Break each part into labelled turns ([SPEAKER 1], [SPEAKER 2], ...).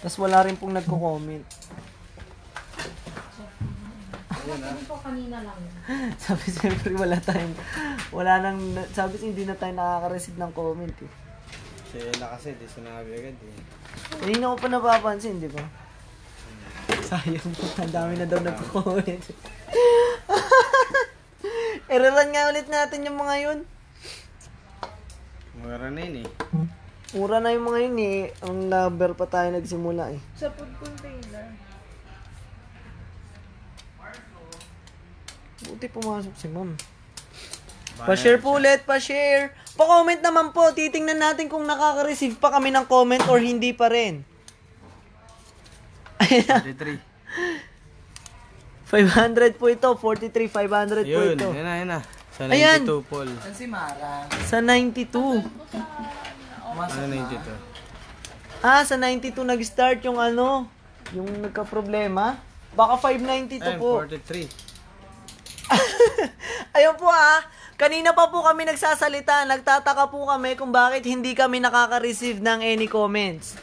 [SPEAKER 1] Tapos wala rin pong nagko-comment.
[SPEAKER 2] Hindi po kanina lang.
[SPEAKER 1] Sabi siyempre sabi hindi na tayo nakaka-receive ng comment eh.
[SPEAKER 3] Si Ella kasi, di sinabi agad eh.
[SPEAKER 1] Hindi ko pa napapansin, di ba? Sayang po, ang dami na daw nagko-comment. Iraran nga ulit natin yung mga yun.
[SPEAKER 3] Mura na yun eh.
[SPEAKER 1] Mura na yung mga yun eh. Ang number pa tayo nagsimula eh.
[SPEAKER 2] Sa food container.
[SPEAKER 1] Buti pumasok si ma'am. Pa-share po ulit, pa-share. Pa-comment naman po. Titingnan natin kung nakaka-receive pa kami ng comment or hindi pa rin.
[SPEAKER 3] 43.
[SPEAKER 1] 500 po ito. 43, 500 po
[SPEAKER 3] Yun,
[SPEAKER 1] ito.
[SPEAKER 3] yun na. Sa 92,
[SPEAKER 1] Ayan.
[SPEAKER 3] Paul.
[SPEAKER 4] Si Mara.
[SPEAKER 1] Sa 92.
[SPEAKER 3] Ano 92?
[SPEAKER 1] Ah, sa 92 nag-start yung ano, yung nagka-problema. Baka 592
[SPEAKER 3] Ayun,
[SPEAKER 1] po.
[SPEAKER 3] 43.
[SPEAKER 1] Ayun po kanina pa po kami nagsasalita. Nagtataka po kami kung bakit hindi kami nakaka-receive ng any comments.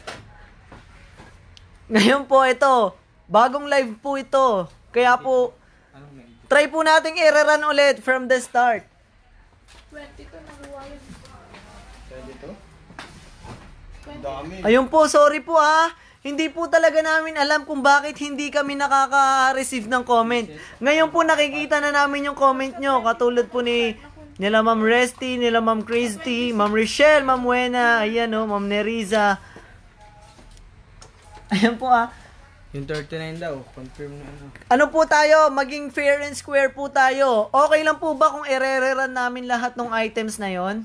[SPEAKER 1] Ngayon po ito, bagong live po ito. Kaya po, try po nating i-rerun ulit from the start.
[SPEAKER 2] 22 nakuha yun.
[SPEAKER 3] 22? Dami.
[SPEAKER 1] Ayun po, sorry po Hindi po talaga namin alam kung bakit hindi kami nakaka-receive ng comment. Ngayon po nakikita na namin yung comment nyo. Katulad po nila Ma'am Resty, nila Ma'am Christy, Ma'am Rochelle, Ma'am Wena, ayan Ma'am Neriza. Ayan po
[SPEAKER 3] Yung 39 daw, confirm na ano.
[SPEAKER 1] Ano po tayo? Maging fair and square po tayo. Okay lang po ba kung i-re-run namin lahat ng items na yon?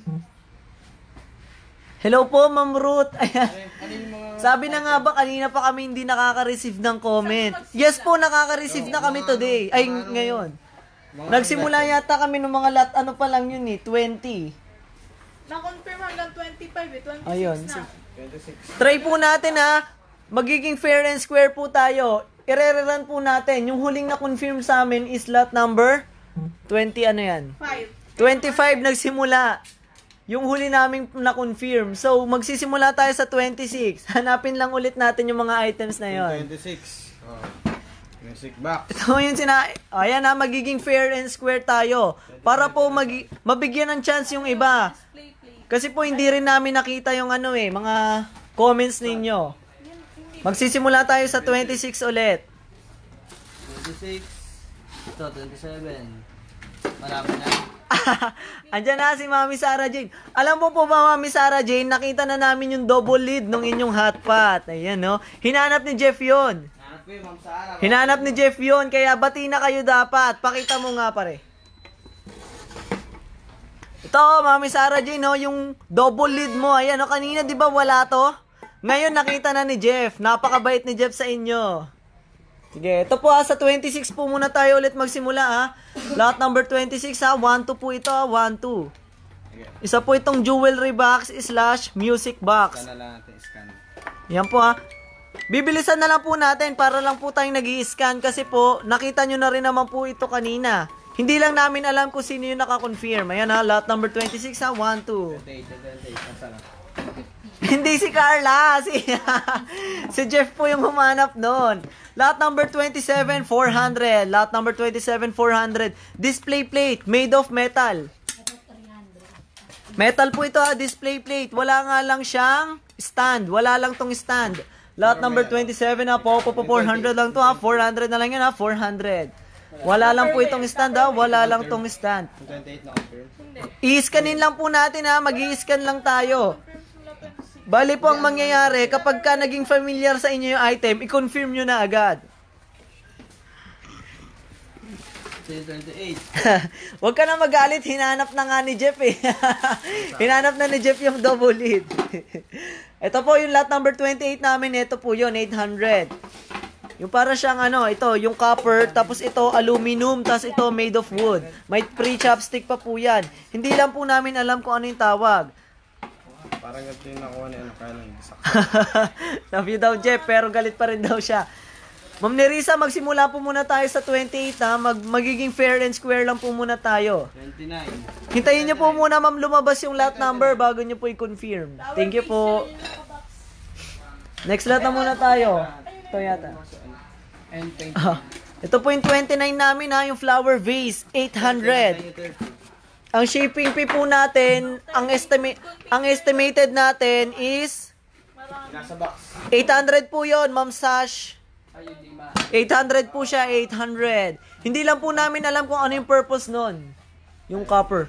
[SPEAKER 1] Hello po, Ma'am Ruth. Ayan. Sabi na nga ba, kanina pa kami hindi nakaka-receive ng comment. Yes po, nakaka-receive na kami today. Ay, ngayon. Nagsimula yata kami ng mga ano pa lang yun 20.
[SPEAKER 2] Na-confirm hanggang 25 26
[SPEAKER 1] Ayun.
[SPEAKER 2] na.
[SPEAKER 3] 26.
[SPEAKER 1] Try po natin magiging fair and square po tayo. I-re-run po natin. Yung huling na-confirm sa amin is lot number 20 ano yan?
[SPEAKER 2] 5.
[SPEAKER 1] 25 nagsimula. Yung huli naming na-confirm. So, magsisimula tayo sa 26. Hanapin lang ulit natin yung mga items na yon.
[SPEAKER 3] 26. Oh. Music box.
[SPEAKER 1] Ito yung ayan magiging fair and square tayo. Para po mabigyan ng chance yung iba. Kasi po hindi rin namin nakita yung mga comments ninyo. Magsisimula tayo sa 26 ulit.
[SPEAKER 4] 26. Ito, 27. Marami na.
[SPEAKER 1] Andyan na si Mami Sarah Jane. Alam mo po ba, Mami Sarah Jane, nakita na namin yung double lead ng inyong hotpot. Ayan, Hinanap ni Jeff yun. Hinanap ni Jeff yun, kaya bati na kayo dapat. Pakita mo nga, pare. Ito, Mami Sarah Jane, yung double lead mo. Ayan, kanina di ba wala to? Ngayon nakita na ni Jeff. Napakabait ni Jeff sa inyo. Sige, ito po sa 26 po muna tayo ulit magsimula Lot number 26 1, 2 po ito 1, 2. Isa po itong jewelry box / music box.
[SPEAKER 3] Scan na lang natin, scan.
[SPEAKER 1] Yan po Bibilisan na lang po natin para lang po tayong nag-i-scan kasi po nakita nyo na rin naman po ito kanina. Hindi lang namin alam kung sino yung naka-confirm. Ayan lot number 26 1, 2.
[SPEAKER 3] 28, nasa na?
[SPEAKER 1] Hindi si Carla, si Jeff po yung humanap noon. Lot number 27 400. Lot number 27 400. Display plate made of metal. Metal po ito display plate. Wala nga lang siyang stand. Wala lang tong stand. Lot number 27 po 400 lang to 400 na lang yun 400. Wala lang po itong stand wala lang tong stand.
[SPEAKER 3] 28 na confirm.
[SPEAKER 1] I-scanin lang po natin magi-scan lang tayo. Bali po ang mangyayari, kapag ka naging familiar sa inyo yung item, i-confirm nyo na agad.
[SPEAKER 4] 28.
[SPEAKER 1] Huwag ka na magalit, hinanap na nga ni Jeff Hinanap na ni Jeff yung double lead. Ito po yung lot number 28 namin, ito po yun, 800. Yung para siyang ito, yung copper, tapos ito aluminum, tapos ito made of wood. May pre-chopstick pa po yan. Hindi lang po namin alam kung ano yung tawag.
[SPEAKER 3] Parang ganito yung nakuha ni kaya lang isa.
[SPEAKER 1] Love you daw, Jeff, pero galit pa rin daw siya. Ma'am Nerissa, magsimula po muna tayo sa 28 magiging fair and square lang po muna tayo.
[SPEAKER 4] 29.
[SPEAKER 1] Hintayin niyo po muna lumabas yung lot number bago niyo po i-confirm. Thank you po. Next lot na muna tayo. Ito yata.
[SPEAKER 3] And paint.
[SPEAKER 1] Ah, ito po yung 29 namin ha, yung flower vase, 800. Ang shipping fee po natin, ang estimated natin is
[SPEAKER 3] Nasa box.
[SPEAKER 1] 800 po yon, Ma'am Sash. 800 po siya, 800. Hindi lang po namin alam kung ano yung purpose nun. Yung copper.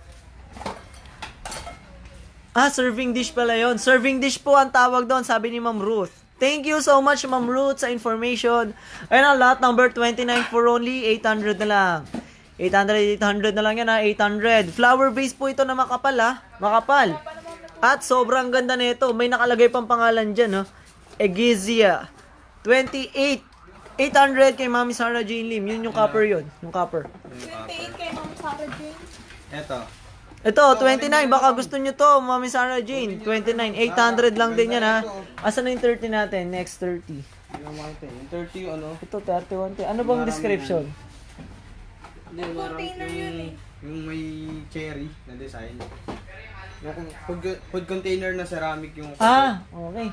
[SPEAKER 1] Ah, serving dish pala yon. Serving dish po ang tawag doon, sabi ni Ma'am Ruth. Thank you so much, Ma'am Ruth, sa information. Ayun ang lot number 29 for only 800 na lang. 800 na lang yan ha, 800. Flower vase po ito na makapal ha. Makapal. At sobrang ganda nito. May nakalagay pang pangalan dyan, no? Egizia. 28. 800 kay Mami Sarah Jane Lim. Yun yung copper yun. Yung copper.
[SPEAKER 2] 28 kay Ma'am Sarah Jane.
[SPEAKER 3] Eto.
[SPEAKER 1] Ito, 29. Baka gusto nyo to, Mami Sarah Jane. 29. 800 lang din yan, ha? Asan na yung 30 natin? Next 30.
[SPEAKER 3] Yung makita yung 30 yung ano.
[SPEAKER 1] Ito, 31. Ano bang description?
[SPEAKER 2] Container yun eh.
[SPEAKER 3] Yung may cherry na design. Yung food container na ceramic yung...
[SPEAKER 1] Ah, okay.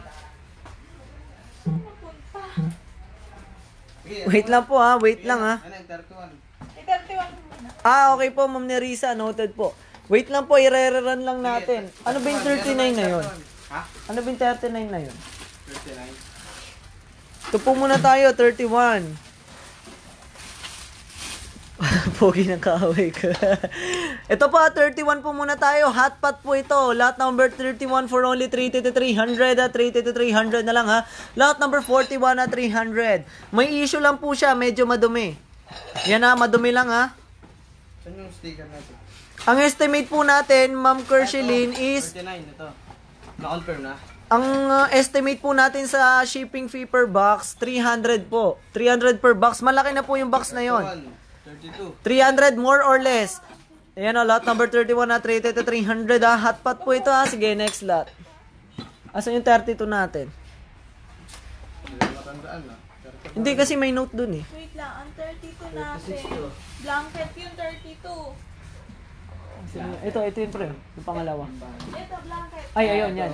[SPEAKER 3] Okay,
[SPEAKER 1] Wait lang po, ha? Wait lang, ha?
[SPEAKER 3] Ano yung 31?
[SPEAKER 2] Eh, 31 muna.
[SPEAKER 1] Ah, okay po, Ma'am Nerissa. Noted po. Wait lang po, i-rerun lang natin. Ano ba yung 39 na yun?
[SPEAKER 3] Ha?
[SPEAKER 1] Ano ba yung 39 na yun?
[SPEAKER 3] 39.
[SPEAKER 1] Ito po muna tayo, 31. Pogi ng kaaway ko. Ito po, 31 po muna tayo. Hot pot po ito. Lot number 31 for only 300 at 300 na lang ha. Lot number 41 at 300. May issue lang po siya, medyo madumi. Yan ha, madumi lang ha.
[SPEAKER 3] Saan yung sticker natin?
[SPEAKER 1] Ang estimate po natin, Ma'am Kershelin, is
[SPEAKER 3] 39 ito. Na-confirm na.
[SPEAKER 1] ang estimate po natin sa shipping fee per box, 300 po. 300 per box. Malaki na po yung box na yon.
[SPEAKER 3] 32.
[SPEAKER 1] 300 more or less. Ayan o, lot number 31 na 300 ha. Hot pot po ito ha. Sige, next lot. Asan yung 32 natin?
[SPEAKER 3] Hindi na matandaan na.
[SPEAKER 1] Hindi kasi may note dun eh.
[SPEAKER 2] Wait lang, ang 32 natin. Blanket yung 32.
[SPEAKER 1] Ito yung pre. Yung pangalawa.
[SPEAKER 2] Ito, blanket.
[SPEAKER 1] Ay, ayun, yan.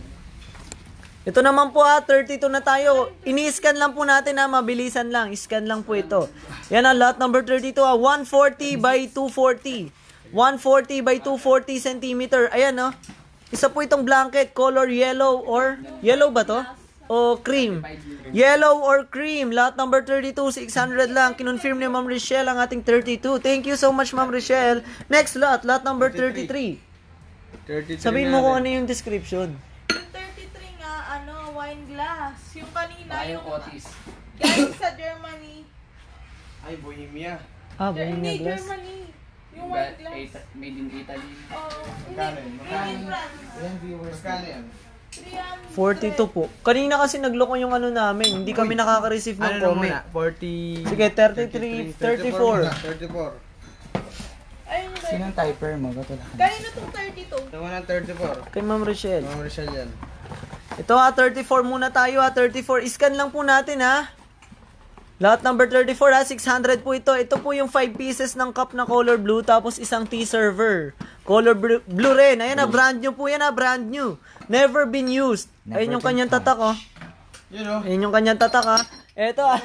[SPEAKER 1] Ito naman po ha, 32 na tayo. Ini-scan lang po natin ha, mabilisan lang. Scan lang po ito. Yan ang lot number 32 ha, 140 by 240. 140 by 240 centimeter. Ayan no. Isa po itong blanket, color yellow or, yellow ba to? O cream. Yellow or cream. Lot number 32, 600 lang. Kinonfirm ni Ma'am Rochelle ang ating 32. Thank you so much, Ma'am Rochelle. Next lot, lot number 33.
[SPEAKER 3] 33
[SPEAKER 1] Sabihin mo kung ano yung description.
[SPEAKER 2] Yung 33 nga, ano, wine glass. Yung kanina, yung
[SPEAKER 4] Otis.
[SPEAKER 2] galing sa Germany.
[SPEAKER 3] Ay, Bohemia.
[SPEAKER 1] Ah,
[SPEAKER 2] Hindi,
[SPEAKER 1] Bohemia Glass.
[SPEAKER 2] Germany. Yung wine glass.
[SPEAKER 4] Made in Italy.
[SPEAKER 2] Oh,
[SPEAKER 3] Magkano
[SPEAKER 2] hindi,
[SPEAKER 3] yun?
[SPEAKER 2] made in France.
[SPEAKER 3] Ilang viewers? Magkano yan?
[SPEAKER 2] 300.
[SPEAKER 1] 42 po. Kanina kasi nagloko yung ano namin. Hindi kami nakaka-receive ng
[SPEAKER 3] Ano
[SPEAKER 1] comment.
[SPEAKER 3] muna? 40...
[SPEAKER 1] Sige, 33, 34.
[SPEAKER 3] 34.
[SPEAKER 2] Ayun yung
[SPEAKER 4] Sinong typer mo? Ba't wala ka?
[SPEAKER 2] kanina tong 32.
[SPEAKER 3] Ito muna 34.
[SPEAKER 1] Kay Ma'am Rochelle.
[SPEAKER 3] Mga Rizal yan.
[SPEAKER 1] Ito ha, 34 muna tayo ha. 34. Scan lang po natin ha. Lot number 34 ha. 600 po ito. Ito po yung 5 pieces ng cup na color blue. Tapos isang tea server. Color blue rin. Ayan ha. Brand new po yan ha. Brand new. Never been used. Ayun yung kanyang tatak oh.
[SPEAKER 3] Yun o.
[SPEAKER 1] Ayun yung kanyang tatak ha. Ito ha.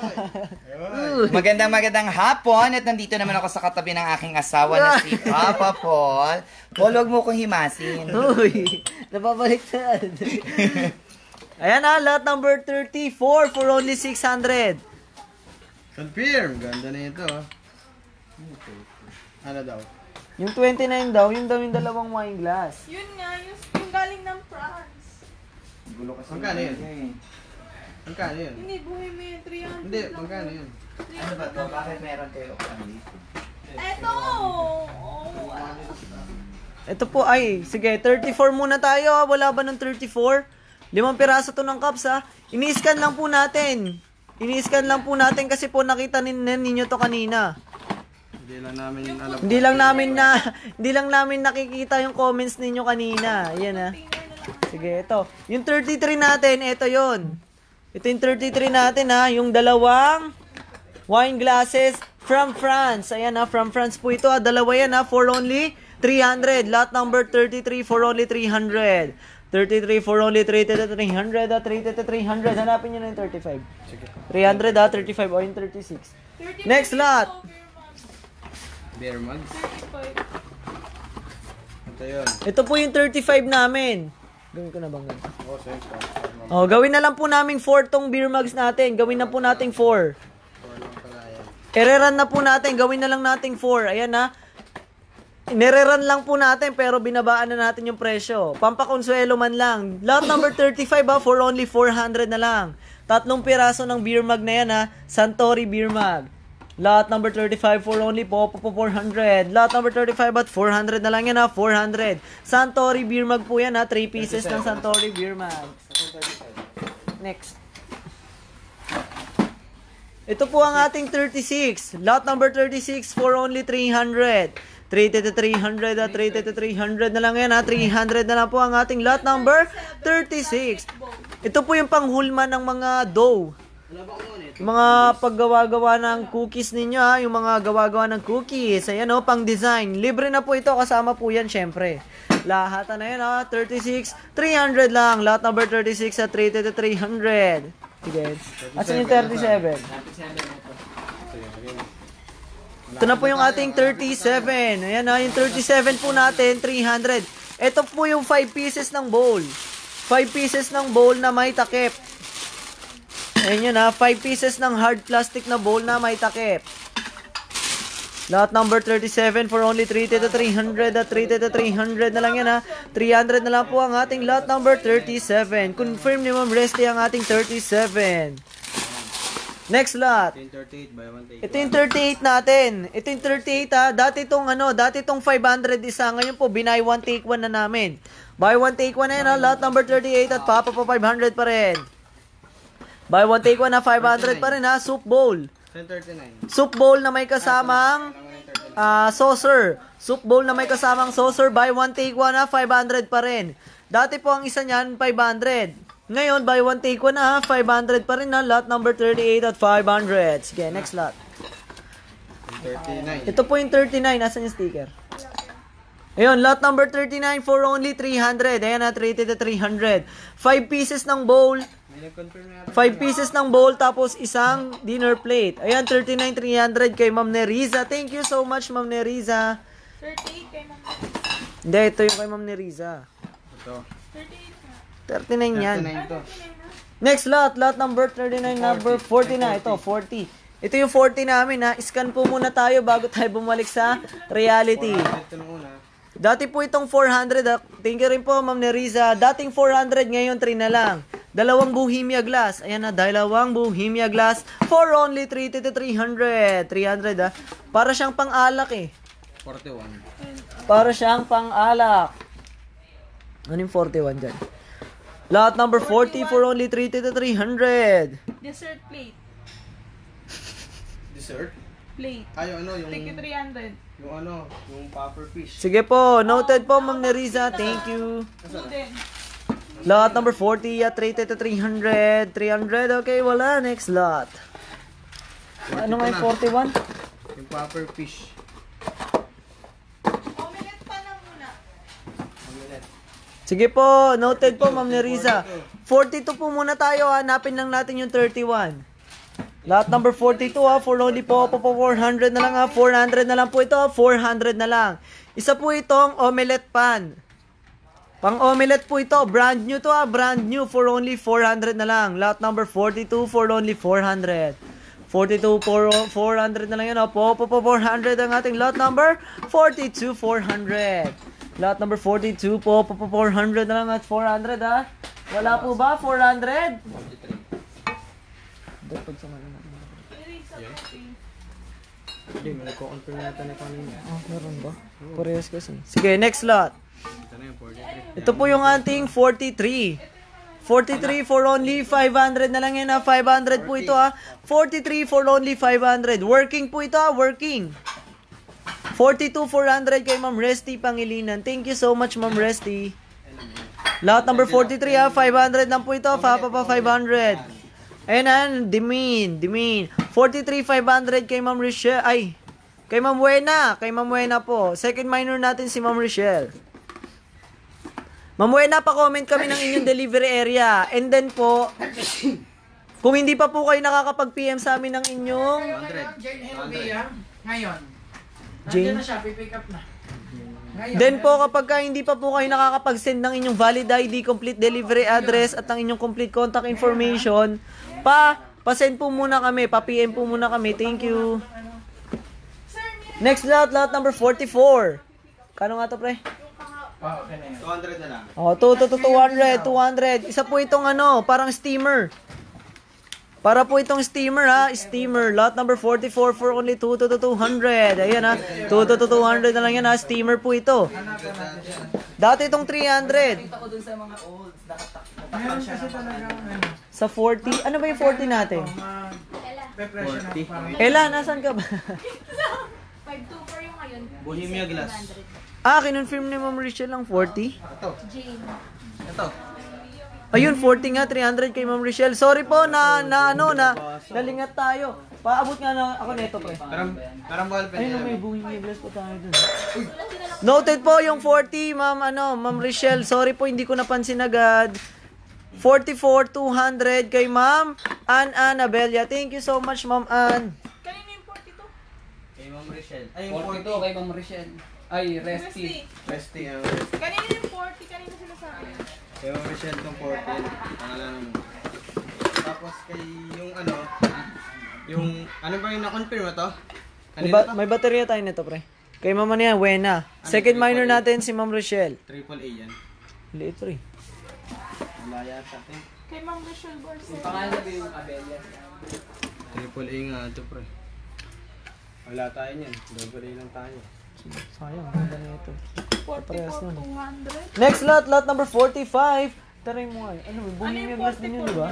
[SPEAKER 5] Magandang hapon at nandito naman ako sa katabi ng aking asawa na si Papa Paul. Paul, huwag mo kong himasin.
[SPEAKER 1] Uy, napabaliktad. Ayan ha, lot number 34 for only 600.
[SPEAKER 3] Confirm. Ganda na ito. Ano daw?
[SPEAKER 1] Yung 29 daw, yung daw yung dalawang wine glass.
[SPEAKER 2] Yun nga, yung galing ng France.
[SPEAKER 3] Magkano yun? Magkano yun?
[SPEAKER 2] Hindi, buhay mo yun. 300
[SPEAKER 3] Hindi,
[SPEAKER 2] lang.
[SPEAKER 3] magkano yun?
[SPEAKER 5] Ano ba to? Bakit meron kayo kami?
[SPEAKER 2] Eto!
[SPEAKER 1] Ito po ay, sige, 34 muna tayo ha. Wala ba ng 34? 5 piraso to ng cups ha. Ini-scan lang po natin. Ini-scan lang po natin kasi po nakita ninyo to kanina.
[SPEAKER 3] Hindi lang namin alam.
[SPEAKER 1] Hindi lang namin nakikita yung comments ninyo kanina. Ayan ha. Sige, ito. Yung 33 natin, ito yon. Ito yung 33 natin ha. Yung dalawang wine glasses from France. Ayan ha, from France po ito ha. Dalawa yan ha, for only 300. Lot number 33 for only 300. 33 for only 3,300. 3,300. Hanapin nyo na yung 35.
[SPEAKER 3] Sige.
[SPEAKER 1] 300 35 o yung 36.
[SPEAKER 2] 30
[SPEAKER 1] Next lot.
[SPEAKER 3] Beer mugs.
[SPEAKER 2] 35.
[SPEAKER 3] Ito yun.
[SPEAKER 1] Ito po yung 35 namin. Gawin ko na bang ganito?
[SPEAKER 3] Oh, same pa.
[SPEAKER 1] Oh, gawin na lang po namin 4 tong beer mugs natin. Gawin na po nating 4.
[SPEAKER 3] Four lang pala yan.
[SPEAKER 1] Ereran na po natin. Gawin na lang nating 4. Ayan na. Nireran lang po natin pero binabaan na natin yung presyo. Pampakonsuelo man lang. Lot number 35 for only 400 na lang. 3 piraso ng beer mug na yan Santori beer mug. Lot number 35 for only 400. Lot number 35 at 400 na lang yan 400. Santori beer mug po yan 3 pieces ng Santori beer mug. Next. Ito po ang ating 36. Lot number 36 for only 300. 3,300 at 3,300 na lang yan 300 na lang po ang ating lot number 36. Ito po yung panghulma ng mga dough. Yung mga paggawa-gawa ng cookies ninyo yung mga gawa-gawa ng cookies. Ayan pang design. Libre na po ito, kasama po yan syempre. Lahat na yan 36, 300 lang. Lot number 36 at 3,300. Sige. Asan yung 37? Ito na po yung ating 37. Ayan yung 37 po natin, 300. Ito po yung 5 pieces ng bowl. 5 pieces ng bowl na may takip. Ayan yun 5 pieces ng hard plastic na bowl na may takip. Lot number 37 for only 3,300 at 3,300 na lang yan 300 na lang po ang ating lot number 37. Confirm ni Ma'am Resty ang ating 37. Next lot. Ito yung 38 natin. Ito yung 38 Dati itong 500 isa. Ngayon po, binay 1 take 1 na namin. Buy 1 take 1 na yan Lot number 38 at papa pa 500 pa rin. Buy 1 take 1 na 500 pa rin Soup bowl.
[SPEAKER 3] 1039.
[SPEAKER 1] Soup bowl na may kasamang saucer. Soup bowl na may kasamang saucer. Buy 1 take 1 na 500 pa rin. Dati po ang isa niyan 500. Ngayon, buy 1 take 1 500 pa rin lot number 38 at 500. Sige, next lot.
[SPEAKER 3] 39.
[SPEAKER 1] Ito po yung 39. Nasaan yung sticker? Ayun, lot number 39 for only 300. Ayan 3,300. 5 pieces ng bowl.
[SPEAKER 3] May nag-confirm na
[SPEAKER 1] 5 pieces ng bowl tapos isang dinner plate. Ayan, 39,300 kay Ma'am Neriza. Thank you so much, Ma'am Neriza.
[SPEAKER 2] 38 kay Ma'am.
[SPEAKER 1] Hindi, ito yung kay Ma'am Neriza.
[SPEAKER 3] Ito.
[SPEAKER 2] 38 nga.
[SPEAKER 1] 39 yan.
[SPEAKER 3] 39 to.
[SPEAKER 1] Next lot number 39, number 40 na. Ito, 40. Ito yung 40 namin Scan po muna tayo bago tayo bumalik sa reality.
[SPEAKER 3] Ito nung una.
[SPEAKER 1] Dati po itong 400 Thank you rin po, Ma'am Neriza. Dating 400, ngayon 3 na lang. Dalawang Bohemia glass. Ayan dalawang Bohemia glass for only 3,300. 300 Para siyang pang-alak
[SPEAKER 3] 41.
[SPEAKER 1] Para siyang pang-alak. Ano yung 41 dyan? Lot number 40 for only 3,300.
[SPEAKER 2] Dessert plate.
[SPEAKER 3] Dessert?
[SPEAKER 2] Plate.
[SPEAKER 3] Yung
[SPEAKER 2] Tiki 300.
[SPEAKER 3] yung puffer fish.
[SPEAKER 1] Sige po, noted po, Ma'am Neriza. Thank you.
[SPEAKER 2] Uden.
[SPEAKER 1] Lot number 40 at 3,300. 300, okay, wala. Next lot. Ano nga yung 41?
[SPEAKER 3] Yung puffer fish.
[SPEAKER 2] Omelette pa na muna.
[SPEAKER 1] Sige po, noted po, Ma'am Neriza. 42 po muna tayo, hanapin lang natin yung 31. Lot number 42 for only po 400 na lang 400 na lang po ito, 400 na lang. Isa po itong omelette pan. Pang omelette po ito, brand new to brand new for only 400 na lang. Lot number 42 for only 400. 42 for 400 na lang yan po 400 ang ating lot number 42 400. Lot number 42 po 400 na lang at 400 Wala po ba 400?
[SPEAKER 3] Hindi, may nagko-confirm natin na kanina.
[SPEAKER 1] Meron ba? Parehas kasi. Sige, next lot.
[SPEAKER 3] Ito na yung 43.
[SPEAKER 1] Ito po yung ating 43. 43 for only 500 na lang yan 500 po ito 43 for only 500. Working po ito working. 42 400 kay Ma'am Resty Pangilinan. Thank you so much, Ma'am Resty. Lot number 43 500 lang po ito. Papa pa 500. Ayan Dimin. 43 500 kay Ma'am Rochelle. Ay, kay Ma'am Buena. Kay Ma'am Buena po. Second minor natin si Ma'am Rochelle. Ma'am Wena, pa-comment kami ng inyong delivery area. And then po, kung hindi pa po kayo nakakapag-PM sa amin ng inyong...
[SPEAKER 6] Jane Helvia, ngayon.
[SPEAKER 1] Jane?
[SPEAKER 6] Nandiyan na siya, pipick up na. Ngayon,
[SPEAKER 1] Then po, kapag hindi pa po kayo nakakapag-send ng inyong valid ID, complete delivery address, at ng inyong complete contact information, pa-send po muna kami, pa-PM po muna kami. Thank you. Next lot number 44. Kano nga to, pre?
[SPEAKER 6] okay na yun.
[SPEAKER 3] 200 na lang.
[SPEAKER 1] Oh, 200. Isa po itong parang steamer. Para po itong steamer ha, steamer. Lot number 44 for only 200. Ayan ha, 200 na lang yan ha, steamer po ito. Dati itong 300.
[SPEAKER 5] Kita ko dun sa mga olds,
[SPEAKER 6] Meron kasi talagang
[SPEAKER 1] Sa 40, ano ba yung 40 natin?
[SPEAKER 6] prepression na parang
[SPEAKER 1] Ella, nasan ka ba?
[SPEAKER 2] 524 yung ngayon.
[SPEAKER 3] Bohemia Glass.
[SPEAKER 1] Kinonfirm ni Ma'am Richelle ang 40.
[SPEAKER 2] Jane.
[SPEAKER 3] Ito.
[SPEAKER 1] Ayun, 40 nga, 300 kay Ma'am Richelle. Sorry po nalingat tayo. Paabot nga na ako nito, pre.
[SPEAKER 3] Parang ball pen.
[SPEAKER 1] Ayun, may Bohemia Glass pa tayo dun. Noted po yung 40, Ma'am Richelle. Sorry po, hindi ko napansin agad. 44, 200 kay Ma'am Annabella. Thank you so much, Ma'am Ann.
[SPEAKER 2] Kanina yung 42.
[SPEAKER 3] Kay Ma'am Richelle. Ay, yung
[SPEAKER 4] 42
[SPEAKER 3] 40.
[SPEAKER 4] kay Ma'am Richelle. Ay, Resty.
[SPEAKER 3] Resting ang
[SPEAKER 2] Kanina yung 40. Kanina sila sa akin.
[SPEAKER 3] Kay Ma'am Richelle itong 40. Pangalan mo. Tapos kay yung ano ba yung na-confirm mo to? Kanina to?
[SPEAKER 1] May baterya tayo nito, pre. Kay Ma'am niya, Wena. Second minor natin si Ma'am Richelle.
[SPEAKER 3] Triple A yan.
[SPEAKER 1] Liit, pre.
[SPEAKER 3] Wala yata.
[SPEAKER 2] Kay Ma'am Michelle Borse.
[SPEAKER 4] Pangalan na ba yung Abelias?
[SPEAKER 3] Triple A nga ito, pre. Wala tayo niyan. Double A lang tayo.
[SPEAKER 1] Sayang, ganda na ito. Parehas
[SPEAKER 2] 44,
[SPEAKER 1] nun.
[SPEAKER 2] 200.
[SPEAKER 1] Next lot number 45. Taray mo nga. Ano, Bohemia
[SPEAKER 2] yung
[SPEAKER 1] Glass din yun, di ba?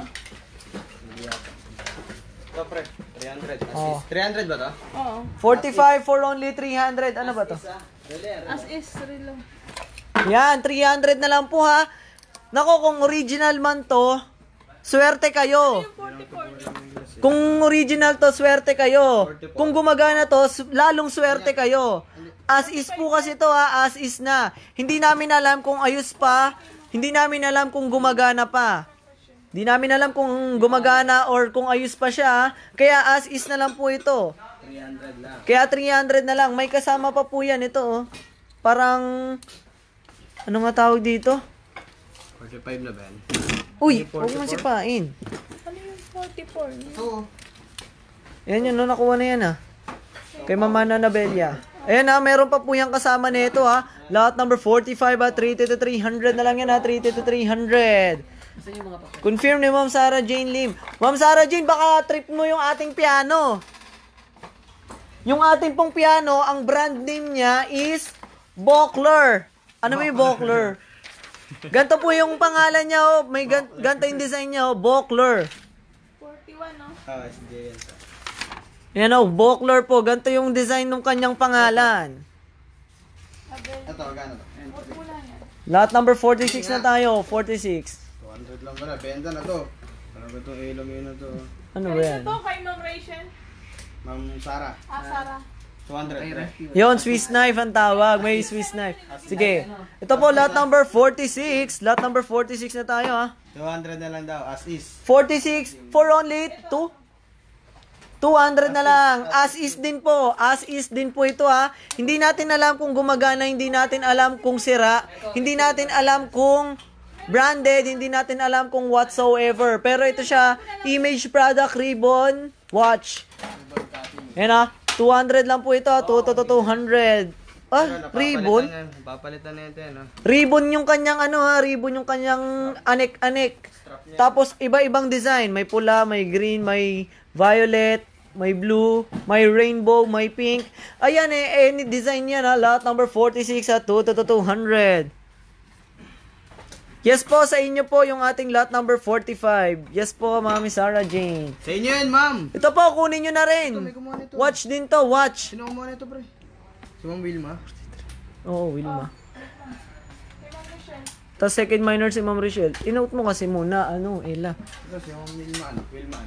[SPEAKER 3] Ito, pre. 300.
[SPEAKER 1] Oh.
[SPEAKER 3] 300 ba to?
[SPEAKER 2] Oo.
[SPEAKER 1] 45 for only 300. Ano ba to?
[SPEAKER 2] As is, relo.
[SPEAKER 1] Yan, 300 na lang po ha. Nako, kung original man to, swerte kayo.
[SPEAKER 2] 44.
[SPEAKER 1] Kung original to, swerte kayo. Kung gumagana to, lalong swerte kayo. As is po kasi to ha, as is na. Hindi namin alam kung ayos pa, hindi namin alam kung gumagana pa. Hindi namin alam kung gumagana or kung ayos pa siya ha. Kaya as is na lang po ito.
[SPEAKER 3] 300 lang.
[SPEAKER 1] Kaya 300 na lang. May kasama pa po yan ito oh. Parang, ano nga tawag dito?
[SPEAKER 3] 45 na ba yan?
[SPEAKER 1] Uy, huwag mo sipain.
[SPEAKER 2] Ano yung 44?
[SPEAKER 3] Oo.
[SPEAKER 1] Yan yun, no, nakuha na yan ha. Kay Mama Annabella. Ayan ha, meron pa po yung kasama nito ha. Lot number 45 ha, 300 na lang yan ha, 300. Confirm ni Ma'am Sarah Jane Lim. Ma'am Sarah Jane, baka trip mo yung ating piano. Yung ating pong piano, ang brand name niya is Bokler. Ano may Bokler? Ganto po yung pangalan niya oh. May ganto yung design niya oh, Bokler.
[SPEAKER 2] 41, no?
[SPEAKER 3] SJ yan.
[SPEAKER 1] Yan oh, Bokler po. Ganto yung design ng kanyang pangalan.
[SPEAKER 2] Abel.
[SPEAKER 3] Ito, gano'n to?
[SPEAKER 2] Wala yan.
[SPEAKER 1] Lot number 46 na tayo, 46.
[SPEAKER 3] 200 lang pala. Benta na to. Ano ba itong ilong yun na to?
[SPEAKER 1] Ano ba
[SPEAKER 2] Kanina
[SPEAKER 1] yan?
[SPEAKER 2] to kay Ma'am Rachel.
[SPEAKER 3] Ma'am Sarah.
[SPEAKER 2] Sarah.
[SPEAKER 3] 200.
[SPEAKER 1] Yon, Swiss knife ang tawag. May Swiss knife. Sige. Ito po, lot number 46. Lot number 46 na tayo, ha.
[SPEAKER 3] 200 na lang daw. As is.
[SPEAKER 1] 46 for only 200 na lang. As is din po. As is din po ito, ha. Hindi natin alam kung gumagana. Hindi natin alam kung sira. Hindi natin alam kung branded. Hindi natin alam kung whatsoever. Pero ito siya, image product ribbon watch. Yan, ha. 200 lang po ito, 200. Ribbon?
[SPEAKER 3] Papalitan na ito yan, ha?
[SPEAKER 1] Ribbon yung kanyang ribbon yung kanyang anek-anek. Tapos iba-ibang design, may pula, may green, may violet, may blue, may rainbow, may pink. Ayan any design yan ha, lot number 46 at 200. Yes po, sa inyo po yung ating lot number 45. Yes po, Mami Sarah Jane.
[SPEAKER 3] Sa inyo yan, ma'am!
[SPEAKER 1] Ito po, kunin nyo na rin.
[SPEAKER 3] may kumuha nito.
[SPEAKER 1] Watch din to, watch.
[SPEAKER 3] Sino kumuha nito, pre? Si Ma'am Wilma?
[SPEAKER 1] Oo, Wilma.
[SPEAKER 2] Kay Ma'am Michelle.
[SPEAKER 1] Tapos second minor si Ma'am Richelle. Inote mo kasi muna, Ella.
[SPEAKER 3] Ito, si Ma'am Wilma, Wilma.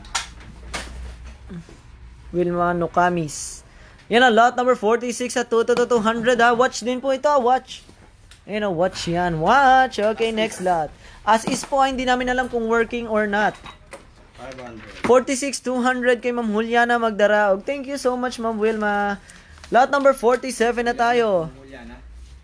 [SPEAKER 1] Wilma Nokamis. Yan ang lot number 46 at 200 ha. Watch din po ito, watch. You know, watch yan. Watch. Okay, next lot. As is po, hindi namin alam kung working or not.
[SPEAKER 3] 500.
[SPEAKER 1] 46,200 kay Ma'am Juliana Magdaraog. Thank you so much, Ma'am Wilma. Lot number 47 na tayo.
[SPEAKER 3] Juliana.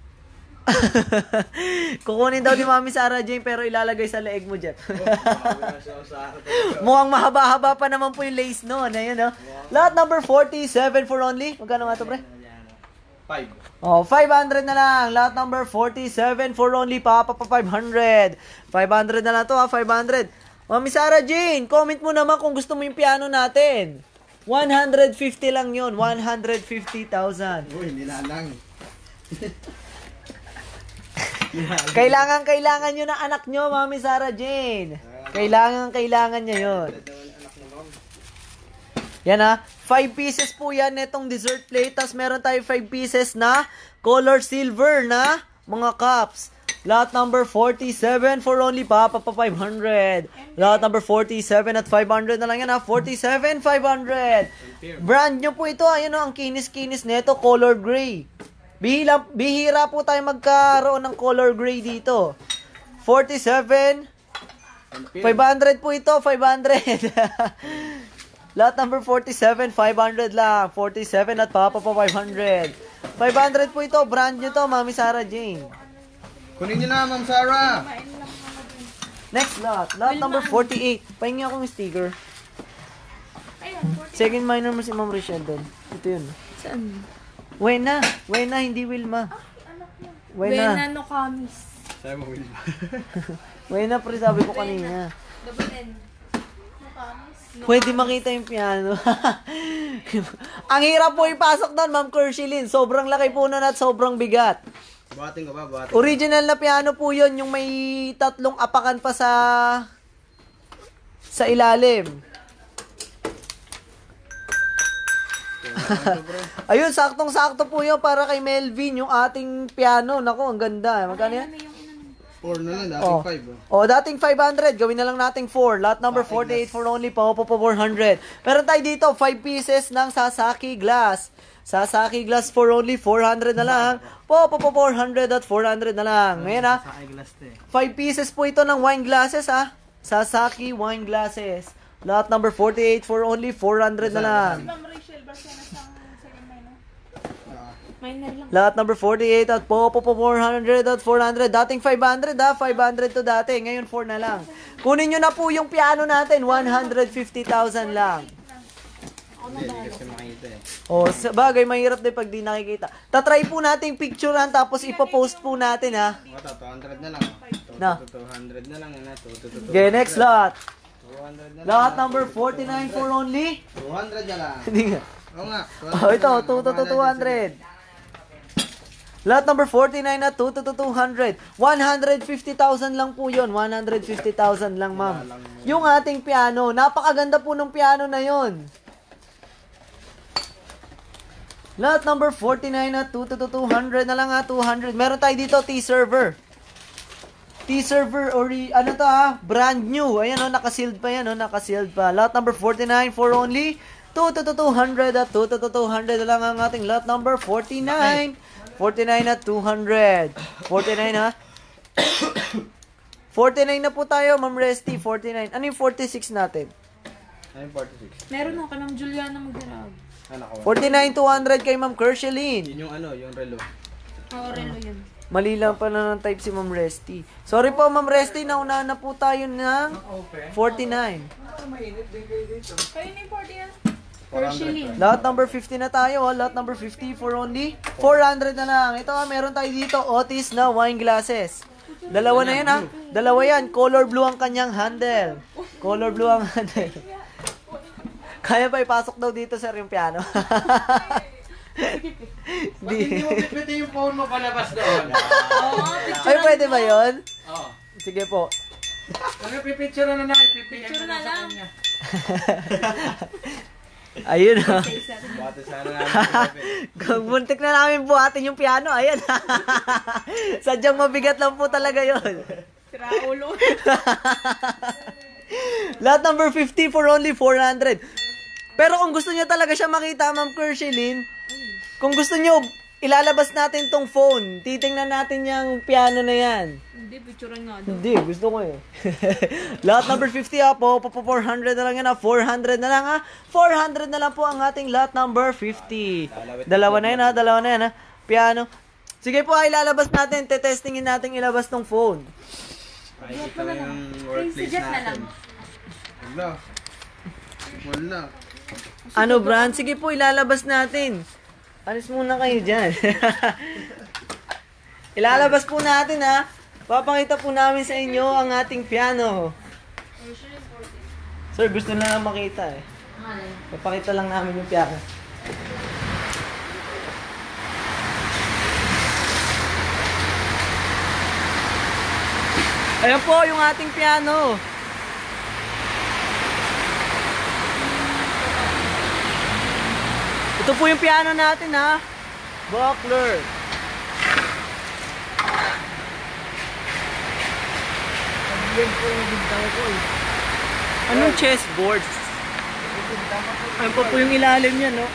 [SPEAKER 1] Kukunin daw ni Mami Sarah Jane pero ilalagay sa leeg mo, Jeff. Mukhang mahaba-haba pa naman po yung lace noon. Ayun, no? Lot number 47 for only. Magkano nga ito, pre?
[SPEAKER 3] 5.
[SPEAKER 1] Oh, 500 na lang. Lot number 47 for only. Papa pa 500. 500 na lang to, ha? 500. Mami Sarah Jane, comment mo naman kung gusto mo yung piano natin. 150 lang yun. 150,000.
[SPEAKER 3] Uy, nilalang.
[SPEAKER 1] Kailangan nyo na anak nyo, Mami Sarah Jane. Kailangan niya yun. Yan, ha. 5 pieces po yan netong dessert plate. Tapos meron tayo 5 pieces na color silver na mga cups. Lot number 47 for only Papa pa 500. Lot number 47 at 500 na lang yan, ha. 47, 500. Brand nyo po ito. Ayan, o, ang kinis-kinis nito, color gray. Bihira po tayo magkaroon ng color gray dito. 47, 500 po ito, 500. Lot number 47, 500 lang. 47 at Papa pa 500. 500 po ito, brand nyo to, Mami Sarah Jane.
[SPEAKER 3] Kunin niyo na, Ma'am Sarah.
[SPEAKER 1] Next lot, lot number 48. Pahingi akong sticker. Second minor mo si Ma'am Rochelle doon. Ito yun.
[SPEAKER 2] Saan?
[SPEAKER 1] Wena, hindi Wilma.
[SPEAKER 2] Wena
[SPEAKER 1] Wena.
[SPEAKER 2] no kamis.
[SPEAKER 3] Sabi mo, Will.
[SPEAKER 1] Wena, pre, sabi ko kanina.
[SPEAKER 2] Double N. No kamis.
[SPEAKER 1] Pwede makita yung piano. Ang hirap po ipasok doon, Ma'am Kershilin. Sobrang laki po nun at sobrang bigat.
[SPEAKER 3] Buhatin ko ba? Buhatin.
[SPEAKER 1] Original na piano po yun, yung may 3 apakan pa sa ilalim. Ayun, saktong-sakto po yun para kay Melvin, yung ating piano. Naku, ang ganda. Magkano yan?
[SPEAKER 3] 4 na lang, dati
[SPEAKER 1] Oh.
[SPEAKER 3] 5.
[SPEAKER 1] Oh, dating 500, gawin na lang nating 4. Lot number 48 for only pa 400. Meron tayo dito 5 pieces ng Sasaki glass. Sasaki glass for only 400 na lang. 400 at 400 na lang. Ngayon, ha. 5 pieces po ito ng wine glasses, ha. Sasaki wine glasses. Lot number 48 for only 400 na lang.
[SPEAKER 2] Ma'am Rachel, basta na sa second minor. Minor lang.
[SPEAKER 1] Lot number 48 at 400 at 400. Dating 500, ha. 500 to dati. Ngayon 4 na lang. Kunin nyo na po yung piano natin. 150,000 lang.
[SPEAKER 3] Hindi kasi makita eh.
[SPEAKER 1] Oh, sa bagay, mahirap din pag di nakikita. Tatry po nating picturean tapos ipopost po natin, ha.
[SPEAKER 3] Ito, 200 na lang.
[SPEAKER 1] Na.
[SPEAKER 3] 200 na lang.
[SPEAKER 1] Okay, next lot.
[SPEAKER 3] 200 na lang.
[SPEAKER 1] Lot number 49 for only.
[SPEAKER 3] 200 na lang.
[SPEAKER 1] Hindi nga.
[SPEAKER 3] Oo nga.
[SPEAKER 1] Oh, ito, 200. Lot number 49 at 200. 150,000 lang po yun. 150,000 lang, ma'am. Yung ating piano. Napakaganda po ng piano na yun. Lot number 49 at 200 na lang, ha. 200. Meron tayo dito, T-server. T-server or ano to, ha? Brand new. Ayan, oh, naka-sealed pa yan, oh. Naka-sealed pa. Lot number 49 for only 200 at 200 na lang ang ating lot number 49. 49 at 200. 49, ha? 49 na po tayo, Ma'am Resty. 49. Ano yung 46 natin?
[SPEAKER 3] Ano yung 46?
[SPEAKER 2] Meron ako ng Juliana Magdarag.
[SPEAKER 3] Anak ko.
[SPEAKER 1] 49,200 kay Ma'am Kershaline.
[SPEAKER 3] Yun yung ano, yung relo.
[SPEAKER 2] Oo, relo yun.
[SPEAKER 1] Mali lang pala ng type si Ma'am Resty. Sorry po, Ma'am Resty. Nauna na po tayo ng 49.
[SPEAKER 6] Mainit din kayo dito.
[SPEAKER 2] Kayo na yung 40 yan?
[SPEAKER 3] 400.
[SPEAKER 2] Hershey.
[SPEAKER 1] Lot number 50 na tayo. Lot number 50 for only 400 na lang. Ito, meron tayo dito. Otis na wine glasses. Dalawa na yan, ha. Dalawa yan. Color blue ang kanyang handle. Color blue ang handle. Kaya pa ipasok daw dito, sir, yung piano.
[SPEAKER 6] Hindi mo pipitin yung phone mo palabas doon.
[SPEAKER 1] Ay, pwede ba yun?
[SPEAKER 6] Oo.
[SPEAKER 1] Sige po.
[SPEAKER 6] Ano pipicture na na, ipipicture
[SPEAKER 2] Picture
[SPEAKER 6] na
[SPEAKER 2] na
[SPEAKER 6] sa
[SPEAKER 2] lang.
[SPEAKER 6] kanya.
[SPEAKER 1] Ayun, ha.
[SPEAKER 3] Bate sana namin.
[SPEAKER 1] Kung muntik na namin buhatin yung piano, ayan. Sadyang mabigat lang po talaga yun.
[SPEAKER 2] Sira ulo.
[SPEAKER 1] Lot number 50 for only 400. Pero kung gusto niyo talaga siya makita, Ma'am Kershaline, kung gusto niyo ilalabas natin tong phone. Titingnan natin yung piano na yan.
[SPEAKER 2] Hindi, picturean nga daw.
[SPEAKER 1] Hindi, gusto ko eh. Lot number 50 po. 400 na lang yan 400 na lang 400 na lang po ang ating lot number 50. Dalawa na yan Piano. Sige po, ilalabas natin. Tetestingin natin ilabas tong phone.
[SPEAKER 3] Makikita mo yung workplace natin. Wala.
[SPEAKER 1] Ano brand? Sige po, ilalabas natin. Alis muna kayo dyan. Ilalabas po natin Papakita po namin sa inyo ang ating piano. Sir, gusto na lang makita eh. Papakita lang namin yung piano. Ayan po yung ating piano. Ito po yung piano natin Buckler. Yan po yung bintang ko eh. Anong chessboard? Ayun pa po yung ilalim niya, no?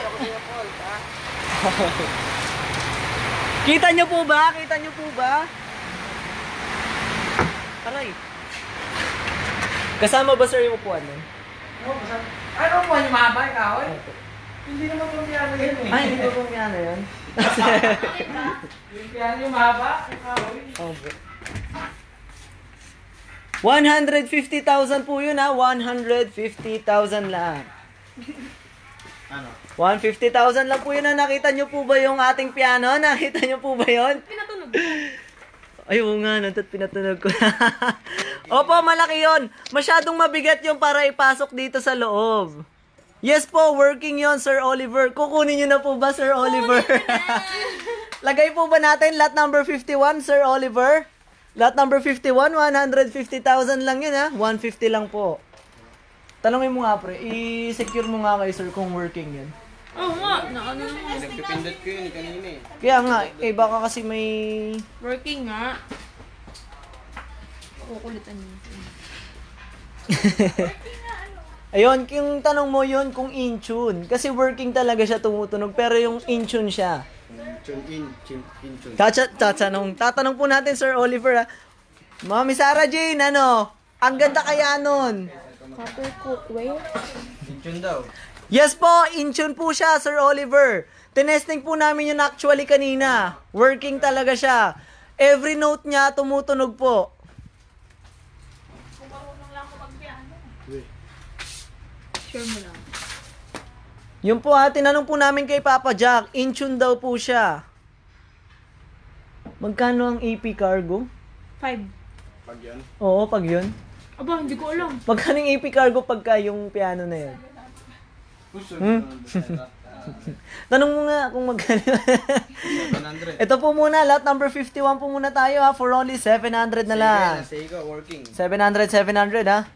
[SPEAKER 1] Kita nyo po ba? Kita nyo po ba? Aray. Kasama ba sir yung upuan nun?
[SPEAKER 6] Ano po yung mahaba yung kahoy? Hindi naman po piano yun eh.
[SPEAKER 1] Ay, hindi ko po piano yun.
[SPEAKER 6] Yung piano yung mahaba, yung kahoy.
[SPEAKER 1] Okay. 150,000 po yun 150,000 lang.
[SPEAKER 3] Ano?
[SPEAKER 1] 150,000 lang po yun Nakita nyo po ba yung ating piano? Nakita nyo po ba yun?
[SPEAKER 2] Pinatunog.
[SPEAKER 1] Ay, oo nga, pinatunog ko. Opo, malaki yun. Masyadong mabigat yun para ipasok dito sa loob. Yes po, working yon Sir Oliver. Kukunin nyo na po ba, Sir Oliver? Lagay po ba natin lot number 51, Sir Oliver? Lot number 51, 150,000 lang yun 150 lang po. Tanongin mo nga, pre. I-secure mo nga kay sir kung working yun.
[SPEAKER 2] Oo nga, naano
[SPEAKER 3] Pinagpipindot ko yun kanina eh.
[SPEAKER 1] Kaya nga, baka kasi may...
[SPEAKER 2] working nga. Kukulitan niyo.
[SPEAKER 1] Ayun, yung tanong mo yun kung in tune. Kasi working talaga siya tumutunog, pero yung in tune siya.
[SPEAKER 3] Tune in tune.
[SPEAKER 1] Tatanong po natin, Sir Oliver Mami Sarah Jane, ang ganda kaya nun?
[SPEAKER 2] Copper cookware?
[SPEAKER 3] In tune daw.
[SPEAKER 1] Yes po, in tune po siya, Sir Oliver. Tinesting po namin yun actually kanina. Working talaga siya. Every note niya tumutunog po.
[SPEAKER 2] Sure mo lang.
[SPEAKER 1] Yun po tinanong po namin kay Papa Jack. In tune daw po siya. Magkano ang AP cargo?
[SPEAKER 2] 5.
[SPEAKER 3] Pag yan.
[SPEAKER 1] Oo, pag yun.
[SPEAKER 2] Aba, hindi ko alam.
[SPEAKER 1] Magkano yung AP cargo pagka yung piano na yun? Tanong mo nga kung magkano.
[SPEAKER 3] 700.
[SPEAKER 1] Ito po muna, lot number 51 po muna tayo for only 700 na lang.
[SPEAKER 3] Sega working.
[SPEAKER 1] 700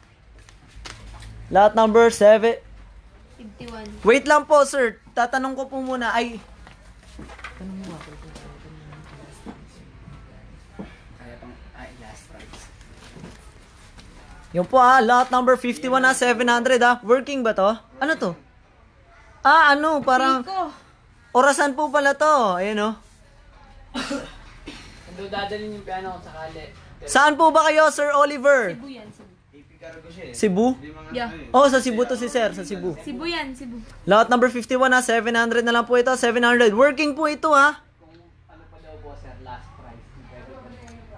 [SPEAKER 1] Lot number 7.
[SPEAKER 2] 51.
[SPEAKER 1] Wait lang po, sir. Tatanong ko po muna. Ay. Tanong mo ako.
[SPEAKER 5] Kaya pang, last price.
[SPEAKER 1] Yung po lot number 51 700 Working ba to? Ano to? Parang
[SPEAKER 2] Nico.
[SPEAKER 1] orasan po pala to. Ayun
[SPEAKER 4] Kung doon dadalhin yung piano kung sakali.
[SPEAKER 1] Saan po ba kayo, Sir Oliver?
[SPEAKER 2] Cebu yan, Cebu.
[SPEAKER 3] AP cargo siya eh.
[SPEAKER 1] Cebu?
[SPEAKER 2] Yeah.
[SPEAKER 1] Oh, sa Cebu to si Sir, sa Cebu.
[SPEAKER 2] Cebu yan, Cebu.
[SPEAKER 1] Lot number 51 700 na lang po ito, 700. Working po ito
[SPEAKER 4] Kung ano pa daw po sir, last price. Pwede pa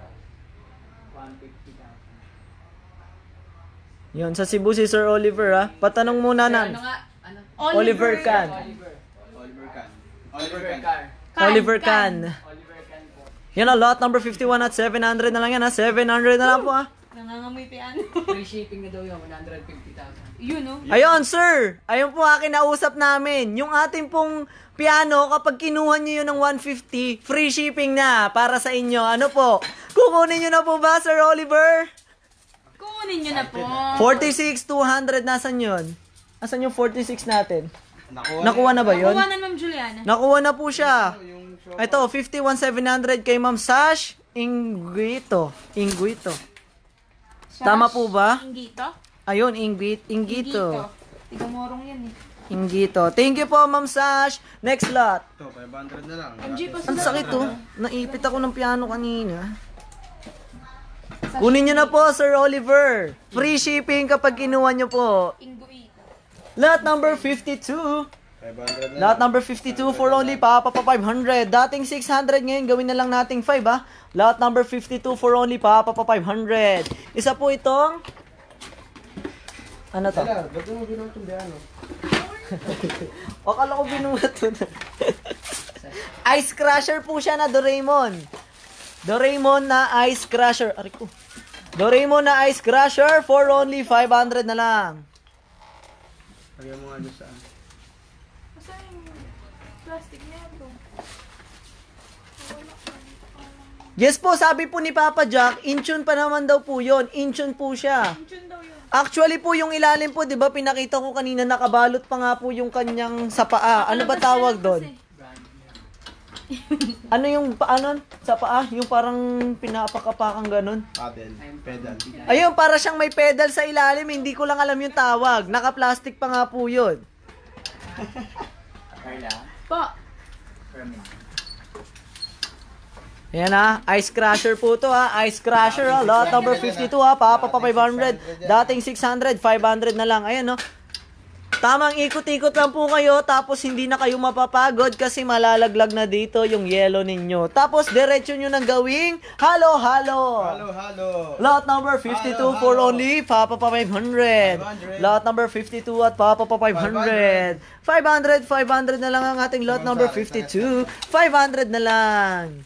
[SPEAKER 4] 150,000.
[SPEAKER 1] Yun, sa Cebu si Sir Oliver Patanong muna
[SPEAKER 4] Ano
[SPEAKER 1] na.
[SPEAKER 4] nga? Ano?
[SPEAKER 1] Oliver Can.
[SPEAKER 4] Oliver.
[SPEAKER 3] Oliver Can.
[SPEAKER 4] Oliver Car.
[SPEAKER 1] Oliver Can.
[SPEAKER 4] Oliver Can po.
[SPEAKER 1] Yan lot number 51 at 700 na lang yan 700 na lang po
[SPEAKER 2] Nangangamoy piano.
[SPEAKER 4] Free shipping na daw yun, 150,000.
[SPEAKER 2] Yun, no?
[SPEAKER 1] Ayun, sir. Ayun po kinausap namin. Yung ating pong piano, kapag kinuha nyo yun ng 150, free shipping na para sa inyo. Ano po? Kukunin nyo na po ba, Sir Oliver?
[SPEAKER 2] Kunin nyo na po.
[SPEAKER 1] 46,200. Nasaan yun? Asan yung 46 natin? Nakuha na ba yun?
[SPEAKER 2] Nakuha na, Ma'am Juliana.
[SPEAKER 1] Nakuha na po siya. Ito, 51,700 kay Ma'am Sash Inguito. Tama po ba?
[SPEAKER 2] Ingito?
[SPEAKER 1] Ayun, Inguito.
[SPEAKER 2] Tigamorong yan eh.
[SPEAKER 1] Ingito. Thank you po, Ma'am Sash. Next lot.
[SPEAKER 3] Ito, 500 na lang.
[SPEAKER 2] MG pa
[SPEAKER 1] Ang sakit to. Naipit ako ng piano kanina. Kunin nyo na po, Sir Oliver. Free shipping kapag kinuha nyo po. Lot number 52.
[SPEAKER 3] 500 na
[SPEAKER 1] Lot
[SPEAKER 3] lang.
[SPEAKER 1] number 52 for only pa 500. Dating 600 ngayon, gawin na lang nating 5 ha. Lot number 52 for only pa 500. Isa po itong... Ano to?
[SPEAKER 3] Tala, ba't mo binuot yung piano?
[SPEAKER 1] Akala ko binuhat to na. Ice Crusher po siya na Doraemon. Doraemon na Ice Crusher. Aray ko. Doraemon na Ice Crusher for only 500 na lang.
[SPEAKER 3] Lagyan mo nga doon saan.
[SPEAKER 2] Basta yung plastic na yan to.
[SPEAKER 1] Yes po, sabi po ni Papa Jack, Incheon pa naman daw po yun. Incheon po siya.
[SPEAKER 2] Yun daw yun.
[SPEAKER 1] Actually po, yung ilalim po, di ba, pinakita ko kanina, nakabalot pa nga po yung kanyang sa paa. Ano ba tawag doon? Ano yung paano sa paa? Yung parang pinapakapakang ganun.
[SPEAKER 3] Paddle. Pedal.
[SPEAKER 1] Ayun, para siyang may pedal sa ilalim, hindi ko lang alam yung tawag. Naka-plastic pa nga po yun.
[SPEAKER 5] Carla?
[SPEAKER 2] Pa.
[SPEAKER 1] Ayan ha, Ice Crusher po to ha. Ice Crusher ha, lot number 52 ha. Papa pa 500. Dating 600, 500 na lang. Ayan no. Tamang ikot-ikot lang po kayo, tapos hindi na kayo mapapagod kasi malalaglag na dito yung yellow ninyo. Tapos diretso nyo nang gawing halo-halo.
[SPEAKER 3] Halo.
[SPEAKER 1] Lot number 52 for only Papa pa 500. Lot number 52 at Papa pa 500. 500 na lang ang ating lot number 52. 500 na lang.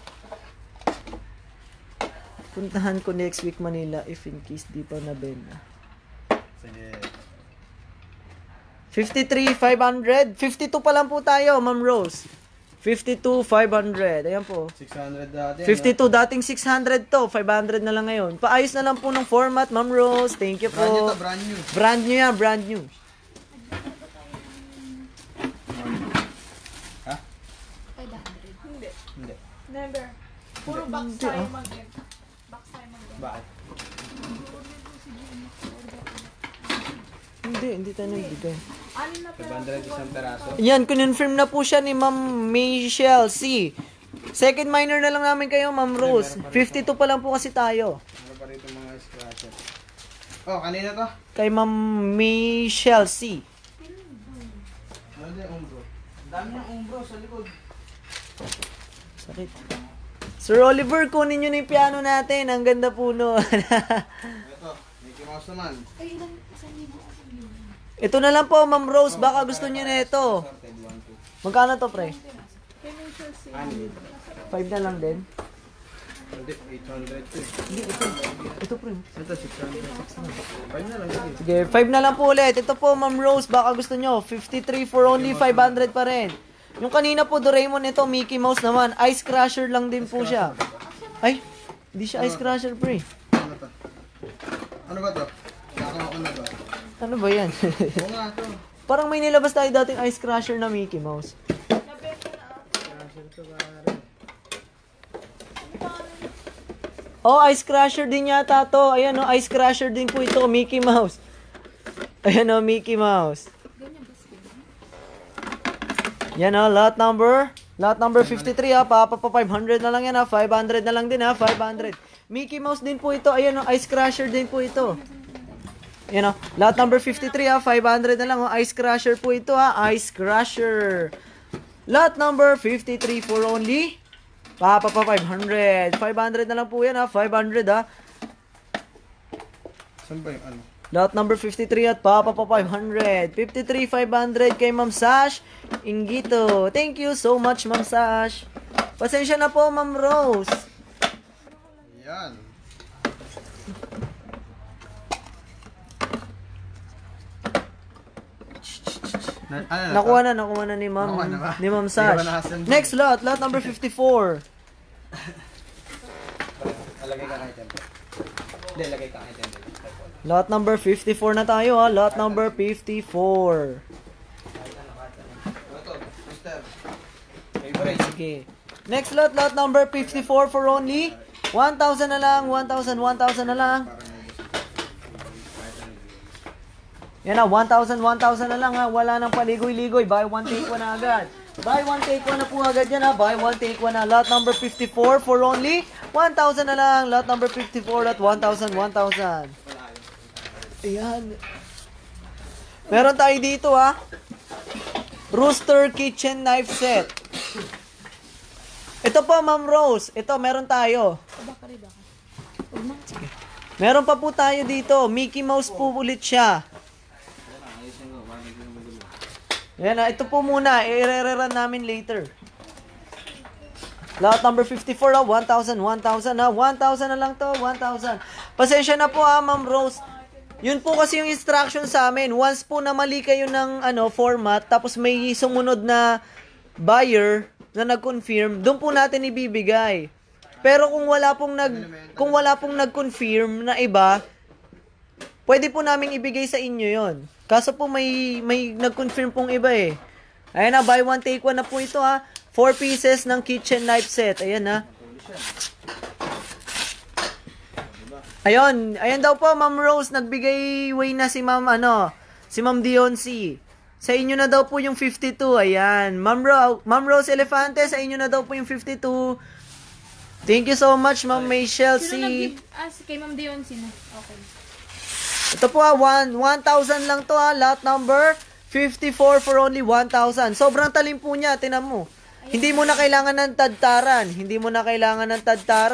[SPEAKER 1] Puntahan ko next week Manila if in case di pa nabenta.
[SPEAKER 3] Sige.
[SPEAKER 1] 53, 500. 52 pa lang po tayo, Ma'am Rose. 52, 500. Ayan po.
[SPEAKER 3] 600 dati.
[SPEAKER 1] 52, dating 600 to. 500 na lang ngayon. Paayos na lang po ng format, Ma'am Rose. Thank you
[SPEAKER 3] Brand new
[SPEAKER 1] po.
[SPEAKER 3] to, brand new.
[SPEAKER 1] Brand new yan, brand new.
[SPEAKER 3] Ha?
[SPEAKER 2] 500. Hindi.
[SPEAKER 3] Hindi.
[SPEAKER 2] Never. Puro box tayo mag-end. Box tayo mag-end.
[SPEAKER 3] Bakit?
[SPEAKER 1] Hindi tayo nagbigay.
[SPEAKER 2] Ano na pero?
[SPEAKER 3] 500 isang peraso.
[SPEAKER 1] Yan, kinonfirm na po siya ni Ma'am Michelle C. Second minor na lang namin kayo, Ma'am Rose. 52 pa lang po kasi tayo.
[SPEAKER 3] Ano pa rito mga scratcher? Oh, kanina to?
[SPEAKER 1] Kay Ma'am Michelle C.
[SPEAKER 3] Ano din yung umbro? Ang dami ng umbro sa likod.
[SPEAKER 1] Sakit. Sir Oliver, kunin nyo na yung piano natin. Ang ganda po no.
[SPEAKER 3] Ito, Mickey Mouse naman.
[SPEAKER 2] Ay, ilan? 1,000.
[SPEAKER 1] Ito na lang po, Ma'am Rose. Baka gusto nyo na ito.
[SPEAKER 3] Sorted 1, 2.
[SPEAKER 1] Magkano to, pre?
[SPEAKER 2] Financial sale.
[SPEAKER 1] 5 na lang din.
[SPEAKER 3] Hindi, 800 to.
[SPEAKER 1] Hindi, ito. Ito, pre.
[SPEAKER 3] Ito, 600. 5 na lang yun.
[SPEAKER 1] Sige, 5 na lang po ulit. Ito po, Ma'am Rose. Baka gusto nyo. 53 for only 500 pa rin. Yung kanina po, Doraemon, ito, Mickey Mouse naman. Ice Crusher lang din po siya. Ay, hindi siya Ice Crusher, pre.
[SPEAKER 3] Ano to? Ano ba to? Nakakuha ko na ba?
[SPEAKER 1] Ano ba yan?
[SPEAKER 3] Oo nga to.
[SPEAKER 1] Parang may nilabas tayo dating Ice Crusher na Mickey Mouse. Oh, Ice Crusher din yata to. Ayan oh, Ice Crusher din po ito, Mickey Mouse. Ayan oh, Mickey Mouse. Yan oh, lot number 53 ha, Papa pa 500 na lang yan ha, 500 na lang din ha, 500. Mickey Mouse din po ito, ayan oh, Ice Crusher din po ito. Yan o, lot number 53 ha, 500 na lang o, Ice Crusher po ito ha, Ice Crusher. Lot number 53 for only Papa pa 500. 500 na lang po yan ha, 500 ha.
[SPEAKER 3] Saan ba yung ano?
[SPEAKER 1] Lot number 53 at Papa pa 500. 53, 500 kay Ma'am Sash Ingito. Thank you so much, Ma'am Sash. Pasensya na po, Ma'am Rose.
[SPEAKER 3] Yan.
[SPEAKER 1] Nakuha na ni Ma'am
[SPEAKER 3] Nakuha na ba?
[SPEAKER 1] ni Ma'am
[SPEAKER 3] Hindi ka ba
[SPEAKER 1] Sash.
[SPEAKER 3] nakaassemble?
[SPEAKER 1] Next lot number 54.
[SPEAKER 3] Lagay ka kay Temple. Hindi, lagay ka kay Temple.
[SPEAKER 1] Lot number 54 na tayo ha. Lot number 54.
[SPEAKER 3] Ano to? Mister. Favorite.
[SPEAKER 1] Sige. Next lot number 54 for only 1,000 na lang, 1,000 na lang. Yan na, 1,000 na lang ha. Wala nang paligoy-ligoy. Buy one, take one na agad. Buy one, take one na po agad yan ha. Buy one, take one na. Lot number 54 for only 1,000 na lang. Lot number 54 at 1,000. Ayan. Meron tayo dito ha. Rooster kitchen knife set. Ito po, Ma'am Rose. Ito, meron tayo. Meron pa po tayo dito. Mickey Mouse po ulit siya. Yan na, ito po muna. I-re-run namin later. Lot number 54 ha. 1,000 ha. 1,000 na lang to. 1,000. Pasensya na po ha, Ma'am Rose. Yun po kasi yung instruction sa amin. Once po na mali kayo ng format, tapos may sumunod na buyer na nag-confirm, doon po natin ibibigay. Pero kung wala pong nag-confirm na iba, pwede po namin ibigay sa inyo yon. Kaso po may nag-confirm pong iba eh. Ayan na, buy one take one na po ito ha. 4 pieces ng kitchen knife set. Ayan na. Ayan daw po, Ma'am Rose, nagbigay way na si Ma'am Dioncy. Sa inyo na daw po yung 52. Ayan. Ma'am Rose Elefante, sa inyo na daw po yung 52. Thank you so much, Ma'am Michelle C.
[SPEAKER 2] Sino nag-give? Kay Ma'am Dion, sino? Okay.
[SPEAKER 1] Ito po 1,000 lang to ha. Lot number 54 for only 1,000. Sobrang talim po niya, tinan mo. Hindi mo na kailangan ng tadtaran. Hindi mo na kailangan ng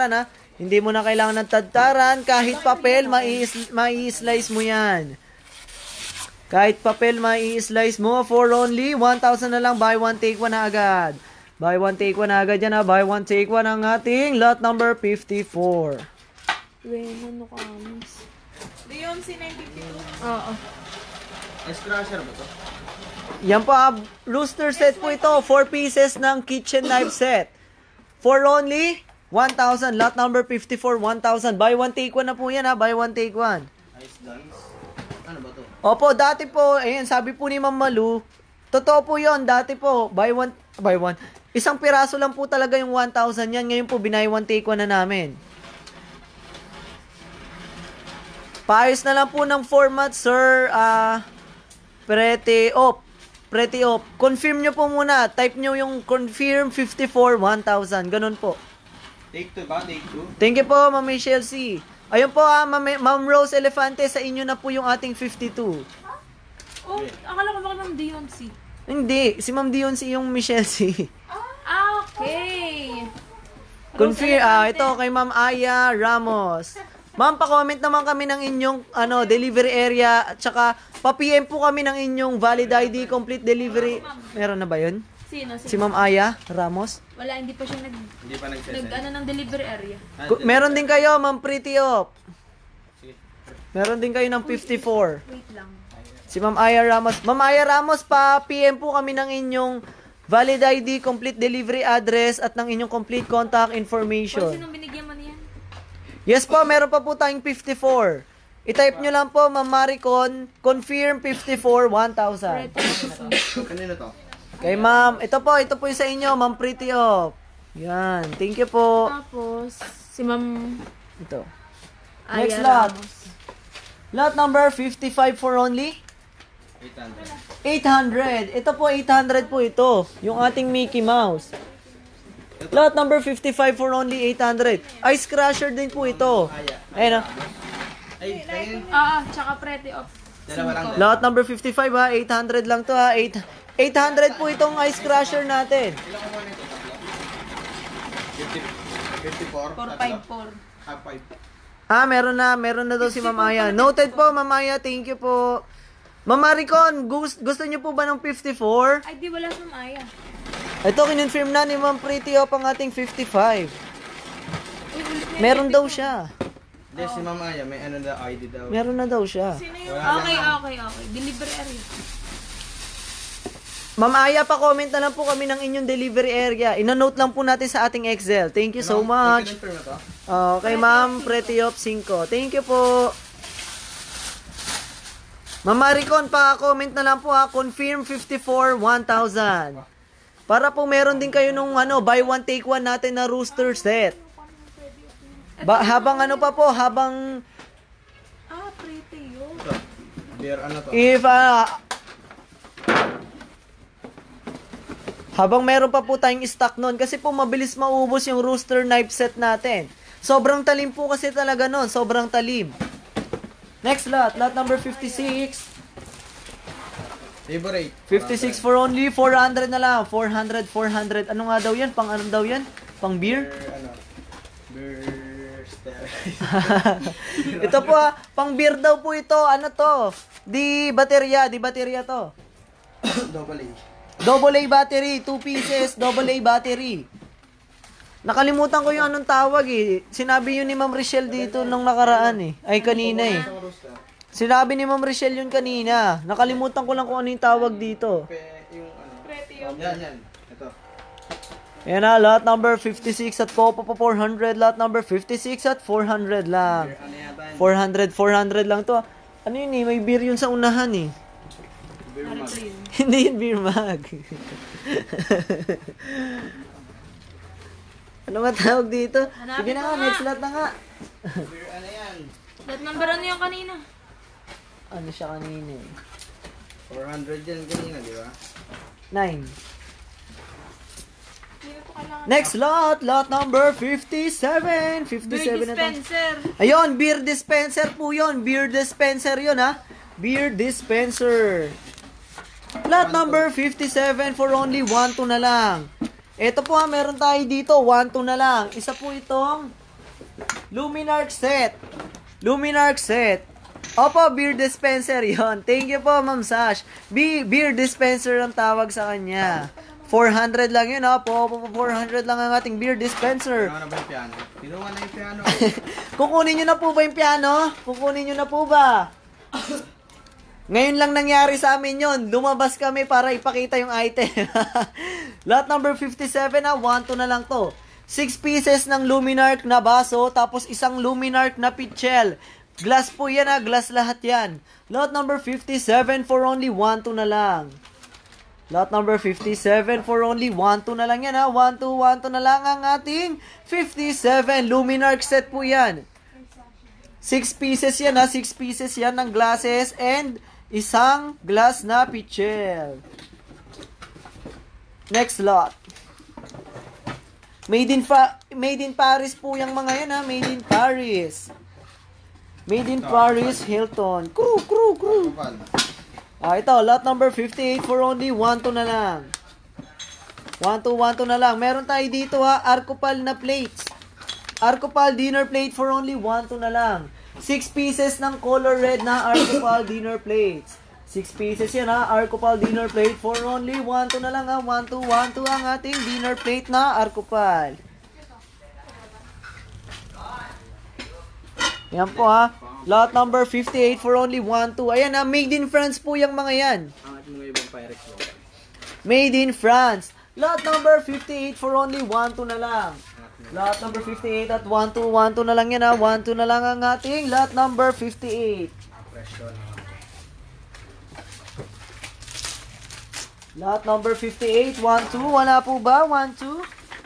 [SPEAKER 1] tadtaran. Kahit papel, mai-slice mo yan. Kahit papel, mai-slice mo. For only 1,000 na lang. Buy one, take one na agad. Buy one, take one na agad yan ha. Buy one, take one ang ating lot number 54.
[SPEAKER 2] Raymond Nocamis. Dion, si 952? Oo.
[SPEAKER 3] Scratcher ba to?
[SPEAKER 1] Yan po, rooster set po ito. 4 pieces ng kitchen knife set. For only 1,000. Lot number 54, 1,000. Buy one, take one na po yan ha. Buy one, take one.
[SPEAKER 3] Ice guns. Ano ba to?
[SPEAKER 1] Opo, dati po, ayan, sabi po ni Ma'am Malu, totoo po yon, dati po, buy one. Isang piraso lang po talaga yung 1,000 yan. Ngayon po, binay one, take one na namin. Paayos na lang po ng format, sir. Pretty op. Confirm nyo po muna. Type nyo yung confirm 54, 1,000. Ganun po.
[SPEAKER 3] Take 2 ba? Take 2?
[SPEAKER 1] Thank you po, Ma'am Michelle C. Ayun po, Ma'am Rose Elefante, sa inyo na po yung ating 52.
[SPEAKER 2] Oh, akala ko baka Ma'am Dion, si.
[SPEAKER 1] Hindi, si Ma'am Dion si yung Michelle C.
[SPEAKER 2] Okay.
[SPEAKER 1] Confirm, ito kay Ma'am Aya Ramos. Ma'am, pa-comment naman kami ng inyong delivery area at saka pa-PM po kami ng inyong valid ID, complete delivery. Meron na ba yun?
[SPEAKER 2] Sino?
[SPEAKER 1] Si Ma'am Aya Ramos?
[SPEAKER 2] Wala, hindi pa siya
[SPEAKER 3] Hindi pa nagsesend.
[SPEAKER 2] ng delivery area.
[SPEAKER 1] Meron din kayo, Ma'am Pretty Op. Meron din kayo ng 54.
[SPEAKER 2] Wait lang.
[SPEAKER 1] Si Ma'am Aya Ramos. Ma'am Aya Ramos, pa-PM po kami ng inyong valid ID, complete delivery address at ng inyong complete contact
[SPEAKER 2] O,
[SPEAKER 1] information.
[SPEAKER 2] sinong binigyan mo niyan?
[SPEAKER 1] Yes po, meron pa po tayong 54. I-type nyo lang po, Ma'am Maricon, confirm 54, 1,000.
[SPEAKER 3] Kanino to?
[SPEAKER 1] Okay, Ma'am. Ito po yung sa inyo, Ma'am Pretty Op. Yan. Thank you po.
[SPEAKER 2] Tapos, si Ma'am
[SPEAKER 1] Ito.
[SPEAKER 2] Aya
[SPEAKER 1] Next lot.
[SPEAKER 2] Ramos.
[SPEAKER 1] Lot number 55 for only
[SPEAKER 3] 800.
[SPEAKER 1] 800. Ito po, 800 po ito. Yung ating Mickey Mouse. Lot number 55 for only 800. Ice Crusher din po ito. Ayan o.
[SPEAKER 3] Ay, kayo.
[SPEAKER 2] Tsaka pretty off.
[SPEAKER 3] Dalawa lang din.
[SPEAKER 1] Lot number 55 ha. 800 lang to ha. 800 po itong Ice Crusher natin.
[SPEAKER 3] Ilan ko muna ito? 54?
[SPEAKER 2] 454.
[SPEAKER 3] 5.
[SPEAKER 1] Meron na daw si Ma'am Aya. Noted po, Ma'am Aya. Thank you po. Ma'am Maricon, gusto niyo po ba ng 54?
[SPEAKER 2] Ay, di wala sa Maya.
[SPEAKER 1] Ito, kinonfirm na ni Ma'am Pretty Op ang ating 55. Meron daw siya.
[SPEAKER 3] Hindi, si Ma'am Aya, may ano na ID daw.
[SPEAKER 1] Meron na daw siya.
[SPEAKER 2] Sino yung...
[SPEAKER 3] Wala
[SPEAKER 2] Okay. Delivery area.
[SPEAKER 1] Ma'am Aya, pa-comment na lang po kami ng inyong delivery area. Ina-note lang po natin sa ating Excel. Thank you so much.
[SPEAKER 3] Confirm na to?
[SPEAKER 1] Okay, Ma'am Pretty Op 5. Thank you po. Ma'am Maricon, pa-comment na lang po ha. Confirm 54, 1,000. Para po meron din kayo nung buy one take one natin na rooster set. Habang
[SPEAKER 2] Pretty yun.
[SPEAKER 3] Ito. Beer, ano to?
[SPEAKER 1] If, habang meron pa po tayong stock nun, kasi po mabilis maubos yung rooster knife set natin. Sobrang talim po kasi talaga nun, sobrang talim. Next lot number 56.
[SPEAKER 3] Favorite.
[SPEAKER 1] 56 for only 400 na lang. 400. Ano nga daw yan? Pang ano daw yan? Pang beer?
[SPEAKER 3] Beer, ano? Beer sterile.
[SPEAKER 1] Ito po pang beer daw po ito. Ano to? Di baterya to.
[SPEAKER 3] Double A.
[SPEAKER 1] Double A battery, 2 pieces, double A battery. Nakalimutan ko yung anong tawag eh. Sinabi yun ni Ma'am Rochelle dito nung nakaraan eh. Ay, kanina eh.
[SPEAKER 3] Isang rooster.
[SPEAKER 1] Sinabi ni Ma'am Rochelle yun kanina. Nakalimutan ko lang kung ano yung tawag dito.
[SPEAKER 3] Yung ano.
[SPEAKER 2] Pretty yung...
[SPEAKER 3] Yan. Ito.
[SPEAKER 1] Ayan na, lot number 56 at po 400. Lot number 56 at 400 lang.
[SPEAKER 3] Beer, ano yata yan?
[SPEAKER 1] 400 lang to. Ano yun eh, may beer yun sa unahan eh.
[SPEAKER 3] Beer mug.
[SPEAKER 1] Hindi yun beer mug. Ano nga tawag dito? Sige na nga, next lot na nga.
[SPEAKER 3] Beer, ano yan?
[SPEAKER 2] That number ano yung kanina?
[SPEAKER 1] Ano siya kanina eh?
[SPEAKER 3] 400 yan kanina, di ba?
[SPEAKER 1] 9.
[SPEAKER 2] Hindi na po kailangan.
[SPEAKER 1] Next lot number 57. 57
[SPEAKER 2] Beer
[SPEAKER 1] na to.
[SPEAKER 2] dispenser.
[SPEAKER 1] Ayun, beer dispenser po yun. Beer dispenser yun ha. Beer dispenser. Lot number 57 for only 1-2 na lang. Ito po ha, meron tayo dito. 1-2 na lang. Isa po itong Luminarc set. Opo, beer dispenser yon. Thank you po, Ma'am Sash. Beer dispenser ang tawag sa kanya. 400 lang yun ha. 400 lang ang ating beer dispenser.
[SPEAKER 3] Ano na ba yung piano? Kinuha na yung piano.
[SPEAKER 1] Kukunin nyo na po ba yung piano? Kukunin nyo na po ba? Ngayon lang nangyari sa amin yon. Lumabas kami para ipakita yung item. Lot number 57 na, 1-2 na lang to. 6 pieces ng Luminarc na baso, tapos isang Luminarc na pitchel. Glass po yan ha, glass lahat yan. Lot number 57 for only 1-2 na lang. Lot number 57 for only 1-2 na lang yan ha. 1-2 na lang ang ating 57 Luminarc set po yan. 6 pieces yan ha, 6 pieces yan ng glasses and isang glass na pitchel. Next lot. Made in Paris po yung mga yan ha. Made in Paris. Made in Paris, Hilton. Crew.
[SPEAKER 3] Kapal.
[SPEAKER 1] Ito, lot number 58 for only 1-2 na lang. 1-2 na lang. Meron tayo dito ha, Arcopal na plates. Arcopal dinner plate for only 1-2 na lang. 6 pieces ng color red na Arcopal dinner plates. 6 pieces yan ha, Arcopal dinner plate for only 1-2 na lang ha. 1-2 ang ating dinner plate na Arcopal. Yan po ha. Lot number 58 for only 1-2. Ayan ha, made in France po yung mga yan.
[SPEAKER 3] Angat mo nga ibang Pyrex mo.
[SPEAKER 1] Made in France. Lot number 58 for only 1-2 na lang. Lot number 58 at 1-2 na lang yan ha. 1-2 na lang ang ating lot number 58.
[SPEAKER 3] Presyo na.
[SPEAKER 1] Lot number 58, 1-2. Wala po ba? 1-2?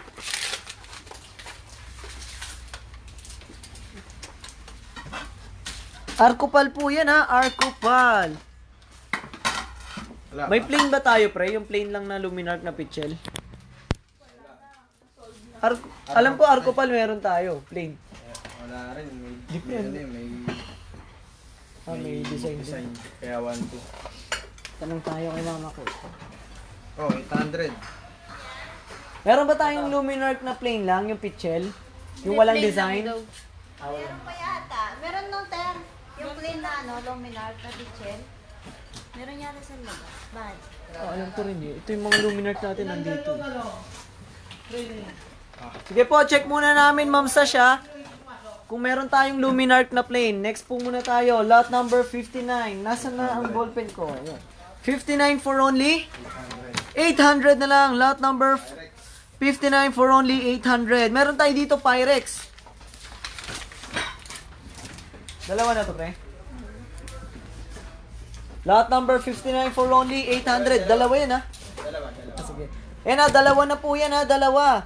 [SPEAKER 1] Arcopal po yan ha. Arcopal.
[SPEAKER 3] Wala
[SPEAKER 1] May
[SPEAKER 3] pa.
[SPEAKER 1] plain ba tayo pre? Yung plain lang na Luminarc na pitchel? Alam ko Arcopal meron tayo. Plain.
[SPEAKER 3] Wala rin. May,
[SPEAKER 1] Depende.
[SPEAKER 3] may
[SPEAKER 1] May design.
[SPEAKER 3] Kaya 1-2.
[SPEAKER 1] Tanong tayo kay mama ko.
[SPEAKER 3] Oh, 800.
[SPEAKER 1] Meron ba tayong Luminarc na plain lang, yung pitchel? Yung walang
[SPEAKER 2] Plain
[SPEAKER 1] design?
[SPEAKER 2] lang daw.
[SPEAKER 7] Meron pa yata. Meron nung ter. Yung plain na Luminarc na bichel. Meron yata sa labas. Bakit?
[SPEAKER 1] Oh, alam ko rin eh. Ito yung mga Luminarc natin nandito. Sige po, check muna namin, Ma'am Sasha. Kung meron tayong Luminarc na plain. Next po muna tayo. Lot number 59. Nasaan na ang ballpen ko? Ayan. 59 for only 800 na lang. Lot number 59 for only 800. Meron tayo dito Pyrex. Dalawa na to, pre. Lot number 59 for only 800. Dalawa yan, ha? Sige. Yan na, dalawa na po yan, ha? Dalawa.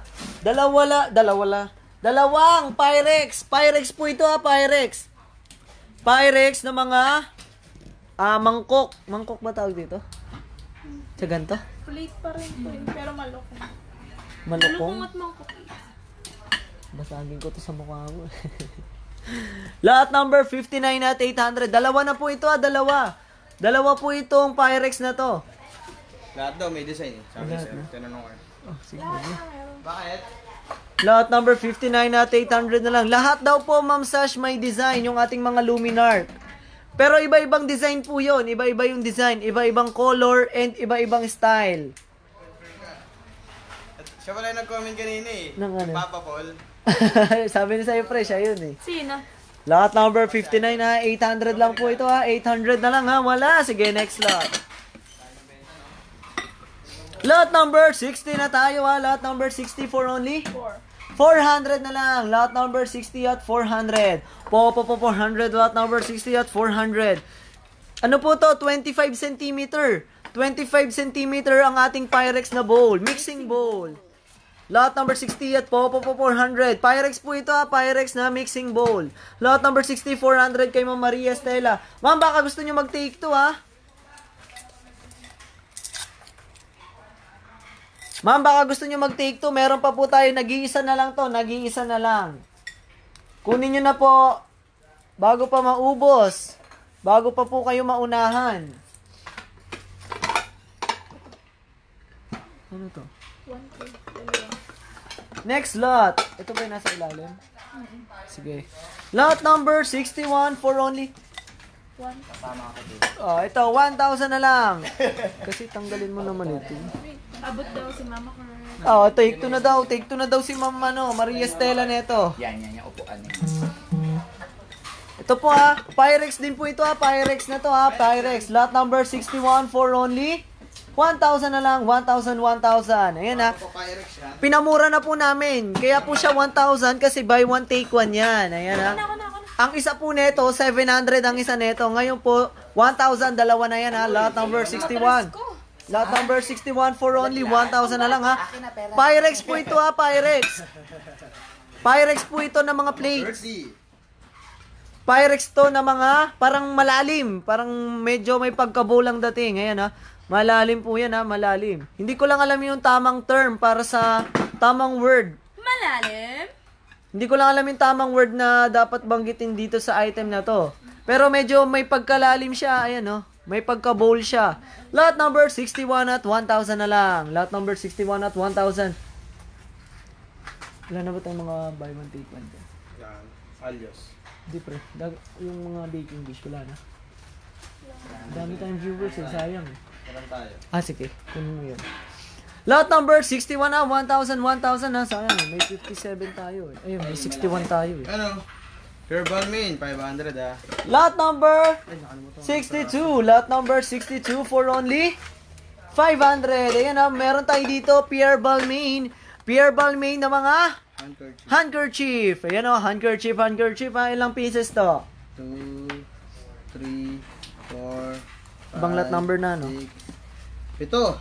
[SPEAKER 1] Dalawang Pyrex. Pyrex po ito, ha? Pyrex na mga Mangkok. Mangkok ba tawag dito? Sa ganito?
[SPEAKER 2] Plate pa rin po yun, pero malukong.
[SPEAKER 1] Malukong?
[SPEAKER 2] Malukong at mangkok.
[SPEAKER 1] Basagin ko to sa mukha mo. Lot number 59 at 800. Dalawa na po ito dalawa. Dalawa po itong Pyrex na to.
[SPEAKER 3] Lahat daw may design eh. Sabi
[SPEAKER 1] Lahat
[SPEAKER 3] sir,
[SPEAKER 1] na.
[SPEAKER 3] tinanong ko.
[SPEAKER 1] Oh, sige.
[SPEAKER 3] Bakit?
[SPEAKER 1] Lot number 59 at 800 na lang. Lahat daw po, Ma'am Sash, may design yung ating mga Luminart. Pero iba-ibang design po yun. Iba-iba yung design. Iba-ibang color and iba-ibang style.
[SPEAKER 3] At siya pala yung nag-comment kanina eh.
[SPEAKER 1] Nang ano?
[SPEAKER 3] Papa Paul.
[SPEAKER 1] Sabi ni sa'yo, pre, siya yun eh.
[SPEAKER 2] Sino?
[SPEAKER 1] Lot number 59 ha. 800 lang po ito ha. 800 na lang ha. Wala. Sige, next lot. Lot number 60 na tayo ha. Lot number 60 for only 400 na lang. Lot number 60 at 400. 400. Lot number 60 at 400. Ano po to? 25 cm. 25 cm ang ating Pyrex na bowl. Mixing bowl. Lot number 60 at 400. Pyrex po ito ha. Pyrex na mixing bowl. Lot number 60, 400 kay Ma'am Maria Estela. Ma'am, baka gusto nyo mag-take to ha. Ma'am, baka gusto nyo mag-take to. Meron pa po tayo. Nag-iisa na lang to. Nag-iisa na lang. Kunin nyo na po. Bago pa maubos. Bago pa po kayo maunahan. Ano to? Next lot. Ito ba yung nasa ilalim? Sige. Lot number 61 for only... Oh, ito. 1,000 na lang. Kasi tanggalin mo naman ito.
[SPEAKER 2] Abot daw si Mama ko.
[SPEAKER 1] Oh, take two na daw. Take two na daw si Ma'am Maria Estela nito.
[SPEAKER 5] Yan, yung upuan na
[SPEAKER 1] Ito po ha. Pyrex din po ito ha. Pyrex na to ha. Pyrex. Lot number 61 for only 1,000 na lang. 1,000, 1,000. Ayan ha.
[SPEAKER 3] Pyrex yan.
[SPEAKER 1] Pinamura na po namin. Kaya po siya 1,000 kasi buy one take one yan. Ayan ha. Ang isa po neto, 700 ang isa neto. Ngayon po, 1,000, dalawa na yan ha. Lot number 61. Lot number 61 for only 1,000 na lang ha. Pyrex po ito ha, Pyrex. Pyrex po ito na mga plates.
[SPEAKER 3] 30.
[SPEAKER 1] Pyrex to na mga parang malalim. Parang medyo may pagkabulang dating. Ayan ha. Malalim po yan ha, malalim. Hindi ko lang alam yung tamang term para sa tamang word.
[SPEAKER 2] Malalim?
[SPEAKER 1] Hindi ko lang alam yung tamang word na dapat banggitin dito sa item na to. Pero medyo may pagkalalim siya. Ayan no. May pagka-bowl siya. Lot number 61 at 1,000 na lang. Lot number 61 at 1,000. Wala na ba tayong mga buy one take one?
[SPEAKER 3] Yan. Alios.
[SPEAKER 1] Hindi pre. Yung mga baking dish wala na. Dami tayong viewers eh. Sayang eh.
[SPEAKER 3] Walang tayo.
[SPEAKER 1] Sige. Kunin mo yun. Lot number 61 na. 1,000, 1,000 na. Sayang eh. May 57 tayo eh. Ayun, may 61 tayo eh.
[SPEAKER 3] Ano? Pure Balmain, 500 ah.
[SPEAKER 1] Lot number 62. Lot number 62 for only 500. Ayan na, meron tayo dito, Pierre Balmain. Pierre Balmain na mga handkerchief. Ayan o, handkerchief. Ilang pieces to?
[SPEAKER 3] 2, 3, 4, 5,
[SPEAKER 1] Ibang lot number na, no?
[SPEAKER 3] 6,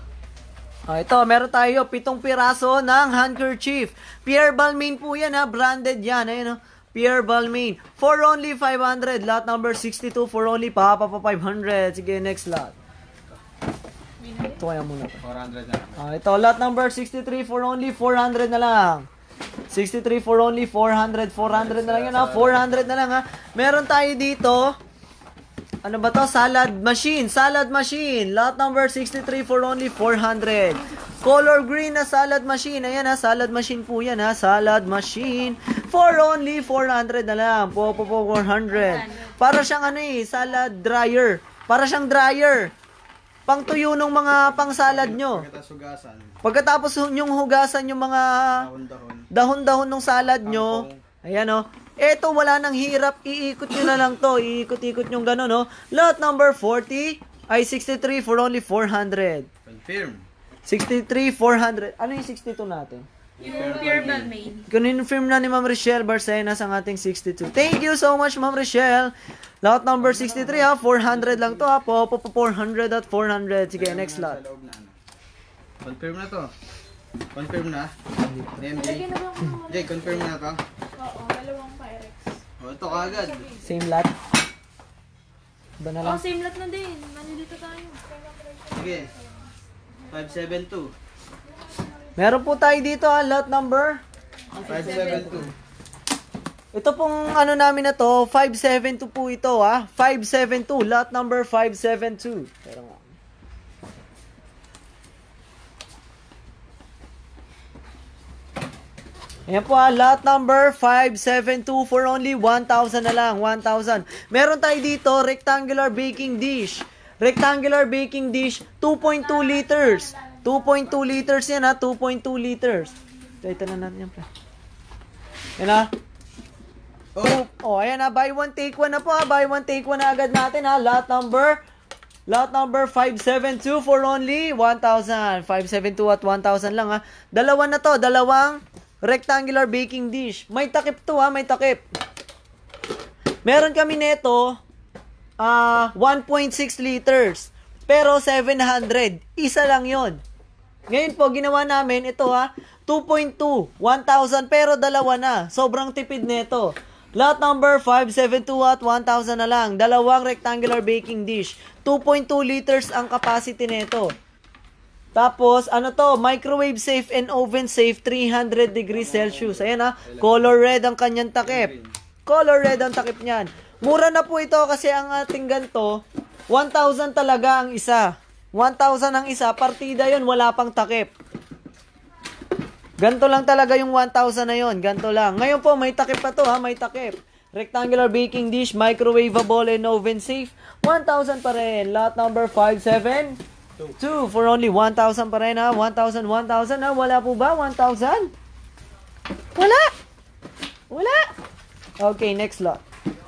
[SPEAKER 3] 7.
[SPEAKER 1] Ito, meron tayo 7 piraso ng handkerchief. Pierre Balmain po yan ha, branded yan. Ayan o. Pierre Balmain. For only 500. Lot number 62 for only pa 500. Sige, next lot. Ito kaya muna.
[SPEAKER 3] 400 na.
[SPEAKER 1] Ito, lot number 63 for only 400 na lang. 63 for only 400. 400 na lang yan ha. 400 na lang ha. Meron tayo dito. Ano ba to? Salad machine. Salad machine. Lot number 63 for only 400. Color green na salad machine. Ayan ha. Salad machine po yan ha. Salad machine. For only 400 na lang. 400. Para siyang ano eh. Salad dryer. Para siyang dryer. Pangtuyo ng mga pang-salad nyo.
[SPEAKER 3] Pagkatapos hugasan.
[SPEAKER 1] Pagkatapos yung hugasan yung mga dahon-dahon ng salad nyo. Ayan o. Eto, wala nang hirap. Iikot nyo na lang to. Iikot-ikot nyo gano'n, no? Lot number 40 ay 63 for only 400.
[SPEAKER 3] Confirm.
[SPEAKER 1] 63, 400. Ano yung 62 natin?
[SPEAKER 2] Yung Pure Balmain.
[SPEAKER 1] Confirm na ni Ma'am Rochelle Barcenas ang ating 62. Thank you so much, Ma'am Rochelle. Lot number 63 ha. 400 lang to ha. 400 at 400. Sige, next lot.
[SPEAKER 3] Sa loob na ano. Confirm na to. Confirm na. MJ. Jay, confirm na to.
[SPEAKER 2] Oo, dalawang Pyrex.
[SPEAKER 3] O, ito kagad.
[SPEAKER 1] Same lot. Iba na
[SPEAKER 2] Oh,
[SPEAKER 1] lang.
[SPEAKER 2] same lot na din. Nandito tayo.
[SPEAKER 3] Sige. 572.
[SPEAKER 1] Meron po tayo dito lot number.
[SPEAKER 3] 572.
[SPEAKER 1] Ito pong ano namin na to, 572 po ito 572, lot number 572. Pero nga. Ayan po lot number 572 for only 1,000 na lang, 1,000. Meron tayo dito, rectangular baking dish. Rectangular baking dish, 2.2 liters. 2.2 liters yan 2.2 liters. Ito na natin yan. Yan ayan buy one take one na po buy one take one na agad natin lot number 572 for only 1,000. 572 at 1,000 lang Dalawa na to, dalawang rectangular baking dish. May takip to may takip. Meron kami nito 1.6 liters. Pero 700. Isa lang 'yon. Ngayon po ginawa namin ito 2.2, 1,000 pero dalawa na. Sobrang tipid nito. Lot number 572 at 1,000 na lang. Dalawang rectangular baking dish. 2.2 liters ang capacity nito. Tapos, microwave safe and oven safe, 300 degrees Celsius. Ayan color red ang kanyang takip. Color red ang takip niyan. Mura na po ito kasi ang ating ganito, 1,000 talaga ang isa. 1,000 ang isa, partida yon wala pang takip. Ganto lang talaga yung 1,000 na yon, ganto lang. Ngayon po, may takip pa to may takip. Rectangular baking dish, microwavable and oven safe, 1,000 pa rin. Lot number 572 for only 1,000 pa rin 1,000, 1,000 wala po ba? 1,000? Wala! Wala! Okay, next lot.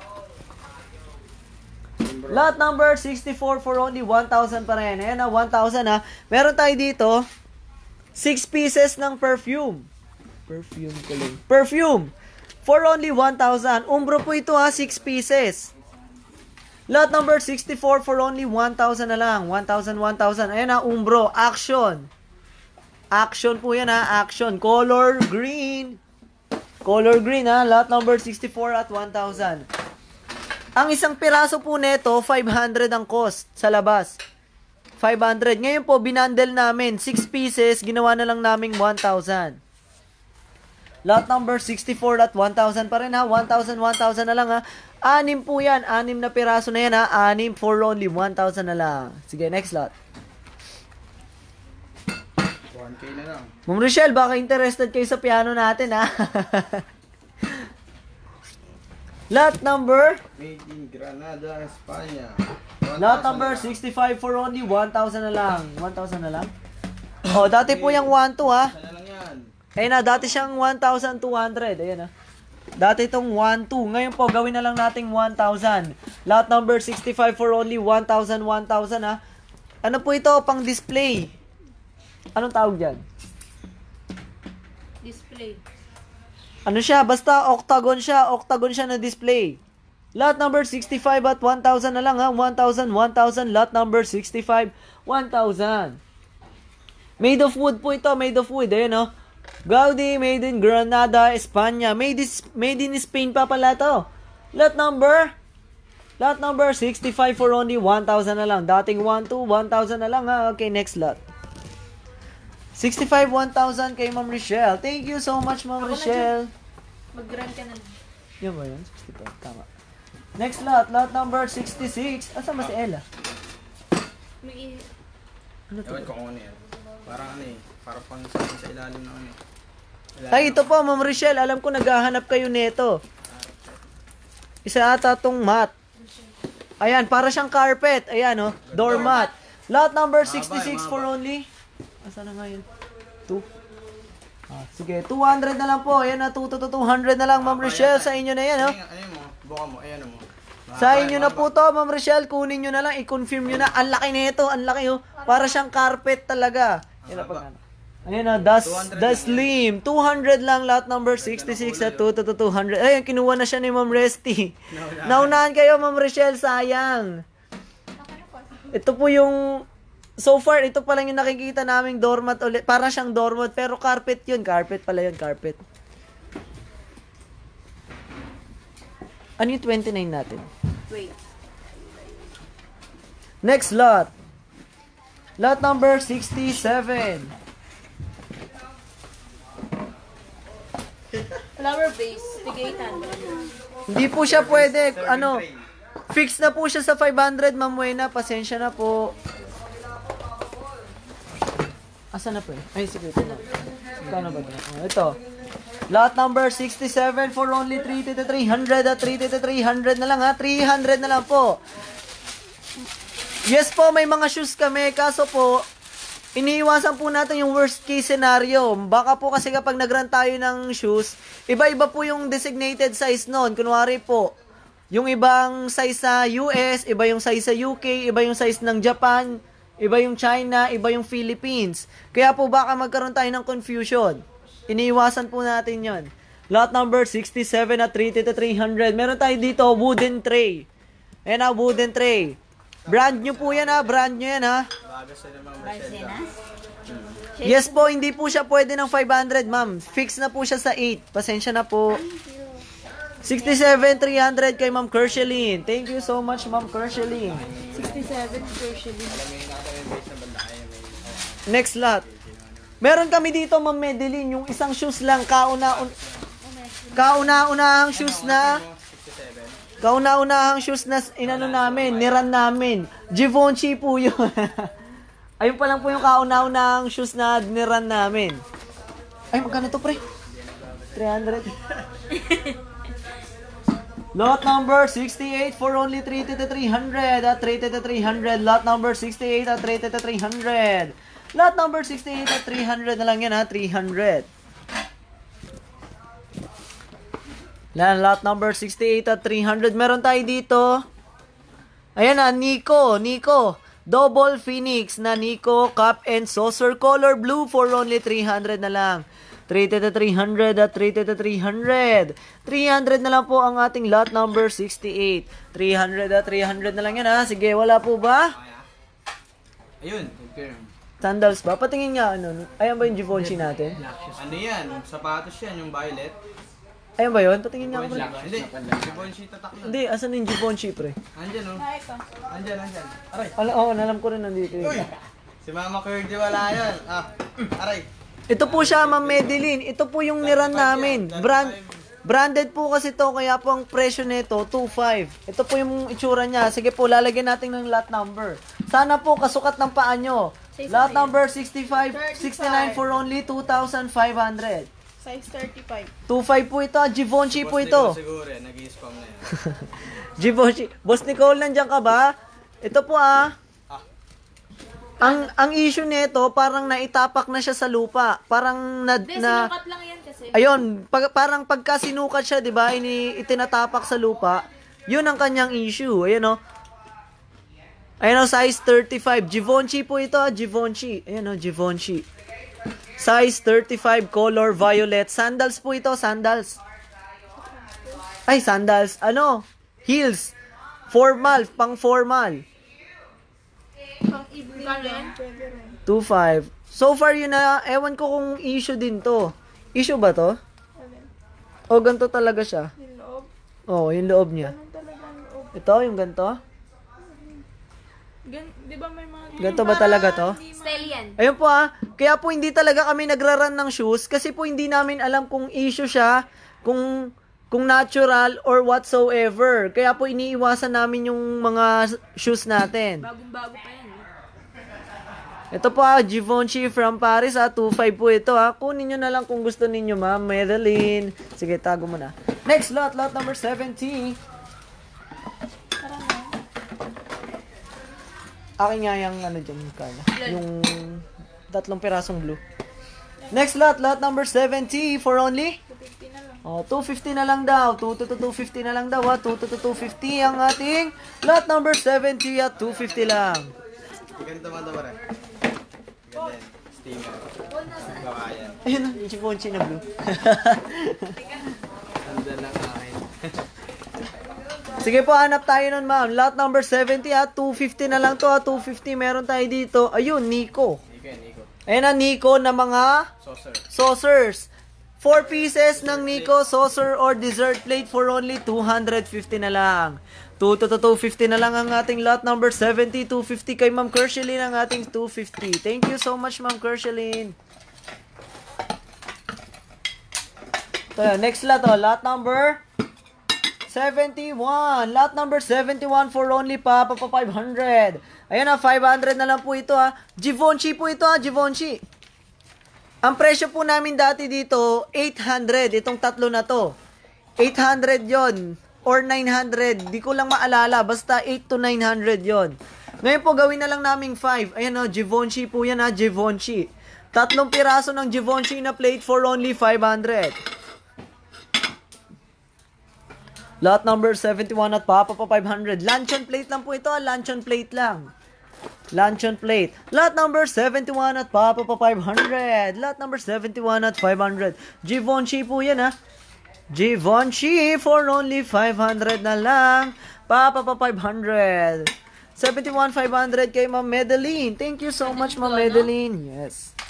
[SPEAKER 1] Lot number 64 for only 1,000 pa rin. Ayan 1,000 Meron tayo dito, 6 pieces ng perfume. Perfume. For only 1,000. Umbro po ito 6 pieces. Lot number 64 for only 1,000 na lang. 1,000, 1,000. Ayan umbro. Action. Action po yan Action. Color green. Color green Lot number 64 at 1,000. Ang isang piraso po nito, 500 ang cost sa labas. 500. Ngayon po, binandel namin. 6 pieces, ginawa na lang naming 1,000. Lot number 64 at 1,000 pa rin 1,000, 1,000 na lang 6 po yan. 6 na piraso na yan 6 for only 1,000 na lang. Sige, next lot.
[SPEAKER 3] 1K na lang.
[SPEAKER 1] Ma'am Rochelle, baka interested kayo sa piano natin Lot number?
[SPEAKER 3] Made in Granada, Espanya.
[SPEAKER 1] Lot number 65 for only 1,000 na lang. 1,000 na lang? Dati po yung 1,2
[SPEAKER 3] Sana lang yan.
[SPEAKER 1] Ayun dati siyang 1,200. Ayan Dati itong 1,2. Ngayon po, gawin na lang nating 1,000. Lot number 65 for only 1,000, 1,000 Ano po ito? Pang display. Anong tawag dyan?
[SPEAKER 2] Display.
[SPEAKER 1] Ano siya? Basta octagon siya. Octagon siya na display. Lot number 65 at 1,000 na lang 1,000, 1,000. Lot number 65, 1,000. Made of wood po ito. Made of wood. Ayan Gaudi, made in Granada, Espanya. Made in Spain pa pala to. Lot number 65 for only 1,000 na lang. Dating 1,2, 1,000 na lang Okay, next lot. 65, 1,000 kay Ma'am Rochelle. Thank you so much, Ma'am Rochelle.
[SPEAKER 2] Mag-run ka na.
[SPEAKER 1] Yan ba yun? 65. Tama. Next lot. Lot number 66. Asa ba si Ella?
[SPEAKER 2] May
[SPEAKER 1] Ano to?
[SPEAKER 3] Ewan ko kung ano yan. Parang parang pang sa ilalim ng
[SPEAKER 1] Ay, ito po, Ma'am Rochelle. Alam ko naghahanap kayo nito. Isa ata tong mat. Ayan, para siyang carpet. Ayan, doormat. Lot number 66 for only... Asa na nga yun? 2. Sige, 200 na lang po. Ayan 200 na lang, Ma'am Rochelle. Sa inyo na yan,
[SPEAKER 3] Ayan mo, buka mo, ayan mo.
[SPEAKER 1] Sa inyo na po to, Ma'am Rochelle. Kunin nyo na lang, i-confirm nyo na. Ang laki nito, ang laki Para siyang carpet talaga. Ayan the slim. 200 lang, lot number 66 at 200. Ayan, kinuha na siya ni Ma'am Resty. Naunahan kayo, Ma'am Rochelle, sayang. Ito po yung... So far, ito pa lang yung nakikita naming doormat ulit. Parang siyang doormat, pero carpet yun. Carpet pala yun, carpet. Ano yung 29 natin?
[SPEAKER 7] Wait.
[SPEAKER 1] Next lot. Lot number 67.
[SPEAKER 2] Flower base, tigay 800.
[SPEAKER 1] Hindi po siya pwede, ano, fix na po siya sa 500, Ma'am Wena. Pasensya na po. Asa na po eh? Ay, sige, ito na. Kano ba ito? Oh, ito. Lot number 67 for only 300 at 300 na lang ha. 300 na lang po. Yes po, may mga shoes kami. Kaso po, iniiwasan po natin yung worst case scenario. Baka po kasi kapag nag-run tayo ng shoes, iba-iba po yung designated size nun. Kunwari po, yung ibang size sa US, iba yung size sa UK, iba yung size ng Japan, iba yung China, iba yung Philippines. Kaya po baka magkaroon tayo ng confusion. Iniiwasan po natin yon. Lot number 67 at 300. Meron tayo dito, wooden tray. Ayan na, wooden tray. Brand new po yan ha, brand new yan ha.
[SPEAKER 3] Bago sila mga
[SPEAKER 7] Barcenas?
[SPEAKER 1] Yes po, hindi po siya pwede ng 500, ma'am. Fix na po siya sa 8. Pasensya na po. 67,300 kay Ma'am Kershelin. Thank you so much, Ma'am Kershelin.
[SPEAKER 2] 67 usually.
[SPEAKER 1] Next lot. Meron kami dito, Ma'am Medeline, yung isang shoes lang, kauna-unahang shoes na inano namin, niran namin. Givenchy po yun. Ayun pa lang po yung kauna-unahang shoes na niran namin. Ay, magkano to, pre? 300. Lot number 68 for only 300 at 300. Lot number 68 at 300. Lot number 68 at 300 na lang yan ha, 300. Lot number 68 at 300. Meron tayo dito. Ayan na, Nico. Double Phoenix na Nico Cup and Saucer color blue for only 300 na lang. 300 at 300. 300 na lang po ang ating lot number 68. 300 at 300 na lang yan ha. Sige, wala po ba?
[SPEAKER 3] Ayun, confirm.
[SPEAKER 1] Sandals ba? Patingin nga ano. Ayan ba yung Givenchy natin?
[SPEAKER 3] Ano yan? Sapatos yan, yung violet.
[SPEAKER 1] Ayan ba yun? Patingin nga pre.
[SPEAKER 3] Hindi, Givenchy tatak na.
[SPEAKER 1] Hindi, asan yung Givenchy pre?
[SPEAKER 3] Andyan oh.
[SPEAKER 2] Ah, ito.
[SPEAKER 3] Andyan. Aray.
[SPEAKER 1] Alam ko rin nandito yun.
[SPEAKER 3] Si Mama Curdy wala yan. Aray.
[SPEAKER 1] Ito po siya, Ma'am Medeline. Ito po yung niran namin. Branded po kasi to, kaya po ang presyo nito, 2.5. Ito po yung itsura niya. Sige po, lalagyan natin ng lot number. Sana po kasukat ng paa nyo. Lot number 65, 69 for only 2,500.
[SPEAKER 2] Size 35.
[SPEAKER 1] 2.5 po ito. Givenchy po ito.
[SPEAKER 3] Siguro eh, nag-i-spam na yan.
[SPEAKER 1] Givenchy. Boss Nicole, nandiyan ka ba? Ito po Ang issue nito, parang naitapak na siya sa lupa. Parang
[SPEAKER 2] Hindi, sinukat lang yan kasi.
[SPEAKER 1] Ayun, parang pagka sinukat siya, 'di ba? Itinatapak sa lupa. 'Yun ang kanyang issue. Ayun oh. Ayun oh, size 35. Givenchy po ito, Givenchy. Ayun oh, Givenchy. Size 35, color violet. Sandals po ito, sandals. Ay, sandals. Ano? Heels. Formal, pang formal.
[SPEAKER 2] Pang evening yan.
[SPEAKER 1] 2.5. So far yun na, ewan ko kung issue din to. Issue ba to? O ganito talaga siya?
[SPEAKER 2] Yung loob.
[SPEAKER 1] Oo, yung loob niya.
[SPEAKER 2] Anong talaga ang loob?
[SPEAKER 1] Ito, yung ganito?
[SPEAKER 2] Di ba may mga...
[SPEAKER 1] Ganito ba talaga to?
[SPEAKER 2] Style yan.
[SPEAKER 1] Ayun po kaya po hindi talaga kami nagraran ng shoes kasi po hindi namin alam kung issue siya, kung natural or whatsoever. Kaya po iniiwasan namin yung mga shoes natin.
[SPEAKER 2] Bagong-bago pa yan.
[SPEAKER 1] Ito po Givenchy from Paris 2.5 po ito Kunin nyo na lang kung gusto ninyo ma'am Madeline. Sige, tago mo na. Next lot number 70. Akin nga yung ano dyan yung kala. Yung 3 pirasong blue. Next lot number 70 for only
[SPEAKER 2] 250 na lang.
[SPEAKER 1] 250 na lang daw. 250 na lang daw 250 ang ating lot number 70 at 250 lang.
[SPEAKER 3] Ganito man daw pare. Ganda yan. Stinger. Baka yan.
[SPEAKER 1] Ayun na, yung Givenchy na blue.
[SPEAKER 3] Ganda lang akin.
[SPEAKER 1] Sige po, hanap tayo nun ma'am. Lot number 70 250 na lang to 250 meron tayo dito. Ayun, Nico.
[SPEAKER 3] Nico.
[SPEAKER 1] Ayan na, Nico na mga saucers. 4 pieces ng Nico saucer or dessert plate for only 250 na lang. 250 na lang ang ating lot number 70. 250 kay Ma'am Kershelin ang ating 250. Thank you so much, Ma'am Kershelin. Next lot, lot number 71. Lot number 71 for only pa 500. Ayan na, 500 na lang po ito ha. Givenchy po ito ha, Givenchy. Ang presyo po namin dati dito, 800. Itong tatlo na to. 800 yon or 900. Di ko lang maalala. Basta 8 to 900 yon. Ngayon po, gawin na lang naming 5. Ayan o, Givenchy po yan ha, Givenchy. 3 piraso ng Givenchy na plate for only 500. Lot number 71 at papa 500. Luncheon plate lang po ito. Luncheon plate lang. Luncheon plate. Lot number 71 at papa 500. Lot number 71 at 500. Givenchy po yan ha. Givenchy for only 500 na lang. Papa 500. 71 500 kay Ma'am Madeline. Thank you so much, Ma'am Madeline. Yes.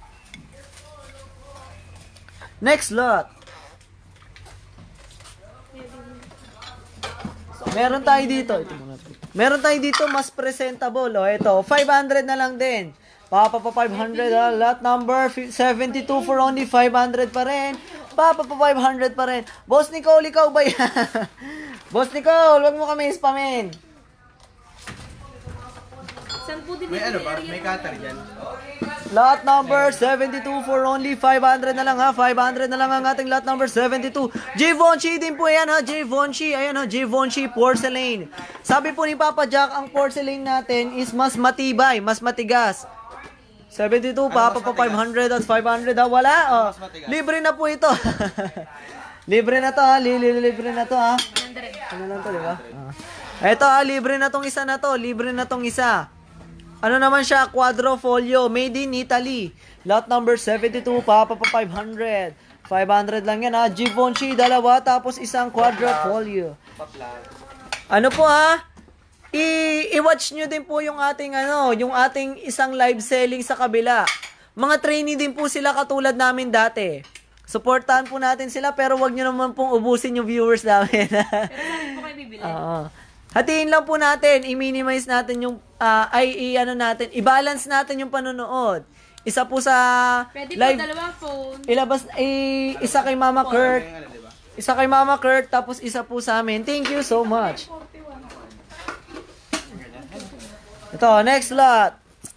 [SPEAKER 1] Next lot. Meron tayo dito. Meron tayo dito mas presentable. O, ito. 500 na lang din. Papa 500. Lot number 72 for only 500 pa rin. Papa 500 pa rin. Boss Nicole, ikaw ba yan? Boss Nicole, wag mo kami spamin.
[SPEAKER 2] Saan po din
[SPEAKER 3] May ano ba? May cutter dyan.
[SPEAKER 1] Lot number 72 for only 500 na lang ha. 500 na lang ang ating lot number 72. Givenchy din po yan ha. Givenchy. Ayan ha. Givenchy porcelain. Sabi po ni Papa Jack, ang porcelain natin is mas matibay, mas matigas. 72, Papa pa 500 at 500 ha. Wala. Oh. Libre na po ito. Libre na to ha. Libre na to ha. Ano lang to, di ba? Ito ha. Libre na tong isa na to. Libre na tong isa. Ano naman siya? Quadrofolio. Made in Italy. Lot number 72. Papa pa 500. 500 lang yan ha. Givenchy, dalawa. Tapos isang quadrofolio. Ano po ha? I-watch nyo din po yung ating yung ating isang live selling sa kabila. Mga trainee din po sila katulad namin dati. Supportahan po natin sila pero wag nyo naman pong ubusin yung viewers namin.
[SPEAKER 2] Pero saan po kayo bibili?
[SPEAKER 1] Hatiin lang po natin, i-minimize natin yung i-balance natin yung panonood. Isa po sa
[SPEAKER 2] Pwede
[SPEAKER 1] live,
[SPEAKER 2] po dalawang phone.
[SPEAKER 1] isa kay Mama Kurt. Isa kay Mama Kurt, tapos isa po sa amin. Thank you so much. Ito, next lot.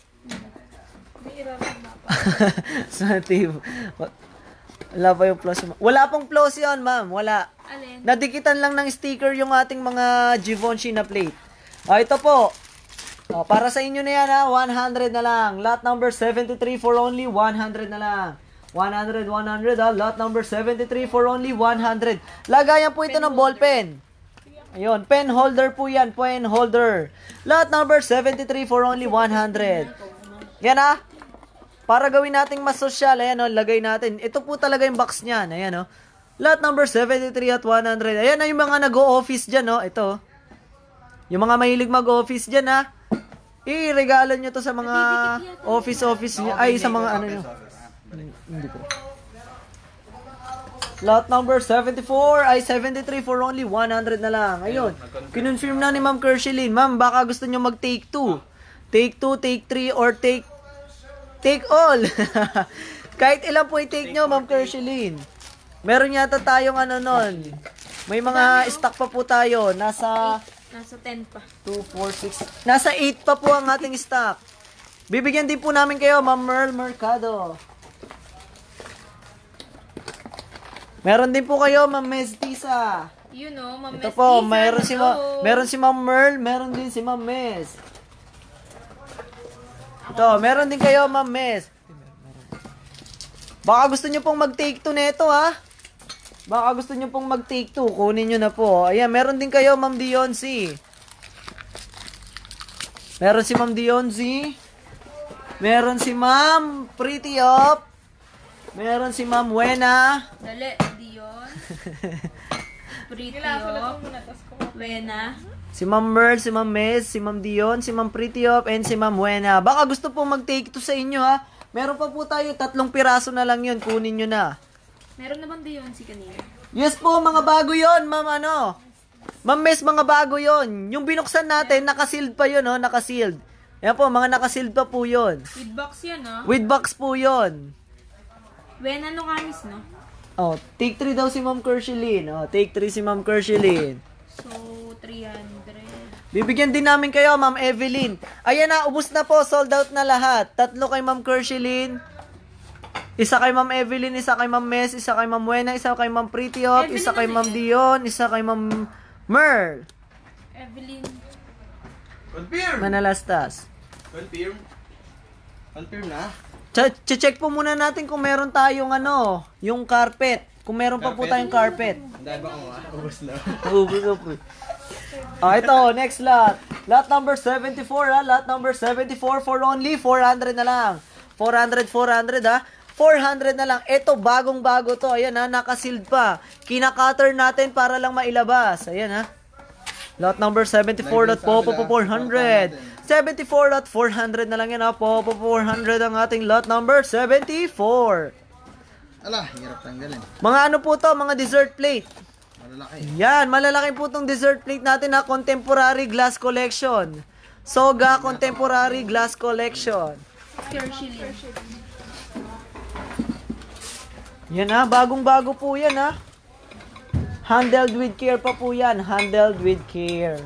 [SPEAKER 1] Wala pa yung plus. Wala pong plus yun, ma'am. Wala.
[SPEAKER 2] Alin?
[SPEAKER 1] Nadikitan lang ng sticker yung ating mga Givenchy na plate. Ito po. Para sa inyo na yan ha. 100 na lang. Lot number 73 for only 100 na lang. 100 ha. Lot number 73 for only 100. Lagayan po ito ng ballpen. Ayun. Pen holder po yan. Pen holder. Lot number 73 for only 100. Yan ha. Para gawin nating mas social, ayan o, lagay natin. Ito po talaga yung box niyan, ayan o. Lot number 73 at 100. Ayan na yung mga nag-o-office dyan, o. Ito. Yung mga mahilig mag-office dyan, ha. I-regalo nyo to sa mga office nyo. Ay, sa mga ano nyo. Hindi ko. Lot number 74 ay 73 for only 100 na lang. Ayun. Kinonfirm na ni Ma'am Kershelin. Ma'am, baka gusto nyo mag-take 2. Take 2, take 3, or take all. Kahit ilan po i-take nyo, Ma'am Kershelin. Meron yata tayong nun. May mga stock pa po tayo. Nasa
[SPEAKER 2] 10 pa.
[SPEAKER 1] 2, 4, 6. Nasa 8 pa po ang ating stock. Bibigyan din po namin kayo, Ma'am Merl Mercado. Meron din po kayo, Ma'am Mestisa.
[SPEAKER 2] You know, Ma'am
[SPEAKER 1] Ito po,
[SPEAKER 2] Mestisa,
[SPEAKER 1] meron si Ma'am Merl, meron din si Ma'am Mes. Ito, meron din kayo, Ma'am Mes. Baka gusto nyo pong mag-take 2 neto, ha? Baka gusto nyo pong mag-take 2. Kunin nyo na po. Ayan, meron din kayo, Ma'am Dioncy. Meron si Ma'am Dioncy. Meron si Ma'am Pretty Up. Meron si Ma'am Wena.
[SPEAKER 2] Dali, Dion. Pretty Up. Wena.
[SPEAKER 1] Si Ma'am Merl, si Ma'am Mes, si Ma'am Dion, si Ma'am Pretty Up, and si Ma'am Wena. Baka gusto po mag-take 2 sa inyo, ha? Meron pa po tayo, 3 piraso na lang yun. Kunin nyo na.
[SPEAKER 2] Meron naman Dion si kanina.
[SPEAKER 1] Yes po, mga bago yon, Ma'am Ma'am Mes, mga bago yon. Yung binuksan natin, naka-sealed pa yun, oh, naka-sealed. Ayan po, mga naka-sealed pa po yun.
[SPEAKER 2] With box yan, ah.
[SPEAKER 1] With box po yun.
[SPEAKER 2] When ano kamis, no?
[SPEAKER 1] Oh, take 3 daw si Ma'am Kershelin. Oh, take 3 si Ma'am Kershelin.
[SPEAKER 2] So, 300.
[SPEAKER 1] Bibigyan din namin kayo, Ma'am Evelyn. Ayan na, ubus na po, sold out na lahat. 3 kay Ma'am Kershelin. Isa kay Ma'am Evelyn, isa kay Ma'am Mes, isa kay Ma'am Wena, isa kay Ma'am Pretty Hop, isa kay Ma'am Dion, isa kay Ma'am Merl.
[SPEAKER 2] Evelyn.
[SPEAKER 3] Confirm!
[SPEAKER 1] Manalastas.
[SPEAKER 3] Confirm? Confirm na?
[SPEAKER 1] Check po muna natin kung meron tayong ano, yung carpet. Kung meron pa po tayong carpet.
[SPEAKER 3] Dahil ba ko ubos na.
[SPEAKER 1] Ubus na po. Ito, next lot. Lot number 74 ha. Lot number 74 for only 400 na lang. 400 ha. 400 na lang. Ito, bagong-bago to. Ayan ha, naka-sealed pa. Kina-cutter natin para lang mailabas. Ayan ha. Lot number 74 at po 400. 74 at 400 na lang yan ha. Po 400 ang ating lot number 74.
[SPEAKER 3] Ala, hirap tanggalin.
[SPEAKER 1] Mga ano po to, mga dessert plate.
[SPEAKER 3] Malalaki.
[SPEAKER 1] Yan, malalaki po tong dessert plate natin ha. Contemporary glass collection. Soga Contemporary Glass Collection.
[SPEAKER 2] Kershelin.
[SPEAKER 1] Yan ha, bagong-bago po yan ha. Handled with care pa po yan. Handled with care.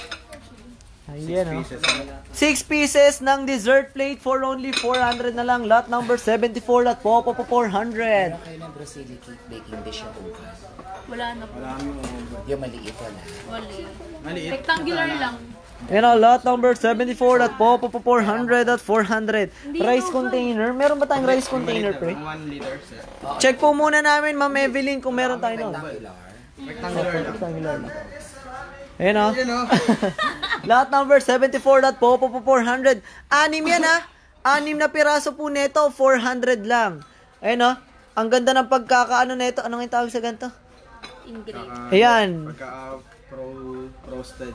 [SPEAKER 1] Ayan, 6 pieces ng dessert plate for only 400 na lang. Lot number 74 at po 400.
[SPEAKER 5] Kayo ng Brazilian cake baking dish yung bukas.
[SPEAKER 2] Wala na po.
[SPEAKER 5] Yung maliit wala.
[SPEAKER 2] Wala.
[SPEAKER 3] Maliit.
[SPEAKER 2] Rectangular lang.
[SPEAKER 1] Ayan o, lot number 74 at po 400 at 400. Rice container. Meron ba tayong rice container, pre?
[SPEAKER 3] 1 liter, sir.
[SPEAKER 1] Check po muna namin, Ma'am Evelyn, kung meron tayo nun.
[SPEAKER 3] Rectangular lang.
[SPEAKER 1] Rectangular lang. Ayan o.
[SPEAKER 3] Yan o.
[SPEAKER 1] Lot number 74 at po 400. 6 yan ha. 6 na piraso po nito, 400 lang. Ayan o. Ang ganda ng pagkakaano nito. Anong yung tawag sa ganito?
[SPEAKER 2] Engraved.
[SPEAKER 1] Ayan.
[SPEAKER 3] Roasted.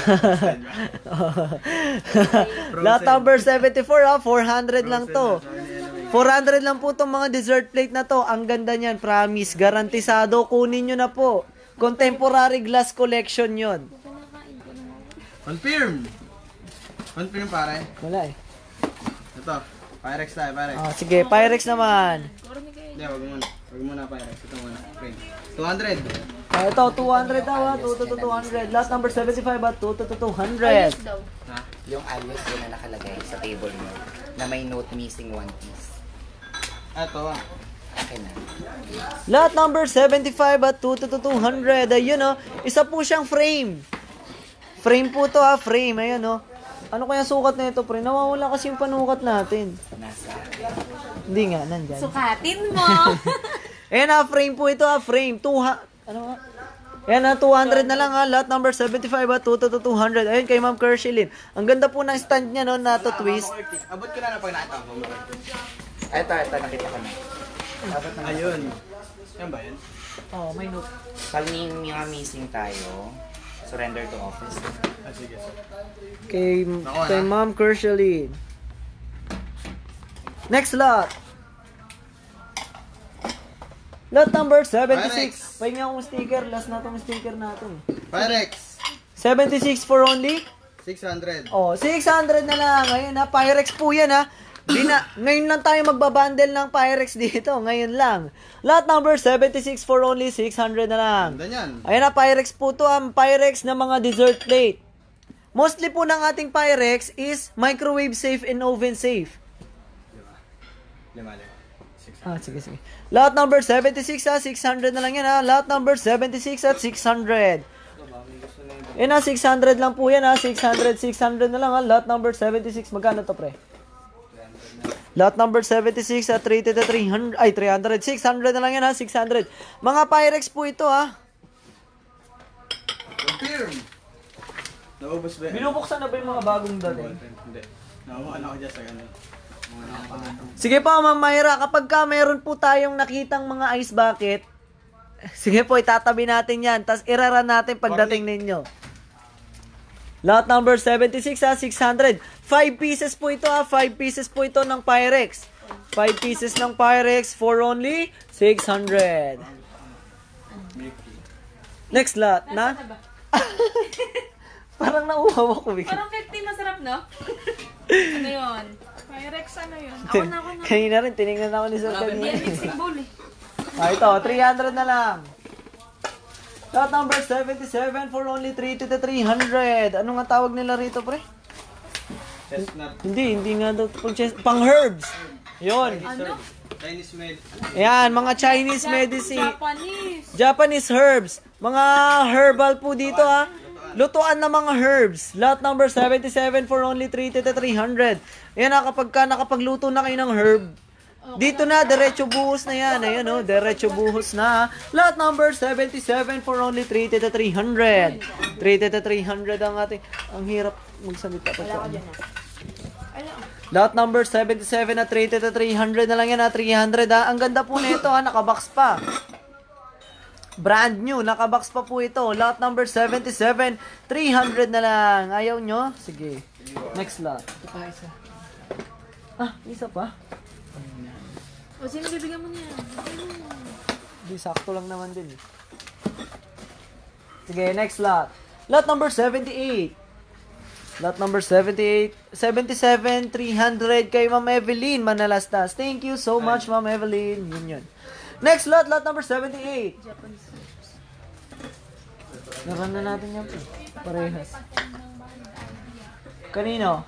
[SPEAKER 1] Lot number 74 ha. 400 lang to. 400 lang po tong mga dessert plate na to. Ang ganda niyan, promise. Garantisado. Kunin nyo na po. Contemporary glass collection yon.
[SPEAKER 3] Confirm. Confirm pare.
[SPEAKER 1] Wala eh.
[SPEAKER 3] Ito. Pyrex tayo, Pyrex.
[SPEAKER 1] Oh, sige, Pyrex naman.
[SPEAKER 3] Hindi, wag muna. Wag muna Pyrex. Ito muna. Okay. 200.
[SPEAKER 1] Ito, 200 daw ha. 200. Lot number 75 at 200.
[SPEAKER 2] Daw.
[SPEAKER 3] Ha?
[SPEAKER 5] Yung alias yun na nakalagay sa table mo na may note missing one piece.
[SPEAKER 3] Ito.
[SPEAKER 5] Akin na.
[SPEAKER 1] Lot number 75 at 200. Ayun o. Isa po siyang frame. Frame po to ha. Frame. Ayun o. Ano kaya sukat na ito, pre? Nawawala kasi yung panukat natin.
[SPEAKER 5] Nasa.
[SPEAKER 1] Hindi nga, nandyan.
[SPEAKER 2] Sukatin mo.
[SPEAKER 1] Ayan ha, frame po ito ha. Frame. Ano nga? Ayan na, 200 na lang ha. Lot number 75 at 200. Ayun kay Ma'am Kershelin. Ang ganda po ng stand niya no, na to twist.
[SPEAKER 3] Abot ko na pag nakita ko.
[SPEAKER 5] Ito, nakita ko na.
[SPEAKER 3] Ayun. Yan ba yun?
[SPEAKER 1] Oh, may note.
[SPEAKER 5] Pag may mga missing tayo, surrender to office.
[SPEAKER 3] Ah, sige, sir.
[SPEAKER 1] Kay Ma'am Kershelin. Next lot. Lot number 76. Pahingi akong sticker. Last na tong sticker natin.
[SPEAKER 3] Pyrex.
[SPEAKER 1] 76 for only?
[SPEAKER 3] 600.
[SPEAKER 1] Oh, 600 na lang. Ayun ha, Pyrex po yan ha. Ngayon lang tayo magbabundle ng Pyrex dito. Ngayon lang. Lot number 76 for only 600 na lang.
[SPEAKER 3] Ganda yan.
[SPEAKER 1] Ayun na, Pyrex po to. Ang Pyrex na mga dessert plate. Mostly po ng ating Pyrex is microwave safe and oven safe.
[SPEAKER 3] Lima.
[SPEAKER 1] Sige. Lot number 76 ha, 600 na lang yan ha. Lot number 76 at 600. Yan ha, 600 lang po yan ha. 600 na lang ha. Lot number 76. Magkano to, pre? Lot number 76 at 300. 600 na lang yan ha. 600. Mga Pyrex po ito ha.
[SPEAKER 3] Confirm. Naubos ba?
[SPEAKER 1] Binubuksan na ba yung mga bagong dating?
[SPEAKER 3] Hindi. Nakuha ko dyan sa ganun.
[SPEAKER 1] Sige po, Ma'am Myra, kapag ka meron po tayong nakitang mga ice bucket, sige po, itatabi natin yan. Tapos irara natin pagdating ninyo. Lot number 76 ha, 600. 5 pieces po ito ha, 5 pieces po ito ng Pyrex. 5 pieces ng Pyrex for only 600. Next lot na? Parang nauhaw ako eh.
[SPEAKER 2] Parang 50 masarap, no? Ano yun? Pyrex, ano yun? Ako na.
[SPEAKER 1] Kanina rin, tinignan ako ni Sir kanina.
[SPEAKER 2] Yan, mixing bowl eh.
[SPEAKER 1] Ito, 300 na lang. Lot number 77 for only 300. Ano nga tawag nila rito, pre?
[SPEAKER 3] Chestnut.
[SPEAKER 1] Hindi nga daw pang herbs. Yun.
[SPEAKER 2] Ano?
[SPEAKER 3] Chinese made.
[SPEAKER 1] Ayan, mga Chinese medicine.
[SPEAKER 2] Japanese.
[SPEAKER 1] Japanese herbs. Mga herbal po dito ha. Lutuan na mga herbs. Lot number 77 for only 300. Ayan na, kapag nakapagluto na kayo ng herb, dito na, diretso buhos na yan. Ayan o, diretso buhos na. Lot number 77 for only 300. 300 ang ating, ang hirap magsalita pa ito. Lot number 77 at 300 na lang yan ha, 300 ha. Ang ganda po nito ha, nakabox pa. Brand new, nakabox pa po ito. Lot number 77, 300 na lang. Ayaw nyo? Sige. Next lot. Ito pa isa. Isa pa?
[SPEAKER 2] O, sino bibigyan mo niya?
[SPEAKER 1] Di, sakto lang naman din eh. Sige, next lot. Lot number 78. Lot number 78, 77, 300 kay Ma'am Evelyn Manalastas. Thank you so much, Ma'am Evelyn. Yun. Next lot, lot number 78. Naran na natin yan po. Parehas. Kanino?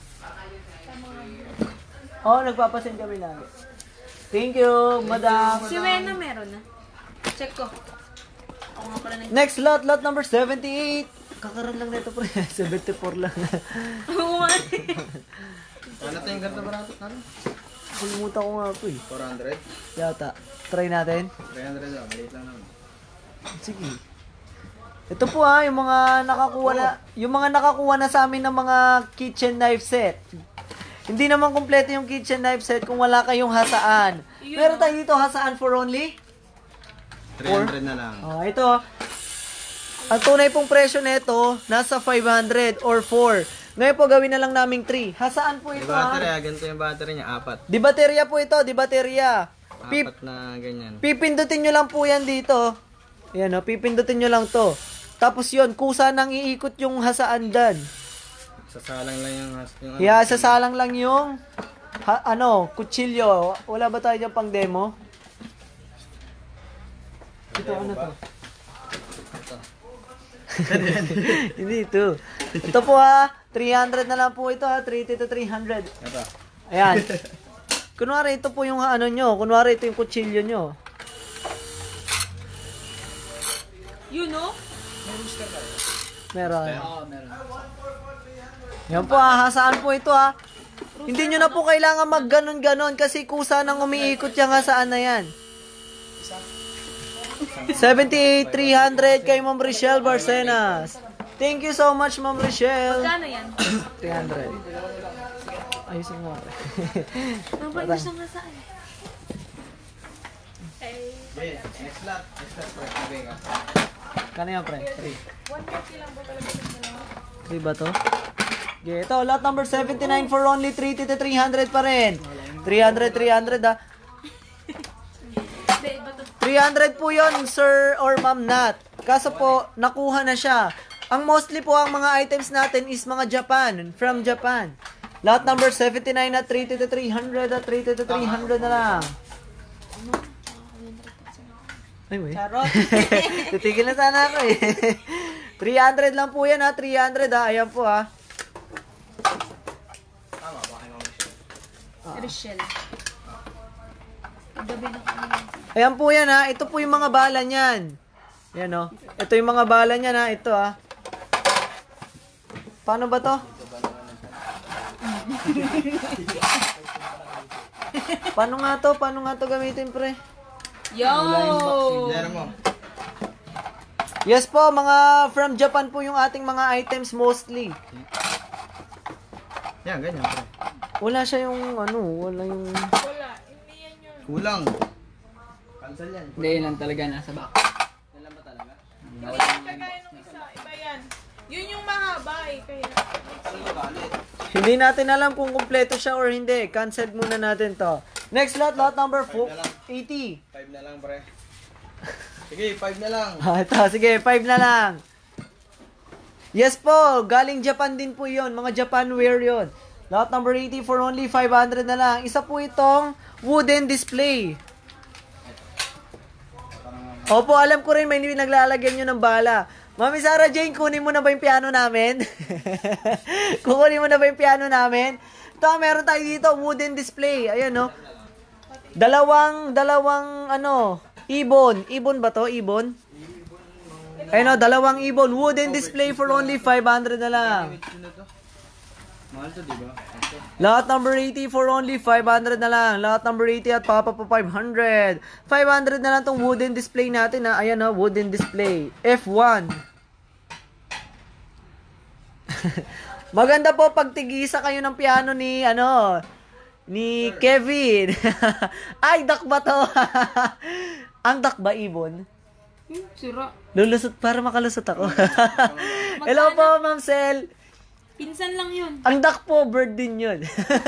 [SPEAKER 1] Nagpapasin kami lagi. Thank you, madam.
[SPEAKER 2] Si Wena meron na. Check ko. Ako nga pala
[SPEAKER 1] Next lot, lot number 78. Kakaroon lang nito pre. 74 lang.
[SPEAKER 2] Oo nga.
[SPEAKER 3] Ano ito yung ganito barato? Ano?
[SPEAKER 1] Kalimutan ko nga po eh.
[SPEAKER 3] 400?
[SPEAKER 1] Yata. Try natin.
[SPEAKER 3] 300 lang. Maliit lang naman.
[SPEAKER 1] Sige. Ito po ha, yung mga nakakuha na sa amin ng mga kitchen knife set. Hindi naman kompleto yung kitchen knife set kung wala kayong hasaan. Meron tayo dito hasaan for only
[SPEAKER 3] 300 na lang.
[SPEAKER 1] ito. Ang tunay pong presyo nito nasa 500 or 4. Ngayon po gawin na lang naming 3. Hasaan po
[SPEAKER 3] Yung
[SPEAKER 1] ito
[SPEAKER 3] battery,
[SPEAKER 1] ha?
[SPEAKER 3] ganito yung battery niya, 4.
[SPEAKER 1] Di baterya po ito, di baterya.
[SPEAKER 3] 4 na ganyan.
[SPEAKER 1] Pipindutin nyo lang po yan dito. Ayan o, pipindutin nyo lang to. Tapos yun, kusa nang iikot yung hasaan dan.
[SPEAKER 3] Sasalang lang yung
[SPEAKER 1] Sasalang lang yung kutsilyo. Wala ba tayo dyan pang demo? Ito, ano to? Hindi ito. Ito po ha, 300 na lang po ito ha, 300 to 300.
[SPEAKER 3] Ito.
[SPEAKER 1] Ayan. Kunwari ito po yung nyo, kunwari ito yung kutsilyo nyo.
[SPEAKER 2] You know?
[SPEAKER 1] Meron.
[SPEAKER 4] meron.
[SPEAKER 1] Yan po ha, hasaan po ito ha. Hindi nyo na po kailangan mag-ganon-ganon kasi kusa nang umiikot yung hasaan na yan. 78, 300 kay Ma'am Richelle Barcenas. Thank you so much, Ma'am Richelle.
[SPEAKER 2] Magkano yan?
[SPEAKER 1] 300. Ayusin mo.
[SPEAKER 2] Mabayos ang nasaan.
[SPEAKER 3] Okay, next lot. Next lot, pre. Sabi ka.
[SPEAKER 1] Kano yan, pre? 3.
[SPEAKER 2] 150 lang po talaga sa
[SPEAKER 1] 3 ba to? Okay, ito, lot number 79 for only 300 to 300 pa rin. 300 ha. 300 po yon sir or ma'am Nat. Kaso po, nakuha na siya. Ang mostly po, ang mga items natin is mga Japan, from Japan. Lot number 79 at 300 to 300 at 300 to 300 na lang. Ay, wait. Titigil na sana ako eh. 300 lang po yan ha, 300 ha. Ayan po ha.
[SPEAKER 2] Richelle. Gabi na kami.
[SPEAKER 1] Ayan po yan ha. Ito po yung mga bala niyan. Yan o. Ito yung mga bala niyan ha. Ito ha. Paano ba to? Paano nga to? Paano nga to gamitin pre?
[SPEAKER 2] Yo!
[SPEAKER 3] Yan mo.
[SPEAKER 1] Yes po, mga from Japan po yung ating mga items mostly.
[SPEAKER 3] Yan, ganyan, pre.
[SPEAKER 1] Wala siya yung wala yung...
[SPEAKER 2] Wala. Hindi yan yun.
[SPEAKER 3] Kulang. Cancel yan.
[SPEAKER 4] Hindi, yun lang talaga nasa back. Yan lang ba talaga?
[SPEAKER 2] Hindi yan kagaya nung isa. Iba yan. Yun yung mahaba eh. Kaya...
[SPEAKER 1] Hindi natin alam kung kumpleto siya or hindi. Cancel muna natin to. Next lot, lot number 80.
[SPEAKER 3] 5 na lang, pre. Sige, 5 na lang.
[SPEAKER 1] Ito, sige, 5 na lang. Yes po, galing Japan din po yon, mga Japan wear yon. Lot number 80 for only 500 na lang. Isa po itong wooden display. Opo, alam ko rin may naglalagyan nyo ng bala. Mami Sarah Jane, kunin mo na ba yung piano namin? Kukunin mo na ba yung piano namin? Ito, meron tayo dito, wooden display. Ayan, no? Dalawang, ibon. Ibon ba to? Ibon? Ayun, no? Dalawang ibon. Wooden display for only 500 na lang.
[SPEAKER 3] Mahal to, di ba?
[SPEAKER 1] Lot number 80 for only 500 na lang. Lot number 80 at Papa po 500. 500 na lang tong wooden display natin, ha? Ayan, no? Wooden display. F1. Maganda po pag tigisa kayo ng piano ni, ni Kevin. Ay, duck ba to? Ang duck ba, ibon?
[SPEAKER 2] Sira.
[SPEAKER 1] Lulusot, para makalusot ako. Hello po, Ma'am Sel.
[SPEAKER 2] Pinsan lang yun.
[SPEAKER 1] Ang duck po, bird din yun.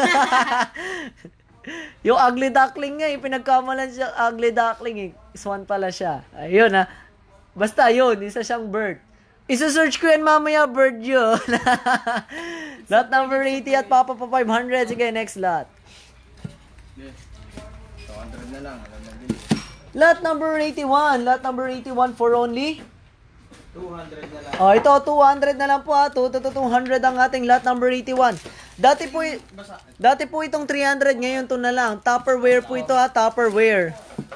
[SPEAKER 1] Yung ugly duckling nga, pinagkamalan siya, ugly duckling, swan pala siya. Ayun, ha. Basta yun, isa siyang bird. Isa-search ko yan mamaya, bird yun. Lot number 80 at Papa pa 500. Sige, next lot.
[SPEAKER 3] 200 na lang. Alam na din.
[SPEAKER 1] Lot number 81. Lot number 81 for only
[SPEAKER 3] 200 na lang.
[SPEAKER 1] Oh, ito 200 na lang po, ha. 200 ang ating lot number 81. Dati po itong 300, ngayon to na lang. Tupperware po ito, ha, Tupperware.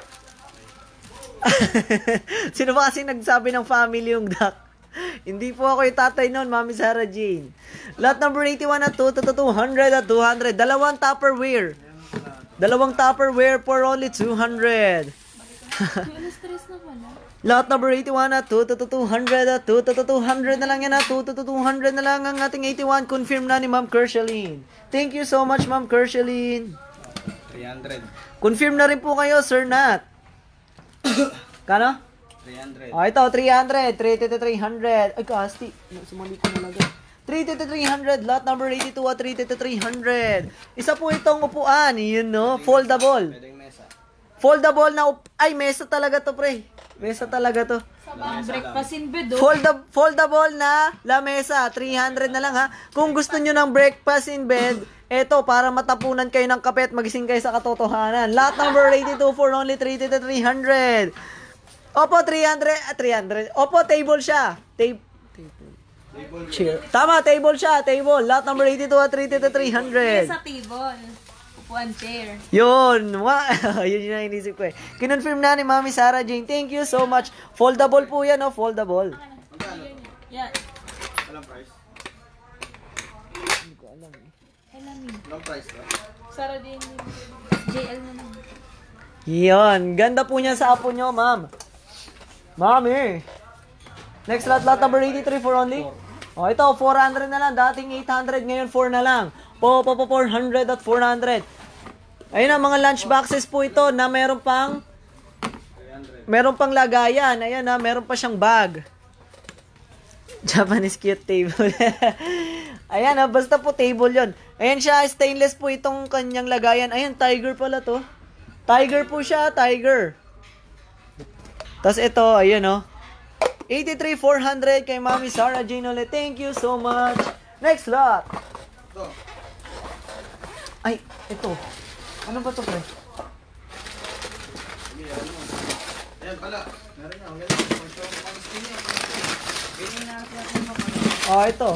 [SPEAKER 1] Sino ba kasi nagsabi ng family yung duck? Hindi po ako yung tatay noon, Mami Sarah Jane. Lot number 81 at 200 at 200. Dalawang Tupperware. Dalawang Tupperware for only 200.
[SPEAKER 2] Stress na pala.
[SPEAKER 1] Lot number 81 at 200 at 200 na lang yan at 200 na lang ang ating 81. Confirm na ni Ma'am Kershaline. Thank you so much, Ma'am Kershaline.
[SPEAKER 3] 300.
[SPEAKER 1] Confirm na rin po kayo, Sir Nat. Kano?
[SPEAKER 3] 300.
[SPEAKER 1] Oh, ito, 300. 300. Ay, kasti. Sumali ko na lagay. 300. Lot number 82 at 300. Isa po itong upuan. Yun, no? Foldable.
[SPEAKER 3] Pwedeng mesa.
[SPEAKER 1] Foldable na ay, mesa talaga to, pre. Mesa talaga to.
[SPEAKER 2] Sabang breakfast in bed, oh.
[SPEAKER 1] Foldable na lamesa. 300 na lang, ha. Kung gusto nyo ng breakfast in bed, eto, para matapunan kayo ng kape at magising kayo sa katotohanan. Lot number 82 for only 300. Opo, 300. Opo, table siya. Chair. Tama, table siya. Table. Lot number 82 at 300.
[SPEAKER 2] Sa table. Upuan chair.
[SPEAKER 1] Yun. Yun yung inisip ko, eh. Kinonfirm na ni Mami Sarah Jane. Thank you so much. Foldable po yan, oh. Foldable.
[SPEAKER 2] Yan.
[SPEAKER 3] Walang price?
[SPEAKER 2] Hindi ko alam, eh.
[SPEAKER 3] Walang price ba?
[SPEAKER 2] Sarah din. JL na lang.
[SPEAKER 1] Yun. Ganda po niya sa apo nyo, ma'am. Mami. Next lot number 83 for only. Oh, ito, 400 na lang. Dating 800, ngayon 4 na lang. 400 at 400. Ayun na, mga lunch boxes po ito na meron pang lagayan. Ayan na, meron pa siyang bag. Japanese cute table. Ayan na, basta po table yon. Ayan siya, stainless po itong kanyang lagayan. Ayan, tiger pala to. Tiger po siya, tiger. Tapos ito, ayan o. 83,400 kay Mami Sarah Jane ulit. Thank you so much. Next lot.
[SPEAKER 3] Ito.
[SPEAKER 1] Ay, ito. Ano ba to, pre?
[SPEAKER 3] Ayan pala. Meron nga. Ang ganda.
[SPEAKER 1] Oh, ito.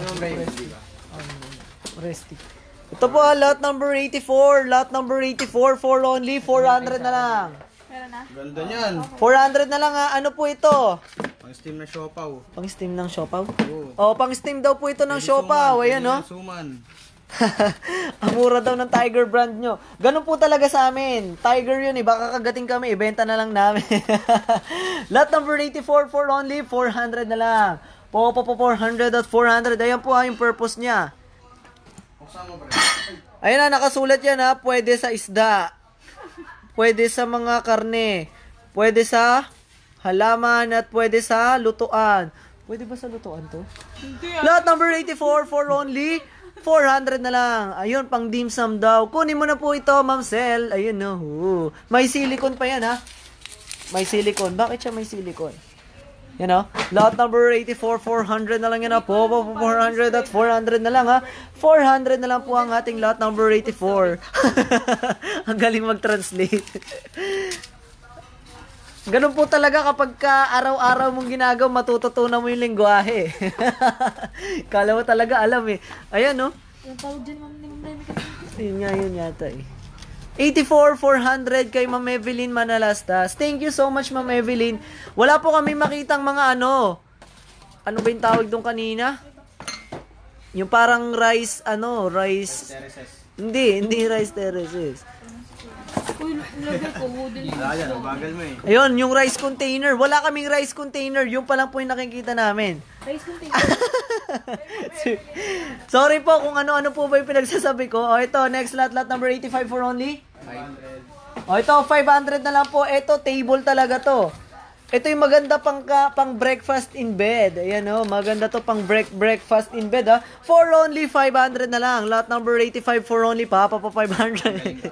[SPEAKER 1] Resty. Ito po, lot number 84. Lot number 84 for only 400 na lang.
[SPEAKER 2] Meron na?
[SPEAKER 3] Ganda niyan.
[SPEAKER 1] 400 na lang, ha. Ano po ito?
[SPEAKER 3] Pang steam na siopaw.
[SPEAKER 1] Pang steam ng siopaw?
[SPEAKER 3] Oo.
[SPEAKER 1] Oh, pang steam daw po ito ng siopaw. Ayan, no?
[SPEAKER 3] Suman.
[SPEAKER 1] Ang mura daw ng Tiger brand nyo. Ganun po talaga sa amin. Tiger yun, eh. Baka kagating kami, ibenta na lang namin. Lot number 84 for only 400 na lang. 400 at 400. Ayan po, ha, yung purpose niya.
[SPEAKER 3] Buksan mo, pre.
[SPEAKER 1] Ayan na, nakasulat yan, ha. Pwede sa isda. Pwede sa mga karne. Pwede sa halaman at pwede sa lutuan. Pwede ba sa lutuan to? Lot number 84 for only 400 na lang. Ayun, pang dim sum daw. Kunin mo na po ito, Ma'am Sel. Ayun, no. May silicone pa yan, ha. May silicone. Bakit siya may silicone? Yan o. Lot number 84, 400 na lang yan ha. 400 at 400 na lang ha. 400 na lang po ang ating lot number 84. Ang galing mag-translate. Ganun po talaga kapag ka araw-araw mong ginagawa, matututunan mo yung lingwahe. Kala mo talaga alam eh. Ayan no.
[SPEAKER 2] Yung tawag dyan, ma'am, ni Ma'am Remy kasi.
[SPEAKER 1] Yun yata eh. 84, 400 kay Ma'am Evelyn Manalastas. Thank you so much, Ma'am Evelyn. Wala po kami makitang mga ano. Ano ba yung tawag doon kanina? Yung parang rice, rice. Hindi rice terraces.
[SPEAKER 2] Uy, lagay ko, wooden.
[SPEAKER 3] Ayan, bagal mo eh.
[SPEAKER 1] Ayun, yung rice container. Wala kaming rice container. Yung pa lang po yung nakikita namin.
[SPEAKER 2] Rice container.
[SPEAKER 1] Sorry po kung ano-ano po ba yung pinagsasabi ko. O ito, next lot number 85 for only? 500. O ito, 500 na lang po. Ito, table talaga to. Ito yung maganda pang breakfast in bed. Ayan o, maganda to pang breakfast in bed ha. For only 500 na lang. Lot number 85 for only pa 500.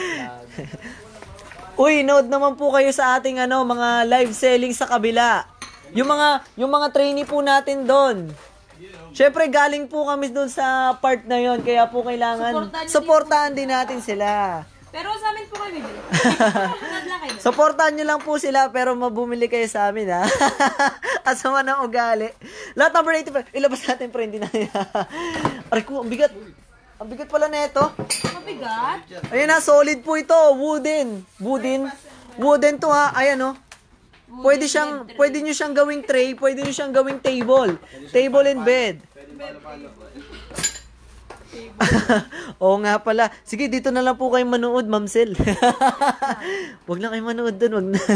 [SPEAKER 1] Uy, note naman po kayo sa ating mga live selling sa kabila. Yung mga trainee po natin doon. Syempre galing po kami doon sa part na yon, kaya po kailangan supportahan din natin sila.
[SPEAKER 2] Pero sa amin po kayo bibili. Sunod lang kayo.
[SPEAKER 1] Supportahan nyo lang po sila pero mabumili kayo sa amin ha. Asama ng ugali. Lot number 85. Ilabas natin pre, hindi na. Aray ko, ang bigat. Ang bigat pala na ito.
[SPEAKER 2] Mabigat.
[SPEAKER 1] Ayun na, solid po ito. Wooden to ha. Ayan o. Pwede nyo siyang gawing tray, pwede nyo siyang gawing table. Table and bed. Oo nga pala. Sige, dito na lang po kayo manood, Ma'am Sel. Wag na kayo manood dun, wag na.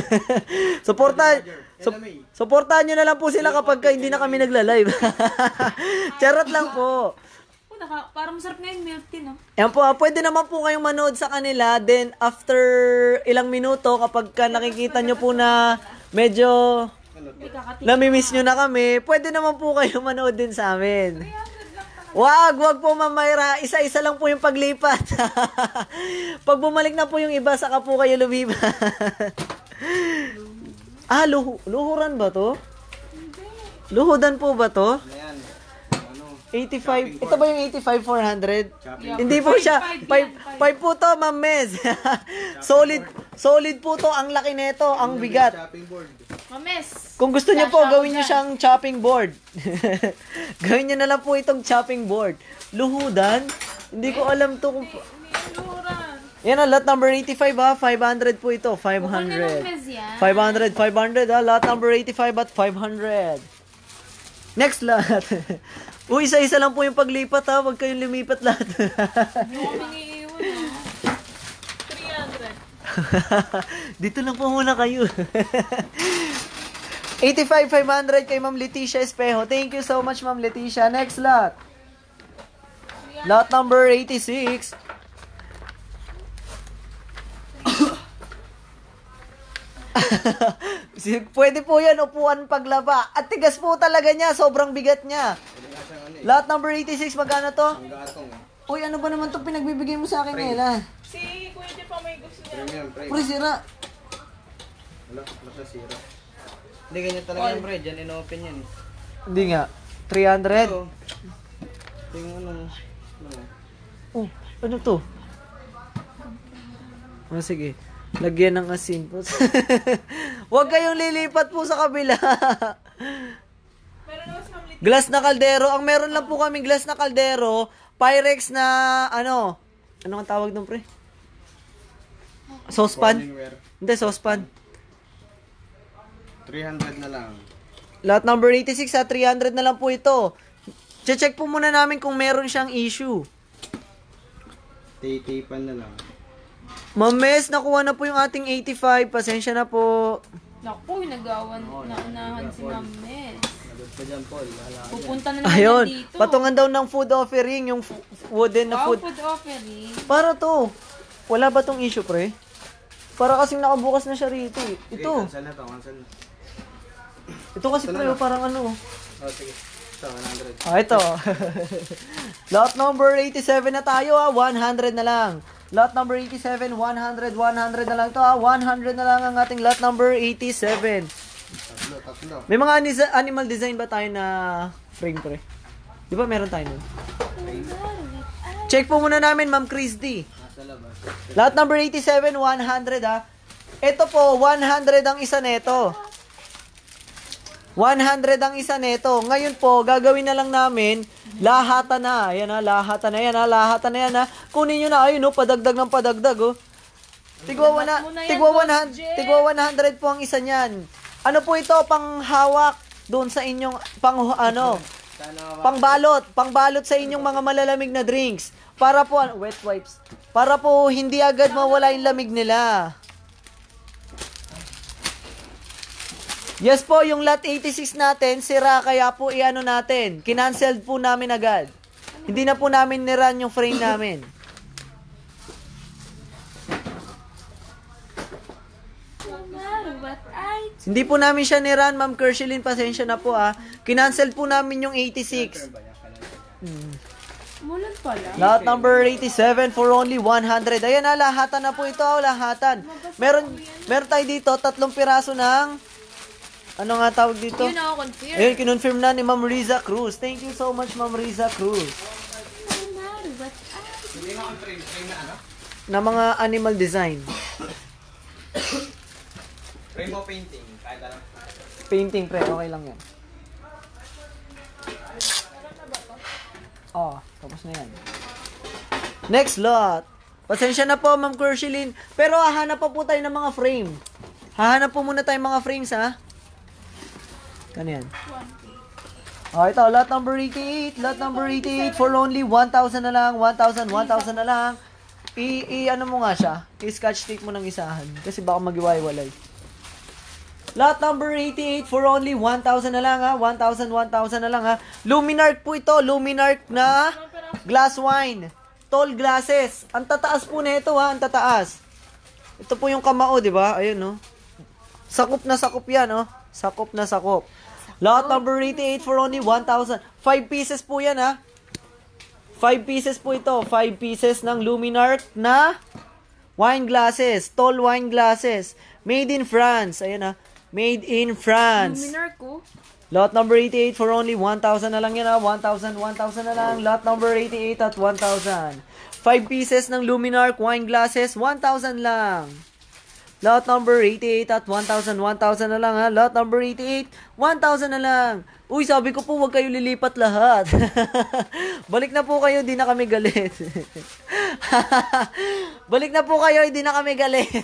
[SPEAKER 1] Supportahan nyo na lang po sila kapag hindi na kami nagla-live. Charot lang po.
[SPEAKER 2] Parang masarap nga yung milk tea, no?
[SPEAKER 1] Yan po, pwede naman po kayong manood sa kanila. Then, after ilang minuto, kapag nakikita nyo po na medyo namimiss nyo na kami, pwede naman po kayo manood din sa amin. Wag po Ma'am Myra. Isa-isa lang po yung paglipat. Pag bumalik na po yung iba, saka po kayo lumipat. Luhuran ba to? Luhudan po ba to? 85. Ito ba yung 85, 400? Hindi po siya. 5 po to, Ma'am Mez. Solid po to. Ang laki nito. Ang bigat.
[SPEAKER 2] Mames.
[SPEAKER 1] Kung gusto niyo po, gawin niyo siyang chopping board. Gawin niyo na lang po itong chopping board. Luhudan? Hindi ko alam to kung... Yan ang lot number 85 ha. 500 po ito. 500. 500 ha. Lot number 85 at 500. Next lot. Uy, isa-isa lang po yung paglipat ha. Huwag kayong lumipat lahat.
[SPEAKER 2] Hindi ko kami iiwan, 300.
[SPEAKER 1] Dito lang po muna kayo. 85, 500 kay Ma'am Leticia Espejo. Thank you so much, Ma'am Leticia. Next lot. Lot number 86. Pwede po yan, upuan paglaba. At tigas po talaga niya, sobrang bigat niya. Lot number 86, magkano to? Uy, ano ba naman itong pinagbibigay mo sa akin ngayon?
[SPEAKER 2] Si Kuya Jeff pa may gusto niya.
[SPEAKER 1] Pre, sira.
[SPEAKER 3] Wala siya sira. Hindi ganyan talaga yung bread. Yan in-open yan.
[SPEAKER 1] Hindi nga. 300?
[SPEAKER 3] Ito. Yung
[SPEAKER 1] Oh, ano to? Oh, sige. Lagyan ng asin po. Huwag kayong lilipat po sa kabila.
[SPEAKER 2] Meron naman sa Ma'am Leticia.
[SPEAKER 1] Glass na kaldero. Ang meron lang po kaming glass na kaldero. Pyrex na ano ang tawag doon, pre? Saucepan? Hindi, saucepan.
[SPEAKER 3] 300 na lang.
[SPEAKER 1] Lot number 86 ha, 300 na lang po ito. Check po muna namin kung meron siyang issue.
[SPEAKER 3] Titipan na lang.
[SPEAKER 1] Mames, nakuha na po yung ating 85. Pasensya na po.
[SPEAKER 2] Naku, nagawan na unahan si Mames.
[SPEAKER 3] Nagod pa dyan, Paul.
[SPEAKER 2] Pupunta na naman
[SPEAKER 1] Ayun,
[SPEAKER 2] yan dito.
[SPEAKER 1] patungan daw ng food offering, yung wooden na
[SPEAKER 2] Wow,
[SPEAKER 1] food.
[SPEAKER 2] food offering.
[SPEAKER 1] Para to. Wala ba tong issue, pre? Para kasing nakabukas na siya rito eh. Ito.
[SPEAKER 3] Cancel na to, cancel na.
[SPEAKER 1] Ito kasi pre, parang ano.
[SPEAKER 3] Oh, sige. Ito, 100.
[SPEAKER 1] Ah, ito. Lot number 87 na tayo ha. 100 na lang. Lot number 87, 100 na lang to ha. 100 na lang ang ating lot number 87.
[SPEAKER 3] Tatlo.
[SPEAKER 1] May mga animal design ba tayo na frame, pre? Di ba meron tayo nun? Check po muna namin, Ma'am Christy.
[SPEAKER 3] Nasa labas.
[SPEAKER 1] Lot number 87, 100 ha. Ito po, 100 ang isa neto. 100 ang isa neto. Ngayon po, gagawin na lang namin, lahatan na. Ayan ha, lahatan na yan ha, lahatan na yan ha. Kunin nyo na, ayun no, padagdag ng padagdag oh. Tigwa 100 po ang isa niyan. Ano po ito, panghawak doon sa inyong, pangbalot sa inyong mga malalamig na drinks. Para po, wet wipes. Para po hindi agad mawala yung lamig nila. Yes po, yung lot 86 natin, sira, kaya po iano natin. Kinancelled po namin agad. Hindi na po namin niran yung frame namin. Hindi po namin siya niran, Ma'am Kershelin, pasensya na po ah. Kinancel po namin yung 86.
[SPEAKER 2] Mulan pala.
[SPEAKER 1] Lot number 87 for only 100. Ayan na, lahatan na po ito, lahatan. Meron tayo dito, 3 piraso ng, ano nga tawag dito?
[SPEAKER 2] Yun ako confirm.
[SPEAKER 1] Ayun, kinonfirm na ni Ma'am Riza Cruz. Thank you so much, Ma'am Riza Cruz.
[SPEAKER 3] Hindi na frame na ano?
[SPEAKER 1] Na mga animal design.
[SPEAKER 3] Frame o painting. Kahit alam.
[SPEAKER 1] Painting, pre. Okay lang yan. Oh, tapos na yan. Next lot. Pasensya na po, Ma'am Kershelin. Pero hahanap pa po tayo ng mga frame. Hahanap po muna tayo mga frames, ha? Ano yan? Oh, ito. Lot number 88. Lot number 88 for only 1,000 na lang. 1,000 na lang. Ano mo nga siya? I-scotch tape mo ng isahan. Kasi baka mag-iwalay. Lot number 88 for only 1,000 na lang ha. 1,000 na lang ha. Luminark po ito. Luminark na glass wine. Tall glasses. Ang tataas po nito ha. Ang tataas. Ito po yung kamao, di ba? Ayun no. Sakop na sakop yan no. Sakop na sakop. Lot number 88 for only 1,000. 5 pieces po yan ha. 5 pieces po ito. 5 pieces ng Luminark na wine glasses. Tall wine glasses. Made in France. Ayan ha. Made in France.
[SPEAKER 2] Luminar ko.
[SPEAKER 1] Lot number 88 for only 1,000 na lang yan ha. 1,000 na lang. Lot number 88 at 1,000. 5 pieces ng Luminark wine glasses. 1,000 lang. Lot number 88 at 1,000 na lang ha. Lot number 88, 1,000 na lang. Uy, sabi ko po, huwag kayo lilipat lahat. Balik na po kayo, di na kami galit. Balik na po kayo, di na kami galit.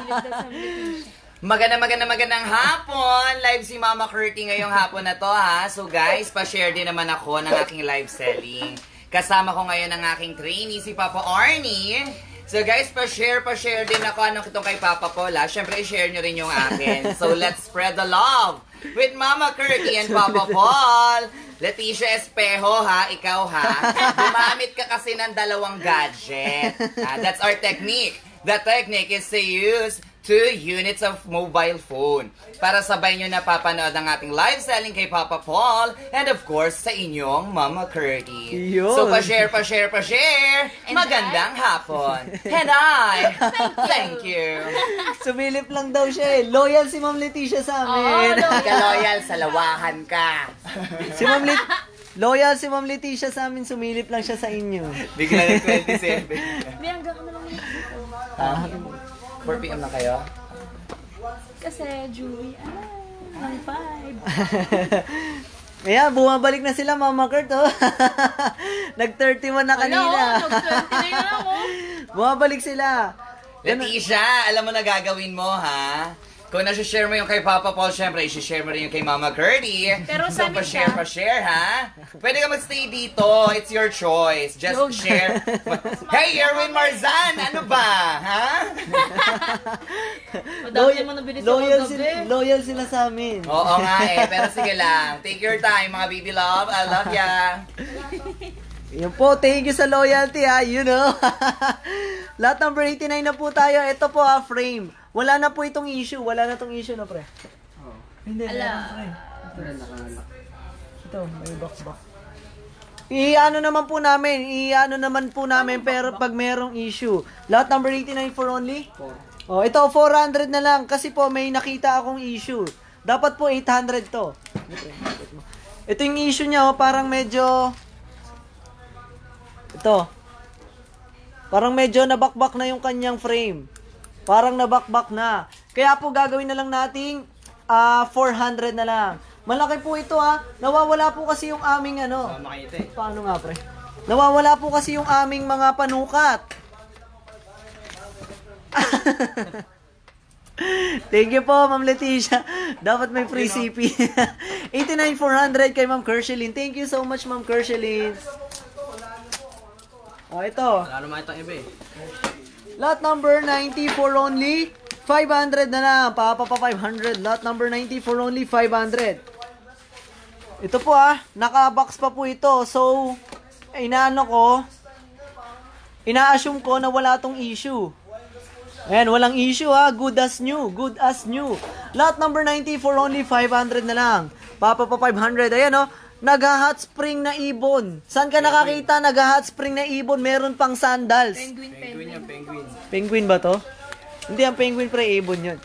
[SPEAKER 5] Magandang hapon! Live si Mama Curty ngayong hapon na to ha. So guys, pa-share din naman ako ng aking live selling. Kasama ko ngayon ang aking trainee, si Papa Arnie. So guys, pa-share din ako anong itong kay Papa Paul ha. Siyempre, i-share nyo rin yung akin. So let's spread the love with Mama Curty and Papa Paul. Leticia Espejo ha, ikaw ha. Gumamit ka kasi ng 2 gadget. That's our technique. The technique is to use 2 units of mobile phone para sabay nyo napapanood ang ating live selling kay Papa Paul and of course sa inyong Mama Curty.
[SPEAKER 1] Yun.
[SPEAKER 5] So pa-share. Magandang hapon. And I, thank you.
[SPEAKER 1] Sumilip lang daw siya eh. Loyal si Ma'am Leticia sa amin.
[SPEAKER 5] Ka-loyal sa lawahan ka.
[SPEAKER 1] Loyal si Ma'am Leticia sa amin. Sumilip lang siya sa inyo.
[SPEAKER 5] Bigla ng 27.
[SPEAKER 2] May hanggang ano lang
[SPEAKER 5] 4 p.m. na kayo?
[SPEAKER 2] kasi Julie, ng 5.
[SPEAKER 1] Ayan, bumabalik na sila, Mama Kurt, oh. Nag-31 na kanina.
[SPEAKER 2] Nag-29 na ako.
[SPEAKER 1] Bumabalik sila.
[SPEAKER 5] Leticia, alam mo na gagawin mo, ha? Kung nasi-share mo yung kay Papa Paul, syempre, isi-share mo rin yung kay Mama Curdy.
[SPEAKER 2] Pero
[SPEAKER 5] so,
[SPEAKER 2] sa amin siya.
[SPEAKER 5] pa-share, ha? Pwede ka mag-stay dito. It's your choice. Just share. Hey, Erwin Marzan! Ano ba? Ha?
[SPEAKER 1] Loyal sila sa amin.
[SPEAKER 5] Oo nga eh. Pero sige lang. Take your time, mga baby love. I love ya.
[SPEAKER 1] Yun po, thank you sa loyalty ha, you know. Lot number 89 na po tayo. Ito po ha, frame. Wala na po itong issue. Wala na itong issue na pre.
[SPEAKER 3] Oo.
[SPEAKER 1] Hindi,
[SPEAKER 2] Ala.
[SPEAKER 3] Pero nakalala.
[SPEAKER 1] Ito, may box. Iano naman po namin pero pag merong issue. Lot number 89 for only? Oh, ito 400 na lang kasi po may nakita akong issue. Dapat po 800 to. Ito yung issue niya, oh, parang medyo... Ito. Parang medyo nabakbak na yung kanyang frame. Parang nabakbak na. Kaya po gagawin na lang nating 400 na lang. Malaki po ito ha. Nawawala po kasi yung aming ano.
[SPEAKER 3] Makita eh.
[SPEAKER 1] Paano nga pre? Nawawala po kasi yung aming mga panukat. Thank you po, Ma'am Leticia. Dapat may free CP. 89,400 kay Ma'am Kershelin. Thank you so much, Ma'am Kershelin. Oh, ito.
[SPEAKER 3] Wala naman itong iba eh.
[SPEAKER 1] Lot number 90 for only 500 na lang. Papa pa 500. Lot number 90 for only 500. Ito po naka-box pa po ito. So, ina-assume ko na wala tong issue. Ayan, walang issue Good as new. Good as new. Lot number 90 for only 500 na lang. Papa pa 500. Ayan nag-hot spring na ibon. Saan ka nakakita nag-hot spring na ibon? Meron pang sandals.
[SPEAKER 3] Penguin yan, penguin.
[SPEAKER 1] Penguin ba to? Hindi, ang penguin pre, ibon yun.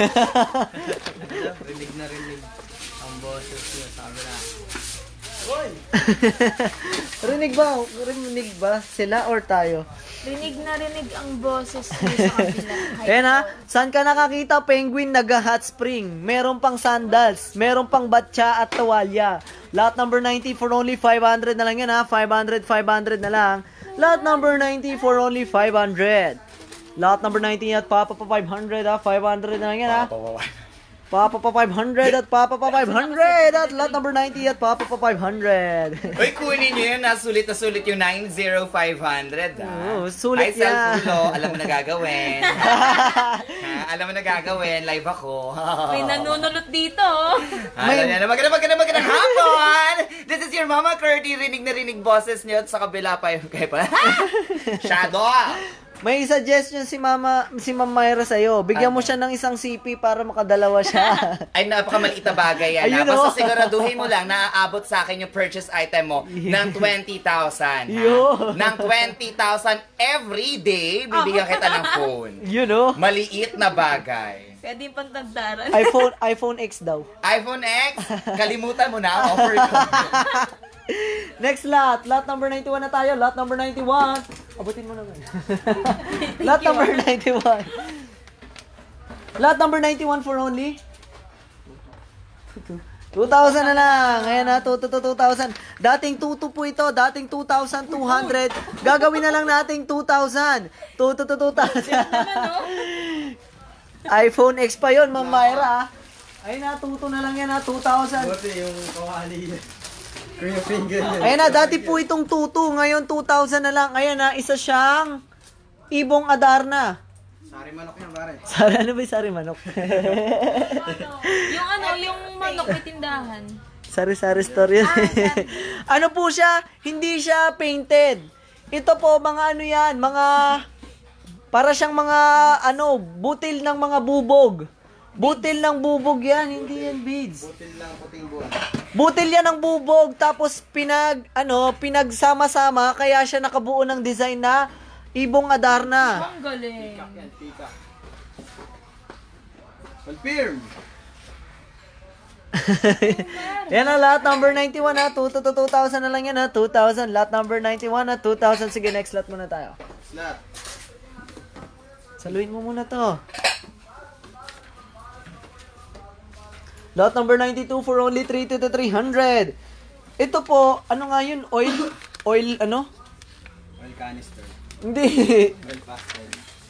[SPEAKER 3] Rinig na rinig. Ang boses niya, sabi na.
[SPEAKER 1] Rinig ba? Sila or tayo?
[SPEAKER 2] Rinig na rinig ang boses niyo sa kabila.
[SPEAKER 1] Ayan saan ka nakakita penguin nag-hot spring? Meron pang sandals, meron pang batya at tawalya. Lot number 90 for only 500 na lang yan 500 na lang. Lot number 90 for only 500. Lot number 90 at Papa pa 500 500 na lang yan Papa pa 500 at Papa pa 500 at lot number 90 at Papa pa 500.
[SPEAKER 5] Uy, kunin nyo yun. Sulit na sulit yung 90,500.
[SPEAKER 1] Oo, sulit
[SPEAKER 5] Ay,
[SPEAKER 1] yan.
[SPEAKER 5] Selfulo, alam mo na gagawin. Alam mo na gagawin. Live ako.
[SPEAKER 2] May nanunulot dito.
[SPEAKER 5] Magandang hapon! This is your Mama Curty. Rinig na rinig boses nyo at sa kabila pa yung kaya pa. Shadow!
[SPEAKER 1] May suggestion si Ma'am Myra sa'yo. Bigyan mo siya ng isang CP para makadalawa siya.
[SPEAKER 5] Ay, napakamaliit na bagay yan.
[SPEAKER 1] Ayun,
[SPEAKER 5] Basta siguraduhin mo lang na aabot sa akin yung purchase item mo ng 20,000.
[SPEAKER 1] Yun.
[SPEAKER 5] Ng 20,000 every day, bibigyan kita ng phone. Maliit na bagay.
[SPEAKER 2] Pwede yung pantagdaran.
[SPEAKER 1] iPhone X daw.
[SPEAKER 5] iPhone X, kalimutan mo na. Offer ko.
[SPEAKER 1] Next lot. Lot number 91 na tayo. Lot number 91. Abutin mo naman. Lot number 91. Lot number 91 for only 2,000 na lang. Ayan 2,000. Dating 2,200 po ito. Dating 2,200. Gagawin na lang nating 2,000. 2,000. iPhone X pa yun, Ma'am Myra. Ayun 2,200 na lang yan 2,000.
[SPEAKER 3] Buti yung kawali. Kuya finger yun.
[SPEAKER 1] Ayan dati po itong 2,200. Ngayon 2,000 na lang. Ayan isa siyang ibong Adarna.
[SPEAKER 3] Sari manok yan, pare.
[SPEAKER 1] Ano ba yung sari manok?
[SPEAKER 2] yung manok may tindahan.
[SPEAKER 1] Sari-sari story yun. Ano po siya? Hindi siya painted. Ito po, mga yan, para siyang mga, butil ng mga bubog. Butil ng bubog yan, hindi yan beads.
[SPEAKER 3] Butil lang puting buwan.
[SPEAKER 1] Butil yan ng bubog, tapos pinagsama-sama, kaya siya nakabuo ng design na ibong Adarna.
[SPEAKER 2] Ang galing.
[SPEAKER 3] Yan, pika. Confirm.
[SPEAKER 1] Yan lahat number 91 2,000 na lang yan 2,000. Lot number 91 2,000. Sige, next lot muna tayo.
[SPEAKER 3] Slot.
[SPEAKER 1] Saluin mo muna to. Lot number 92 for only 300. Ito po, ano nga yun? Oil,
[SPEAKER 3] Oil canister.
[SPEAKER 1] Hindi.
[SPEAKER 3] Oil pastel.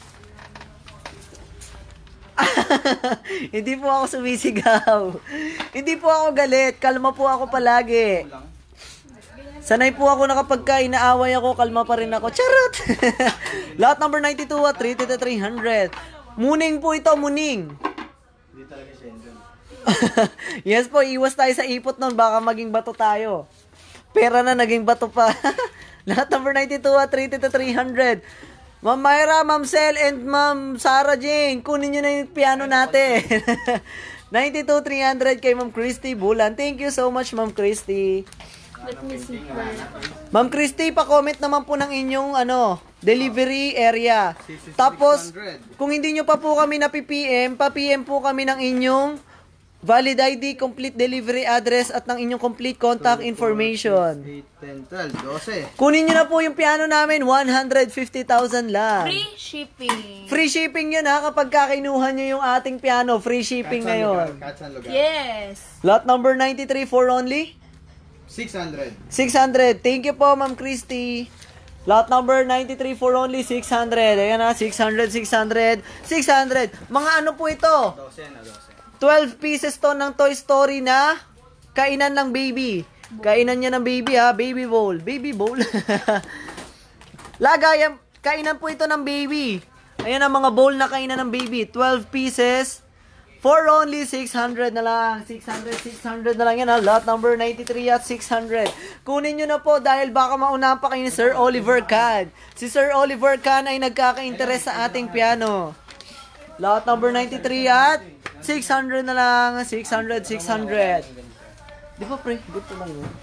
[SPEAKER 1] Hindi po ako sumisigaw. Hindi po ako galit. Kalma po ako palagi. Sanay po ako na kapag inaaway ako, kalma pa rin ako. Charot! Lot number 92 300. Muning po ito, muning.
[SPEAKER 3] Hindi talaga siya yun.
[SPEAKER 1] Yes po, iwas tayo sa ipot nun. Baka maging bato tayo. Pera na, naging bato pa. Lot number 92 300. Ma'am Myra, Ma'am Sel, and Ma'am Sarah Jane, kunin nyo na yung piano natin. 92,300 kay Ma'am Christy Bulan. Thank you so much, Ma'am Christy.
[SPEAKER 2] Let me see first.
[SPEAKER 1] Ma'am Christy, pa-comment naman po ng inyong delivery area. Tapos, kung hindi nyo pa po kami na-PM, pa-PM po kami ng inyong valid ID, complete delivery address, at ng inyong complete contact information.
[SPEAKER 3] 8, 10, 12, 12.
[SPEAKER 1] Kunin nyo na po yung piano namin, 150,000 lang.
[SPEAKER 2] Free shipping.
[SPEAKER 1] Free shipping yun ha, kapag kakinuha nyo yung ating piano, free shipping na yun.
[SPEAKER 3] Kahit saan lugar.
[SPEAKER 2] Yes.
[SPEAKER 1] Lot number 93 for only
[SPEAKER 3] 600.
[SPEAKER 1] 600. Thank you po, Ma'am Christy. Lot number 93 for only 600. Ayan na, 600, 600, 600. Mga ano po ito?
[SPEAKER 3] 12 na,
[SPEAKER 1] 12
[SPEAKER 3] 12.
[SPEAKER 1] pieces to ng Toy Story na kainan ng baby. Kainan niya ng baby ha, baby bowl. Baby bowl. Lagayan, kainan po ito ng baby. Ayan ang mga bowl na kainan ng baby. 12 pieces for only 600 na lang. 600, 600 na lang yan ha. Lot number 93 at 600. Kunin nyo na po dahil baka maunahan pa kayo ni Sir Oliver Can. Si Sir Oliver Can ay nagkaka-interest sa ating piano. Lot number 93 at 600 na lang. 600, 600. Di ba pre? Good to lang yun.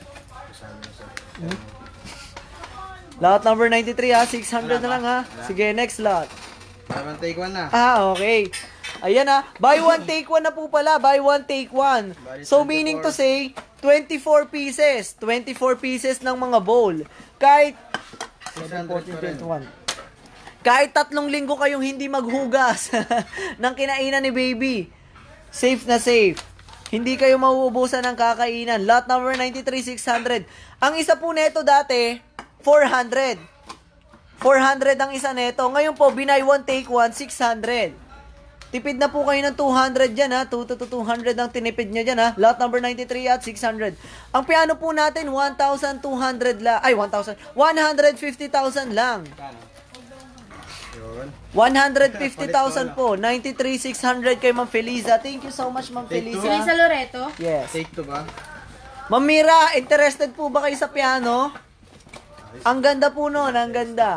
[SPEAKER 1] Lot number 93 ha. 600 na lang ha. Sige, next lot.
[SPEAKER 3] Buy one, take one na.
[SPEAKER 1] Okay. Ayan ha. Buy one, take one na po pala. Buy one, take one. So, meaning to say, 24 pieces. 24 pieces ng mga bowl. Kahit
[SPEAKER 3] 600 pa rin.
[SPEAKER 1] 21. Kahit 3 linggo kayong hindi maghugas ng kinainan ni baby, safe na safe. Hindi kayo mauubusan ng kakainan. Lot number 93, 600. Ang isa po neto dati, 400. 400 ang isa neto. Ngayon po, binay one, take one, 600. Tipid na po kayo ng 200 dyan ha. 200 ang tinipid nyo dyan ha. Lot number 93 at 600. Ang piano po natin, 1,200 lang. Ay, 1,000. 150,000 lang.
[SPEAKER 3] Yun.
[SPEAKER 1] 150,000 po. 93,600 kay Ma'am Feliza. Thank you so much, Ma'am
[SPEAKER 3] Take two.
[SPEAKER 1] Feliza.
[SPEAKER 2] Sa Loreto.
[SPEAKER 1] Yes.
[SPEAKER 3] Take 2 ba?
[SPEAKER 1] Ma'am Mira, interested po ba kayo sa piano? Ang ganda po nun, ang ganda.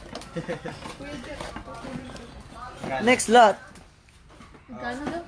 [SPEAKER 1] Next lot.
[SPEAKER 2] Magkano daw?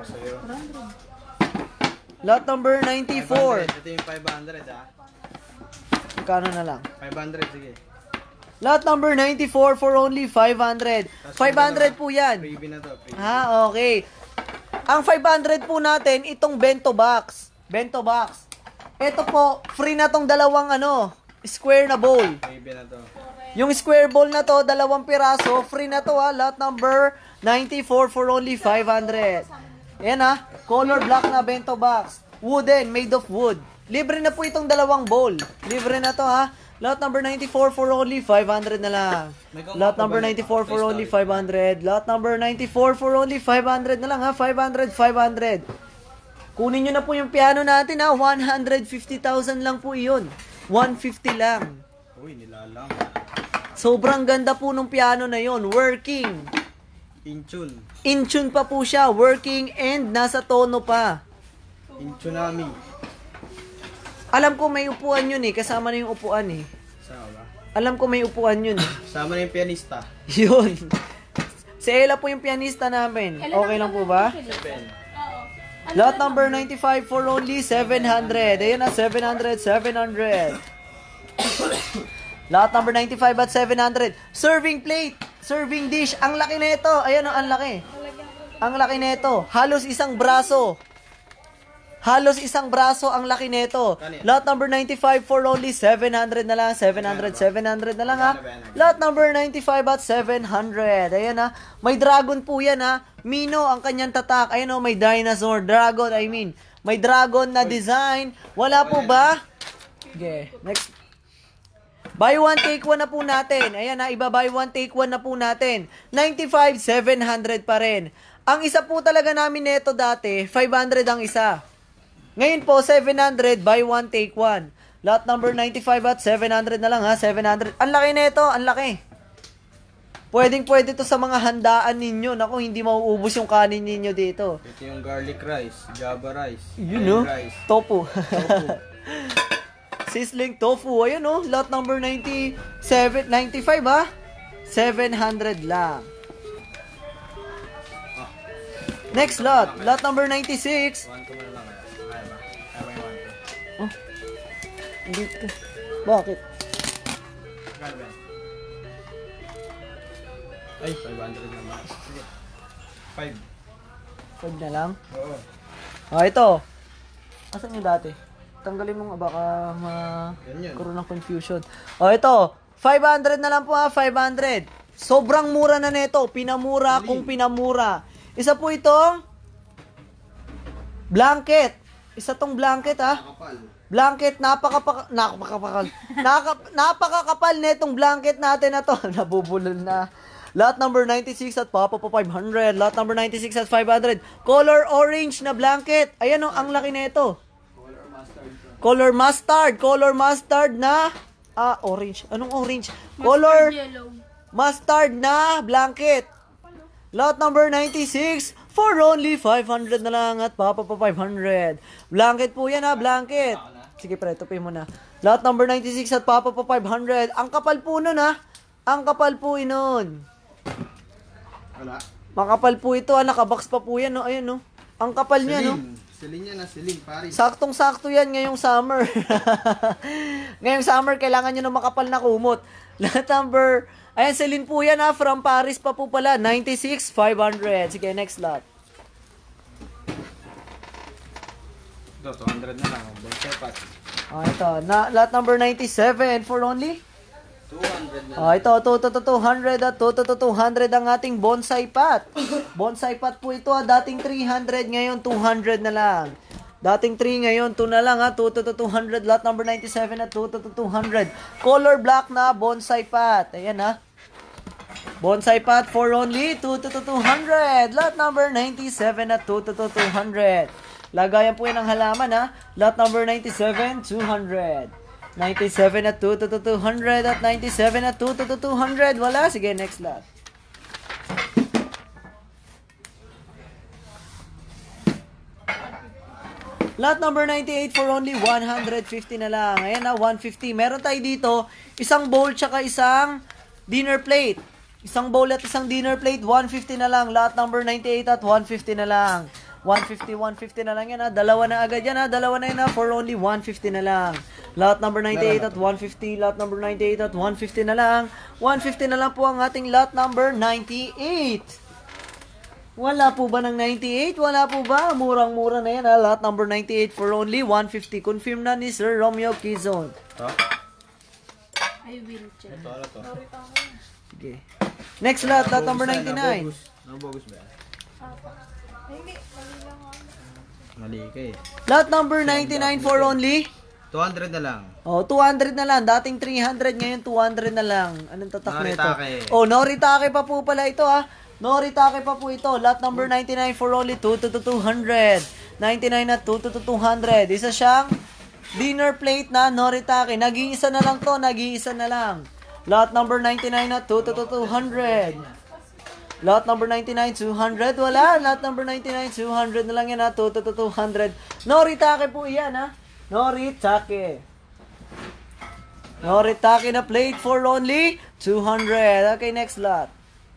[SPEAKER 1] Lot number 94.
[SPEAKER 3] 500. Ito yung 500 ha.
[SPEAKER 1] Kano na lang?
[SPEAKER 3] 500, sige.
[SPEAKER 1] Lot number 94 for only 500. 500 po yan.
[SPEAKER 3] Freebie na to. Freebie.
[SPEAKER 1] Ha, okay. Ang 500 po natin, itong bento box. Bento box. Ito po, free na tong dalawang square na bowl.
[SPEAKER 3] Freebie na to.
[SPEAKER 1] Yung square bowl na to, 2 piraso, free na to ha. Lot number 94 for only 500. Ayan ha, color black na bento box. Wooden, made of wood. Libre na po itong dalawang bowl. Libre na to ha. Lot number 94 for only 500 na lang. Lot number 94 for only 500. Lot number 94 for only 500 na lang ha. 500, 500. Kunin nyo na po yung piano natin ha. 150,000 lang po iyon. 150 lang.
[SPEAKER 3] Uy, nilalang.
[SPEAKER 1] Sobrang ganda po nung piano na yon. Working.
[SPEAKER 3] In tune.
[SPEAKER 1] In tune pa po siya. Working and nasa tono pa.
[SPEAKER 3] In tsunami.
[SPEAKER 1] Alam ko may upuan yun eh. Kasama na yung upuan eh.
[SPEAKER 3] Sama ba?
[SPEAKER 1] Alam ko may upuan yun eh.
[SPEAKER 3] Sama na yung pianista.
[SPEAKER 1] Yun. Si Ella po yung pianista namin. Okay lang po ba?
[SPEAKER 3] Pen.
[SPEAKER 1] Lot number 95 for only 700. Ayun na, 700, 700. Lot number 95 at 700. Serving plate, serving dish. Ang laki nito. Ayan o, ang laki. Ang laki nito. Halos isang braso. Halos isang braso ang laki nito. Lot number 95 for only 700 na lang. 700, 700 na lang ha. Lot number 95 at 700. Ayan ha. May dragon po yan ha. Mino ang kanyang tatak. Ayan o, may dinosaur. Dragon, I mean. May dragon na design. Wala po ba? Okay, next. Buy one, take one na po natin. Ayan na, iba buy one, take one na po natin. 95, 700 pa rin. Ang isa po talaga namin neto dati, 500 ang isa. Ngayon po, 700, buy one, take one. Lot number 95 at 700 na lang ha, 700. Ang laki neto, ang laki. Pwedeng-pwede to sa mga handaan ninyo. Naku, hindi mauubos yung kanin ninyo dito.
[SPEAKER 3] Ito yung garlic rice, java rice,
[SPEAKER 1] Yun
[SPEAKER 3] plain
[SPEAKER 1] no,
[SPEAKER 3] rice.
[SPEAKER 1] tofu.
[SPEAKER 3] Tofu.
[SPEAKER 1] Sizzling tofu. Ayun oh, lot number 97, 95 ha? 700 lang. Next lot, lot number 96.
[SPEAKER 3] One ko na lang. Kaya ba? Kaya ba yung one ko?
[SPEAKER 1] Oh, dito. Bakit?
[SPEAKER 3] Kaya ba? Ay, 500 naman. Sige. 5.
[SPEAKER 1] 5 na lang.
[SPEAKER 3] Oo.
[SPEAKER 1] Ito. Asan yung dati? Tanggalin mo nga, baka
[SPEAKER 3] Yan.
[SPEAKER 1] magkaroon ng confusion. Ito. 500 na lang po ha, 500. Sobrang mura na nito. Pinamura kung pinamura. Isa po itong blanket. Isa tong blanket ha. Blanket, napakakapal netong blanket natin na to. Nabubulol na. Lot number 96 at papa po 500. Lot number 96 at 500. Color orange na blanket. Ayan o, ang laki nito. Color mustard na orange. Anong orange? Color
[SPEAKER 2] Yellow.
[SPEAKER 1] mustard na blanket. Lot number 96 for only 500 na lang at papa pa 500. Blanket po yan ha, blanket. Sige pre, tupin mo na. Lot number 96 at papa pa 500. Ang kapal po nun ha. Ang kapal po inon.
[SPEAKER 3] Wala.
[SPEAKER 1] Makapal po ito ha, nakabox pa po yan no. Ayun no. Ang kapal niya no.
[SPEAKER 3] Celine yan na, Celine, Paris.
[SPEAKER 1] Saktong-sakto yan ngayong summer. Ngayong summer, kailangan nyo ng makapal na kumot. Lot number, ayan, Celine po yan ha, from Paris pa po pala, 96, 500. Sige, next lot.
[SPEAKER 3] Ito, 200 na lang. Bonsai pot.
[SPEAKER 1] Ito, lot number 97 for only?
[SPEAKER 3] 200 na.
[SPEAKER 1] Ito, 200 at 200 ang ating bonsai pot. Bonsai pot po ito, dating 300, ngayon 200 na lang. Dating 3, ngayon 2 na lang ha, 200. Lot number 97 at 200. Color black na bonsai pot. Ayan ha. Bonsai pot for only 200. Lot number 97 at 200. Lagayan po yan ng halaman ha. Lot number 97, 200. 97 at 200 at 97 at 200. Wala. Sige, next lot. Lot number 98 for only 150 na lang. Ayan na, 150. Meron tayo dito, isang bowl tsaka isang dinner plate. Isang bowl at isang dinner plate, 150 na lang. Lot number 98 at 150 na lang. 150 na lang yan ha. Dalawa na agad yan ha. Dalawa na yan ha. For only 150 na lang. Lot number 98 at 150. Lot number 98 at 150 na lang. 150 na lang po ang ating lot number 98. Wala po ba ng 98? Wala po ba? Murang-mura na yan ha. Lot number 98 for only 150. Confirm na ni Sir Romeo Quezon.
[SPEAKER 3] Ito?
[SPEAKER 2] I will check.
[SPEAKER 3] Ito, ano to?
[SPEAKER 1] Sige. Next lot number 99.
[SPEAKER 3] Nabogus ba yan?
[SPEAKER 2] Hindi, mali lang ako.
[SPEAKER 3] Mali ka eh.
[SPEAKER 1] Lot number 99 for only
[SPEAKER 3] 200 na lang.
[SPEAKER 1] 200 na lang. Dating 300, ngayon 200 na lang. Anong tatak nito?
[SPEAKER 3] Noritake.
[SPEAKER 1] Noritake pa po pala ito ha. Noritake pa po ito. Lot number 99 for only 200. 99 at 200. Isa siyang dinner plate na Noritake. Nag-iisa na lang to. Nag-iisa na lang. Lot number 99 at 200. Lot number 99, 200. Wala. Lot number 99, 200 na lang yan ha. 200. Noritake po yan ha. Noritake. Noritake na plate for only 200. Okay, next lot.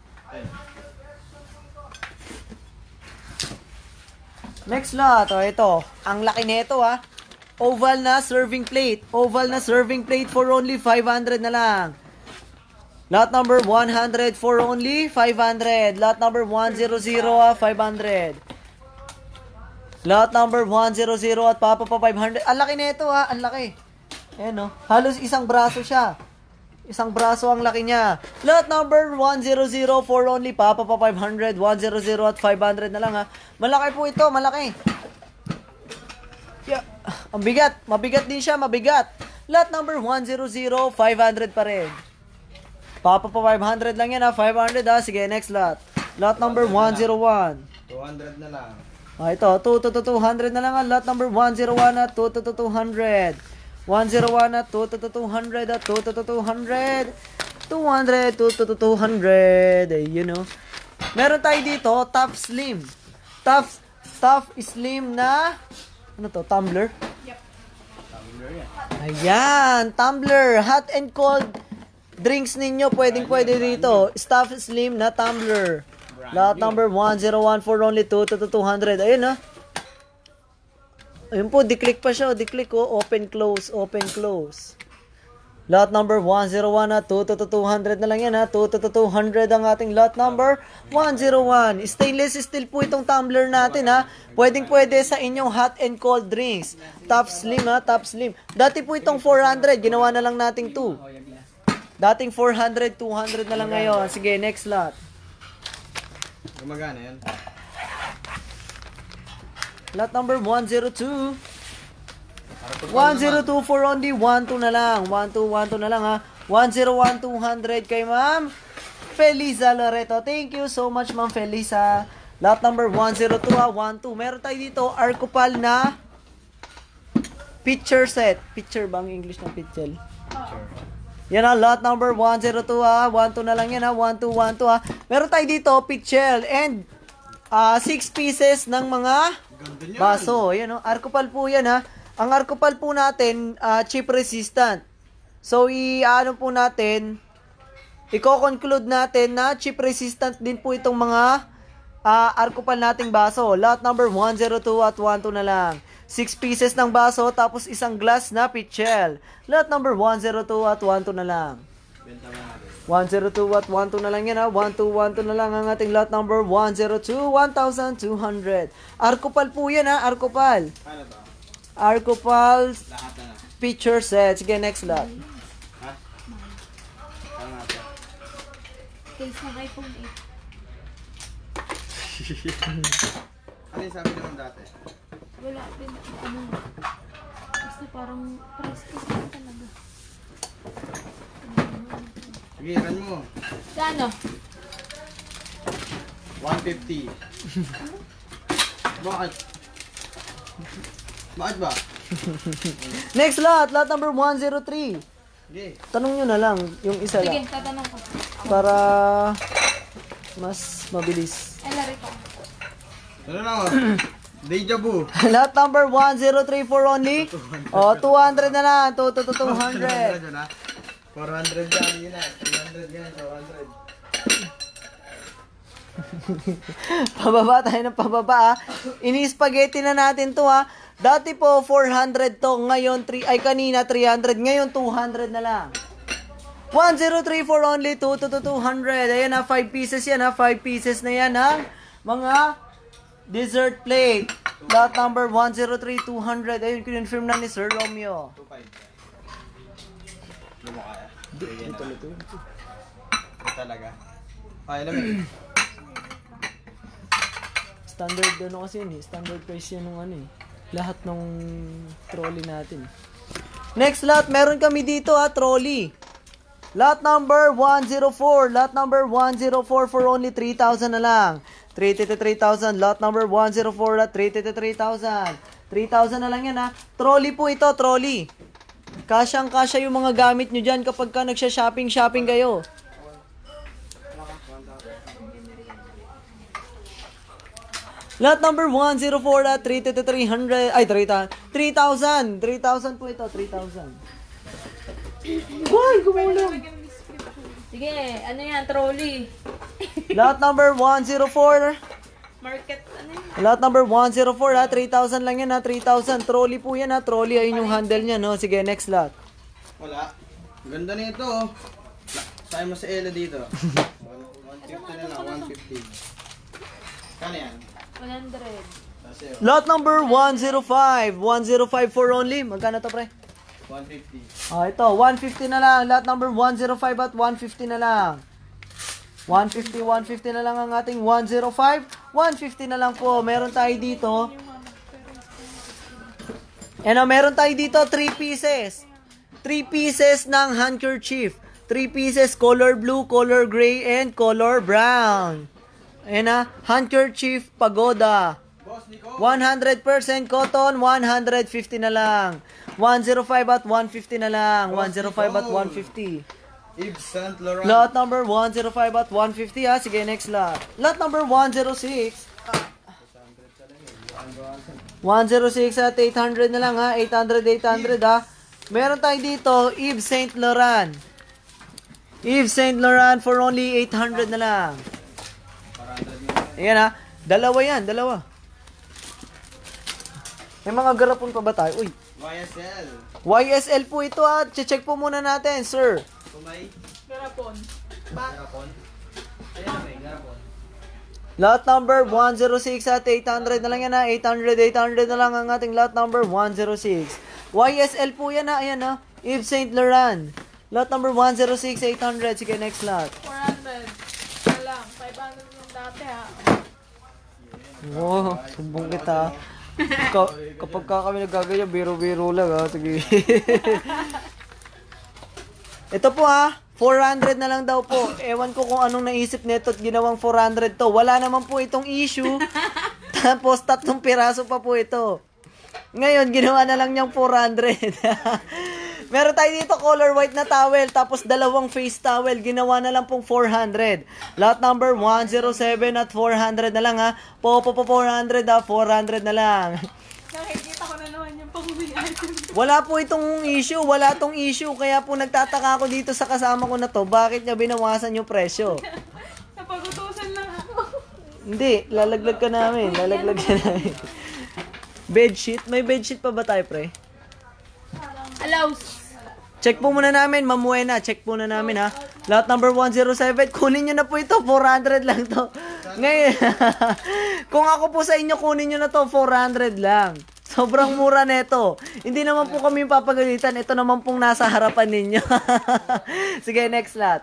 [SPEAKER 1] Next lot. Ito. Ang laki nito ha. Oval na serving plate. Oval na serving plate for only 500 na lang. Lot number 100 for only 500. Lot number 100 500. Lot number 100 at papa pa 500. Ang laki nito ha, ang laki. Ayan no. Halos isang braso siya. Isang braso ang laki niya. Lot number 100 for only papa pa 500. 100 at 500 na lang ha. Malaki po ito, malaki. Yeah. Ang bigat, mabigat din siya, mabigat. Lot number 100 500 pa rin. Papa pa 500 lang yan ha, 500 ha. Sige, next lot. Lot number 101.
[SPEAKER 3] 200 na lang.
[SPEAKER 1] Ito, 200 na lang ha. Lot number 101 at 200. 101 at 200 at 200. 200, 200. Ayun o. Meron tayo dito, Tough Slim. Tough Slim na, ano to, tumbler?
[SPEAKER 2] Yep.
[SPEAKER 1] Ayan, tumbler. Hot and cold drinks ninyo, pwede dito. Stuff Slim na tumbler. Lot number 101 for only 200. Ayun ha. Ayun po, di-click pa siya. Di-click oh. Open, close, open, close. Lot number 101 na 2 to 200 na lang yan ha. 2 to 200 ang ating lot number 101. Stainless steel po itong tumbler natin ha. Pwedeng-pwede sa inyong hot and cold drinks. Top slim ha, top slim. Dati po itong 400, ginawa na lang nating 2. Dating 400, 200 na lang ngayon. Sige, next lot.
[SPEAKER 3] Gumagana yan.
[SPEAKER 1] Lot number 102. 102 for only 12 na lang. 12 na lang ha. 101 200 kay Ma'am Felisa Loreto. Thank you so much Ma'am Felisa. Lot number 102 ha. 12. Meron tayo dito Arcopal na picture set. Picture bang English ng picture? Yan ha. Lot number 102 ha. 12 na lang yan ha. 1212 ha. Meron tayo dito picture and 6 pieces ng mga baso. Yan o. Arcopal po yan ha. Ang Arcopal po natin, chip resistant. So, i-ano po natin, i-conclude natin na chip resistant din po itong mga Arcopal nating baso. Lot number 102 at 12 na lang. 6 pieces ng baso, tapos isang glass na pitchel. Lot number 102 at 12 na lang. 102 at 12 na lang yan ha. 1212 na lang ang ating lot number 102, 1,200. Arcopal po yan ha, Arcopal.
[SPEAKER 3] Ano to?
[SPEAKER 1] Arcopal
[SPEAKER 3] Lahat na na.
[SPEAKER 1] picture set. Sige, next lot.
[SPEAKER 3] Ha? Ano na to?
[SPEAKER 2] Case ng iPhone 8.
[SPEAKER 3] Ano yung sabi naman dati?
[SPEAKER 2] Wala din. Ano? Basta parang price case lang talaga.
[SPEAKER 3] Sige, iran mo.
[SPEAKER 2] Ano?
[SPEAKER 3] 150. Bakit? Bakit ba?
[SPEAKER 1] Next lot, lot number 103.
[SPEAKER 3] Sige.
[SPEAKER 1] Tanong nyo na lang, yung isa
[SPEAKER 2] Sige,
[SPEAKER 1] lang.
[SPEAKER 2] tatanong ko.
[SPEAKER 1] Para mas mabilis.
[SPEAKER 2] Ay, lari ko.
[SPEAKER 3] Ano lang oh. Deja vu.
[SPEAKER 1] Lot number 103 for only. Oh, 200 na lang. 2 to 200.
[SPEAKER 3] 400 na. 400 yan, yun na. 300 yan, 400.
[SPEAKER 1] Pababa tayo ng pababa ha. Ini-spaghetti na natin to ha. Dati po 400 to, ngayon kanina 300, ngayon 200 na lang. 103 for only 2 to 200. Ayan ha, 5 pieces yan ha, 5 pieces na yan ha. Mga dessert plate. Lot number 103, 200. Ayun, confirm na ni Sir Romeo.
[SPEAKER 3] 2.5. Hindi mo kaya? Sige na. Ito talaga. Kaya naman.
[SPEAKER 1] Standard ano kasi yun eh. Standard price yan ng ano eh. Lahat ng trolley natin. Next lot, meron kami dito ha, trolley. Lot number 104. Lot number 104 for only 3,000 na lang. 3,000. Lot number 104 at 3,000. 3,000 na lang yan ha. Trolley po ito, trolley. Kasyang-kasya yung mga gamit nyo dyan kapag ka nagsha-shopping kayo. Lot number 104 at 3,300. Ay, 3,000. 3,000 po ito, 3,000. Why, gumulong.
[SPEAKER 2] Sige, ano yan? Trolley.
[SPEAKER 1] Lot number 104.
[SPEAKER 2] Market, ano yan?
[SPEAKER 1] Lot number 104 ha, 3,000 lang yan ha, 3,000. Trolley po yan ha, trolley. Ayun yung handle niya, no? Sige, next lot.
[SPEAKER 3] Wala. Ganda nito oh. Sabi mo sa Ella dito. 150 na lang, 150. Kano yan?
[SPEAKER 2] 100.
[SPEAKER 3] Kasi
[SPEAKER 1] Lot number 105. 105 for only. Magkano to, pre?
[SPEAKER 3] 150.
[SPEAKER 1] Oh, ito, 150 na lang. Lot number 105 at 150 na lang. 150 na lang ang ating 105. 150 na lang po. Meron tayo dito. Meron tayo dito 3 pieces. 3 pieces ng handkerchief. 3 pieces color blue, color gray, and color brown. Handkerchief pagoda. 100% cotton, 150 na lang. 105 at 150 na lang. 105 at 150.
[SPEAKER 3] Yves Saint Laurent.
[SPEAKER 1] Lot number 105 at 150 ha. Sige, next lot. Lot number 106. 106 at 800 na lang ha. 800 ha. Meron tayo dito, Yves Saint Laurent. Yves Saint Laurent for only 800 na lang. Ayan ha. Dalawa yan, dalawa. May mga garapon pa ba tayo? Uy,
[SPEAKER 3] YSL.
[SPEAKER 1] YSL po ito at check po muna natin, sir.
[SPEAKER 3] Kumay.
[SPEAKER 2] Garapon.
[SPEAKER 3] Garapon. Ayan na may garapon.
[SPEAKER 1] Lot number 106 at 800 na lang yan ha. 800 na lang ang ating lot number 106. YSL po yan ha. Ayan ha. Yves Saint Laurent. Lot number 106, 800. Sige, next lot.
[SPEAKER 2] 400. Kaya lang. 500 yung dati ha.
[SPEAKER 1] Wow, sumbong kita. Kapag kami nagkagaya, biro-biro lang ha. Sige. Ito po ha. 400 na lang daw po. Ewan ko kung anong naisip nito at ginawang 400 to. Wala naman po itong issue. Tapos 3 piraso pa po ito. Ngayon, ginawa na lang niyang 400. Meron tayo dito color white na towel. Tapos 2 face towel. Ginawa na lang pong 400. Lot number 107 at 400 na lang ha. 400 ha. 400 na lang.
[SPEAKER 2] Nakikita ko na naman yung pang-uwi item.
[SPEAKER 1] Wala po itong issue, wala tong issue. Kaya po nagtataka ako dito sa kasama ko na to, bakit niya binawasan yung presyo?
[SPEAKER 2] Napagutusan lang ako.
[SPEAKER 1] Hindi, lalaglag ka namin, lalaglag ka namin. Bedsheet, may bedsheet pa ba tayo, pre?
[SPEAKER 2] Allows.
[SPEAKER 1] Check po muna namin, Mamuena, check po na namin ha. Lot number 107, kunin nyo na po ito, 400 lang to. Ngayon, kung ako po sa inyo, kunin nyo na to, 400 lang. Sobrang mura nito. Hindi naman po kami papagalitan. Ito naman pong nasa harapan ninyo. Sige, next lot.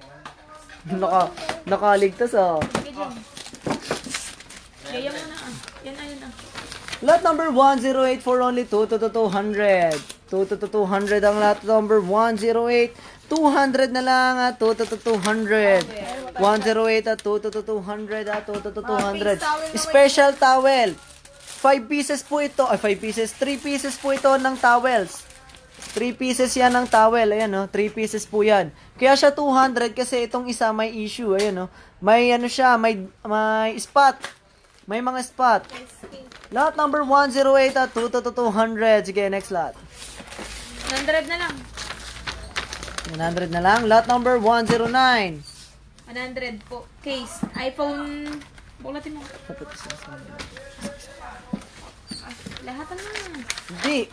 [SPEAKER 1] Nakaligtas oh.
[SPEAKER 2] Sige dyan. Gaya mo na ah. Yan ah, yan ah.
[SPEAKER 1] Lot number 108 for only 2 to 200. 2 to 200 ang lot number 108. 200 na lang at 2 to 200. 108 at 2 to 200 at 2 to 200. Special towel. 5 pieces po ito. Ay, 5 pieces. 3 pieces po ito ng towels. 3 pieces yan ng towel. Ayan, no? 3 pieces po yan. Kaya siya 200 kasi itong isa may issue. Ayan, no? May ano siya, may spot. May mga spot. Lot number 108 at 2 to 200. Sige, next lot.
[SPEAKER 2] 100 na lang.
[SPEAKER 1] 100 na lang. Lot number 109.
[SPEAKER 2] 100 po. Case. iPhone. Bukulatin mo. Lahatan na.
[SPEAKER 1] Hindi.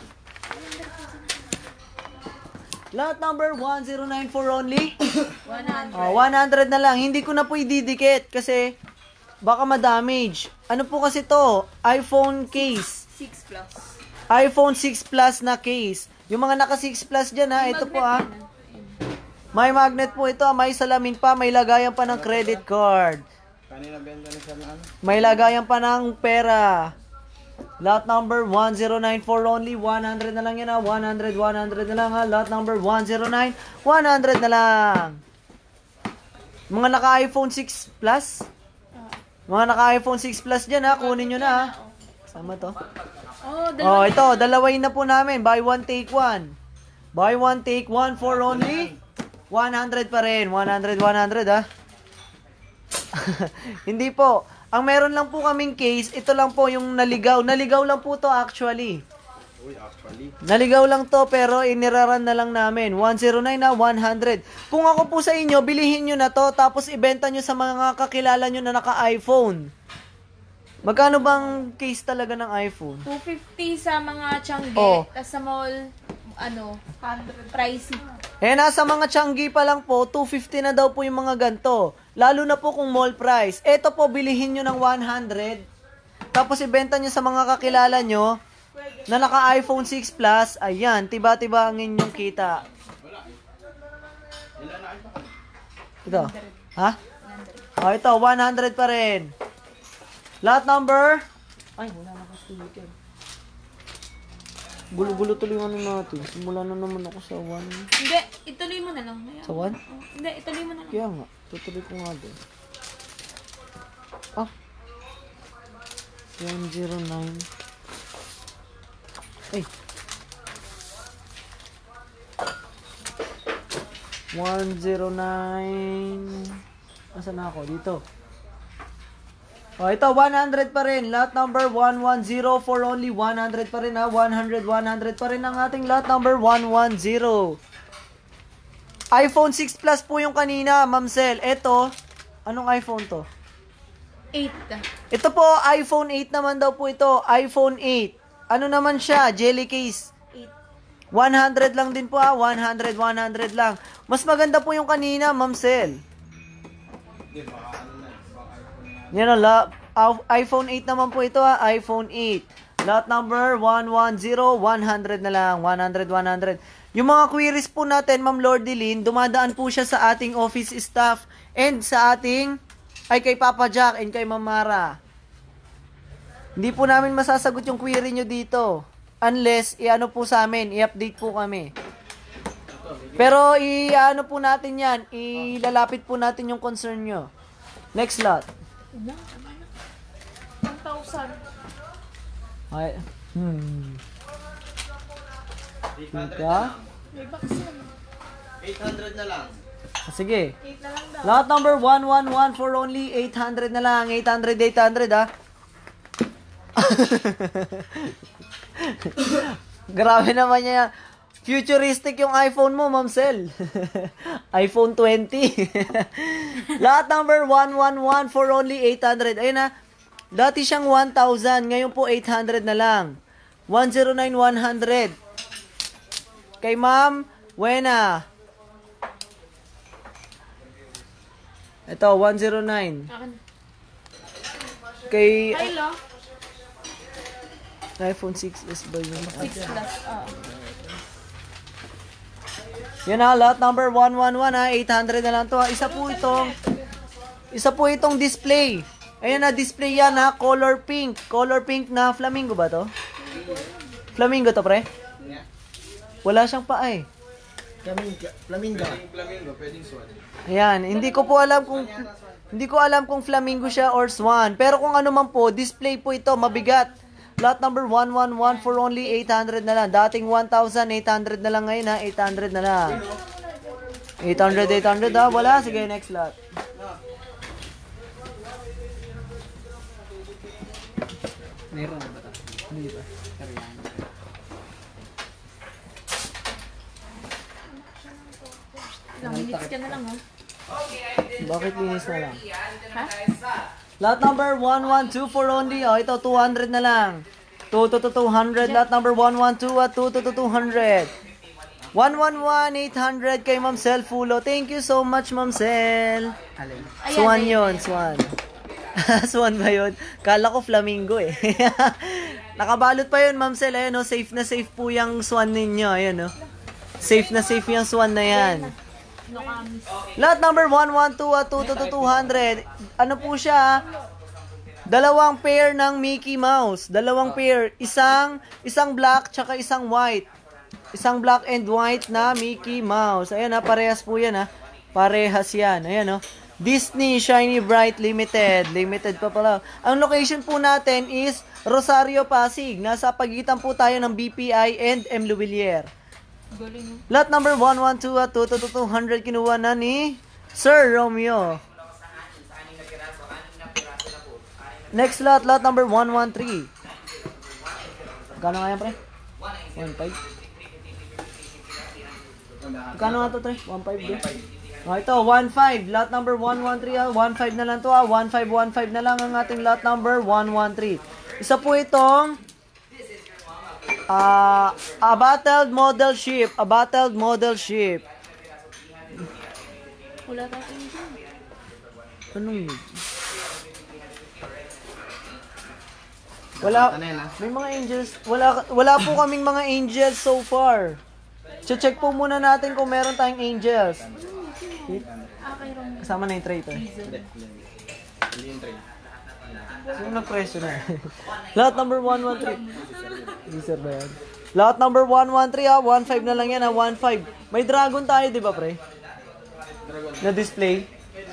[SPEAKER 1] Lot number 109 for only
[SPEAKER 2] 100.
[SPEAKER 1] 100 na lang. Hindi ko na po ididikit kasi baka ma-damage. Ano po kasi to? iPhone case.
[SPEAKER 2] 6 plus.
[SPEAKER 1] iPhone 6 Plus na case. Yung mga naka 6 Plus dyan ha. Ito po ha. May magnet po ito. May salamin pa. May lagayan pa ng credit card.
[SPEAKER 3] Kanina benta na siya na ano?
[SPEAKER 1] May lagayan pa ng pera. Lot number 109 for only 100 na lang yan ha. 100 na lang ha. Lot number 109, 100 na lang. Mga naka iPhone 6 Plus? Mga naka iPhone 6 Plus dyan ha. Kunin nyo na ha. Sama to. Oh, ito. Dalaway na po namin. Buy one, take one. Buy one, take one for only 100 pa rin. 100 ha. Hindi po. Ang meron lang po kaming case, ito lang po yung naligaw. Naligaw lang po to actually.
[SPEAKER 3] Uy, actually.
[SPEAKER 1] Naligaw lang to pero iniraran na lang namin. 109 na 100. Kung ako po sa inyo, bilihin nyo na to tapos ibenta nyo sa mga kakilala nyo na naka-iPhone. Magkano bang case talaga ng iPhone?
[SPEAKER 2] 250 sa mga Changi.
[SPEAKER 1] Oh.
[SPEAKER 2] Tapos sa mall, 100. Pricey.
[SPEAKER 1] Nasa mga Changi pa lang po, 250 na daw po yung mga ganto. Lalo na po kung mall price. Ito po, bilihin nyo ng 100. Tapos ibenta nyo sa mga kakilala nyo na naka iPhone 6 Plus. Ayan, tiba-tiba ang inyong kita. Ito. Ha? Oh, ito, 100 pa rin. Lot number? Ay, wala na kasi weekend. Gulo-gulo tuloy ano natin. Simula na naman ako sa 1.
[SPEAKER 2] Hindi, ituloy mo na lang.
[SPEAKER 1] Sa 1?
[SPEAKER 2] Hindi, ituloy mo na lang.
[SPEAKER 1] Kaya nga, tutuloy ko nga din. Ah. 109. Ay. 109. Nasaan na ako? Dito. Oh, ito, 100 pa rin. Lot number 110 for only 100 pa rin ha. 100 pa rin ang ating lot number 110. iPhone 6 Plus po yung kanina, Ma'am Sel. Ito, anong iPhone to?
[SPEAKER 2] 8.
[SPEAKER 1] Ito po, iPhone 8 naman daw po ito. iPhone 8. Ano naman siya? Jelly case. 100 lang din po 100 lang. Mas maganda po yung kanina, Ma'am Sel. Yan iPhone 8 naman po ito iPhone 8. Lot number 110, 100 na lang. 100. Yung mga queries po natin, Ma'am Lordilyn, dumadaan po siya sa ating office staff and sa ating, kay Papa Jack and kay Ma'am Mara. Hindi po namin masasagot yung query nyo dito. Unless, i-ano po sa amin, i-update po kami. Pero, i-ano po natin yan, ilalapit po natin yung concern nyo. Next lot.
[SPEAKER 2] 1,000.
[SPEAKER 1] Ay,
[SPEAKER 3] 800
[SPEAKER 1] Ika?
[SPEAKER 2] May box yan.
[SPEAKER 3] 800 na lang.
[SPEAKER 1] Sige.
[SPEAKER 2] 8 na lang daw.
[SPEAKER 1] Lot number 111 for only 800 na lang. 800 Grabe naman niya. Futuristic yung iPhone mo, Ma'am Sel. iPhone 20. Lot number 111 for only 800. Ayun na. Dati siyang 1,000. Ngayon po 800 na lang. 109,100. Kay Ma'am Wena. Ito, 109.
[SPEAKER 2] Akin.
[SPEAKER 1] Kay
[SPEAKER 2] Ay, lo.
[SPEAKER 1] iPhone 6s ba yun?
[SPEAKER 2] 6 plus.
[SPEAKER 1] Yan na, lot number 111 800 na lang to Isa po itong display. Ayan na, display yan color pink. Color pink na flamingo ba to? Flamingo to, pre? Wala siyang paa eh.
[SPEAKER 3] Flamingo, pwedeng swan.
[SPEAKER 1] Ayan, hindi ko alam kung flamingo siya or swan. Pero kung ano man po, display po ito, mabigat. Lot number 111 for only 800 na lang. Dating 1,800 na lang ngayon 800 na lang. 800 wala. Sige, next lot.
[SPEAKER 4] Meron na ba ito? Hindi ba?
[SPEAKER 2] Ilang minutes ka na lang, oh.
[SPEAKER 1] Bakit linis na lang? Lot number 112 for only. Ito 200 na lang. 200. Lot number 112 at 200. 111 800 kay Ma'am Sel Fulo. Thank you so much, Ma'am Sel.
[SPEAKER 4] Alin?
[SPEAKER 1] Swan yun, swan. Swan ba yun? Kala ko flamingo eh. Nakabalot pa yun, Ma'am Sel. Ayan, safe na safe po yung swan ninyo. Ayan, safe na safe yung swan na yan.
[SPEAKER 2] No kamis.
[SPEAKER 1] Lot number 112 at 200. Ano po siya? Dalawang pair ng Mickey Mouse. Dalawang pair. Isang black tsaka isang white. Isang black and white na Mickey Mouse. Ayan parehas po yan Parehas yan. Ayan Disney Shiny Bright Limited. Limited pa pala. Ang location po natin is Rosario, Pasig. Nasa pagitan po tayo ng BPI and M. Luwilier.
[SPEAKER 2] Galing, oh.
[SPEAKER 1] Lot number 112 at 200 kinuha na ni Sir Romeo. Next lot number 113. Kano nga yan, pre? 1.5. Kano nga to, pre? 1.5 din. Ito, 1.5. Lot number 113. 1.5 na lang to 1.5 na lang ang ating lot number 113. Isa po itong a battled model ship. A battled model ship.
[SPEAKER 2] Wala tayong engine.
[SPEAKER 1] Anong yun? Wala. May mga angels. Wala po kaming mga angels so far. Check po muna natin kung meron tayong angels.
[SPEAKER 2] Kay Ron.
[SPEAKER 1] Kasama na yung tray to.
[SPEAKER 3] Hindi yung tray.
[SPEAKER 1] Sino nag-presyo na? Lot number 113. User ba yan? Lot number 113 1.5 na lang yan 1.5. May dragon tayo, di ba, pre? Na display.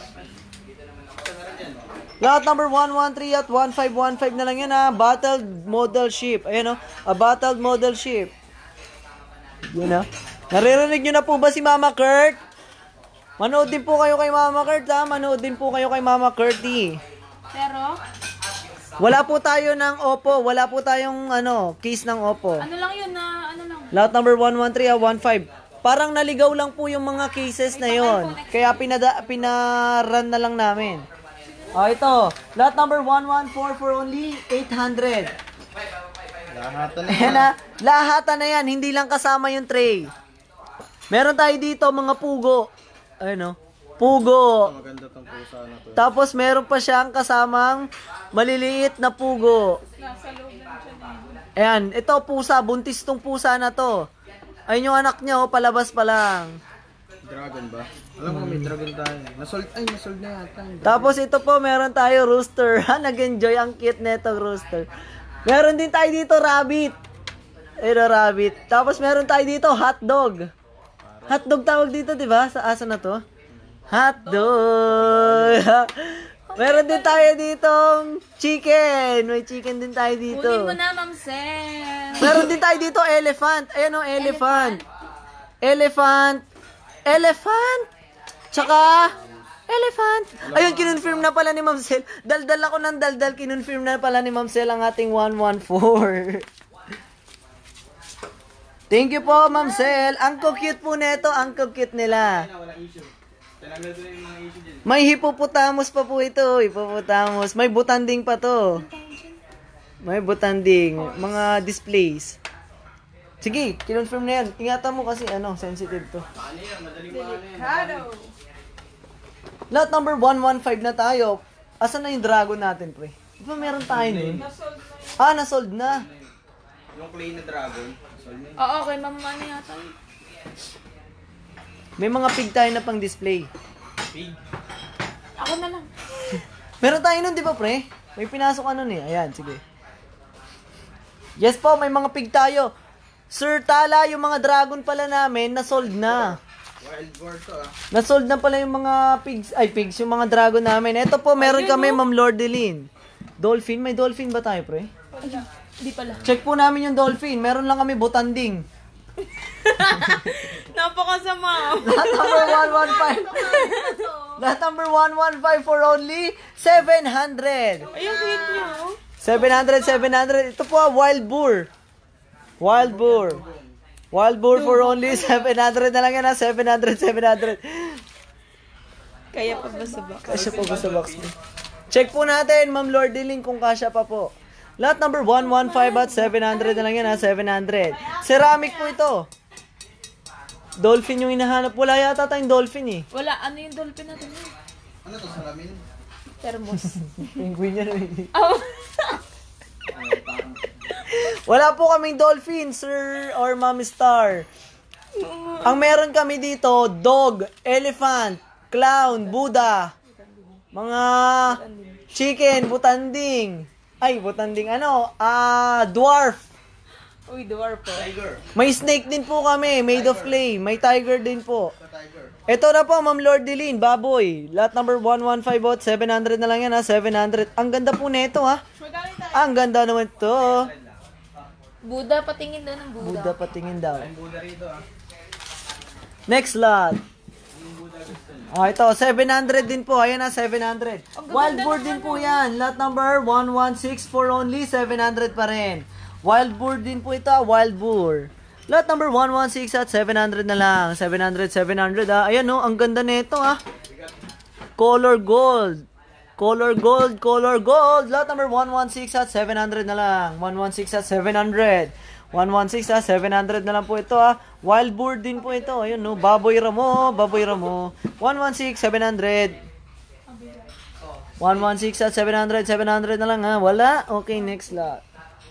[SPEAKER 1] Lot number 113 at 1.5 na lang yan Battled model ship. Ayan a battled model ship. Yan Naririnig nyo na po ba si Mama Kurt? Manood din po kayo kay Mama Kurt Manood din po kayo kay Mama Kurty.
[SPEAKER 2] Pero,
[SPEAKER 1] Wala po tayo ng Oppo. Wala po tayong case ng Oppo.
[SPEAKER 2] ano lang yun ano lang.
[SPEAKER 1] Lot number 113 1.5. Parang naligaw lang po yung mga cases na yon. Kaya pinaran na lang namin. Ito. Lot number 114 for only 800.
[SPEAKER 3] Lahatan na
[SPEAKER 1] Ayan na, lahatan na yan, hindi lang kasama yung tray. Meron tayo dito mga pugo. Ayun o, pugo.
[SPEAKER 3] Maganda tong pusa na to.
[SPEAKER 1] Tapos meron pa siyang kasamang maliliit na pugo.
[SPEAKER 2] Nasa loob lang siya na yun.
[SPEAKER 1] Ayan, ito pusa, buntis tong pusa na to. Ayun yung anak niya, oh, palabas pa lang.
[SPEAKER 3] Dragon ba? Alam ko may dragon tayo. Nasold na yata.
[SPEAKER 1] Tapos ito po, meron tayo rooster. Nag-enjoy, ang cute neto rooster. Meron din tayo dito rabbit. Ito rabbit. Tapos meron tayo dito hotdog. Hotdog tawag dito, di ba? Sa aso na to. Hotdog. Meron din tayo ditong chicken. May chicken din tayo dito.
[SPEAKER 2] Kunin mo na, Ma'am Sel.
[SPEAKER 1] Meron din tayo dito elephant. Ayan o, elephant. Elephant. Elephant. Tsaka, elephant. Ayun, kinonfirm na pala ni Ma'am Sel. Daldal ako ng daldal. Kinonfirm na pala ni Ma'am Sel ang ating 114. Thank you po, Ma'am Sel. Ang cute po nito. Ang cute nila.
[SPEAKER 3] Walang issue. Tinanggal ko na yung mga issue dyan.
[SPEAKER 1] May hippopotamus pa po ito. Hippopotamus. May butanding pa to. May butanding. Mga displays. Sige, kinonfirm na yan. Ingatan mo kasi sensitive to.
[SPEAKER 3] Ano yan? Madaling maano yan.
[SPEAKER 1] Lot number 115 na tayo. Asan na yung dragon natin, pre? Di ba meron tayo nun? Nasold na.
[SPEAKER 3] Yung clay na dragon. Sold na yun.
[SPEAKER 2] Oo, kay Ma'am ano yata.
[SPEAKER 1] May mga pig tayo na pang display.
[SPEAKER 3] Pig.
[SPEAKER 2] Ako na lang.
[SPEAKER 1] Meron tayo nun, di ba, pre? May pinasok Ayan, sige. Yes po, may mga pig tayo. Sir Tala, yung mga dragon pala namin, nasold na.
[SPEAKER 3] Wild boar to
[SPEAKER 1] Nasold na pala yung mga pigs, yung mga dragon namin. Ito po, meron kami, Ma'am Lordeline. Dolphin, may dolphin ba tayo, pre?
[SPEAKER 2] Hindi pala.
[SPEAKER 1] Check po namin yung dolphin. Meron lang kami butanding.
[SPEAKER 2] Napakasama.
[SPEAKER 1] Lot number 115. Lot number 115 for only 700.
[SPEAKER 2] Ayun, cute niyo.
[SPEAKER 1] 700. Ito po, wild boar. Wild boar. Wild boar for only 700 na lang yan, 700.
[SPEAKER 2] Kaya pa ba sa box?
[SPEAKER 1] Kasya po ba sa box niyo? Check po natin, Ma'am Lordeline, kung kasya pa po. Lot number 115 at 700 na lang yan, 700. Ceramic po ito. Dolphin yung hinahanap. Wala yata tayong dolphin eh.
[SPEAKER 2] Wala, ano yung dolphin natin?
[SPEAKER 3] Ano to? Salamin?
[SPEAKER 2] Thermos.
[SPEAKER 1] Penguin yan eh.
[SPEAKER 2] Oh.
[SPEAKER 1] Wala po kaming dolphin, Sir or Ma'am Star. Ang meron kami dito, dog, elephant, clown, Buddha, mga chicken, butanding. Ay, butanding dwarf.
[SPEAKER 2] Uy, dwarf po.
[SPEAKER 3] Tiger.
[SPEAKER 1] May snake din po kami, made of clay. May tiger din po.
[SPEAKER 3] Tiger.
[SPEAKER 1] Ito na po, Ma'am Lordeline, baboy. Lot number 115 bot, 700 na lang yan 700. Ang ganda po nito Ang ganda naman to.
[SPEAKER 2] Buddha, patingin daw ng Buddha.
[SPEAKER 1] Buddha patingin daw.
[SPEAKER 3] Ang Buddha rito
[SPEAKER 1] Next lot. Ito, 700 din po. Ayan 700. Wild boar din po yan. Lot number 116 for only 700 pa rin. Wild boar din po ito, wild boar. Lot number 116 at 700 na lang. 700. Ayan ang ganda nito Color gold. Lot number 116 at 700 na lang. 116 at 700. 116 700 na lang po ito Wild boar din po ito. Ayun baboy ramo. 116 700. 116 at 700 na lang Wala. Okay, next lot.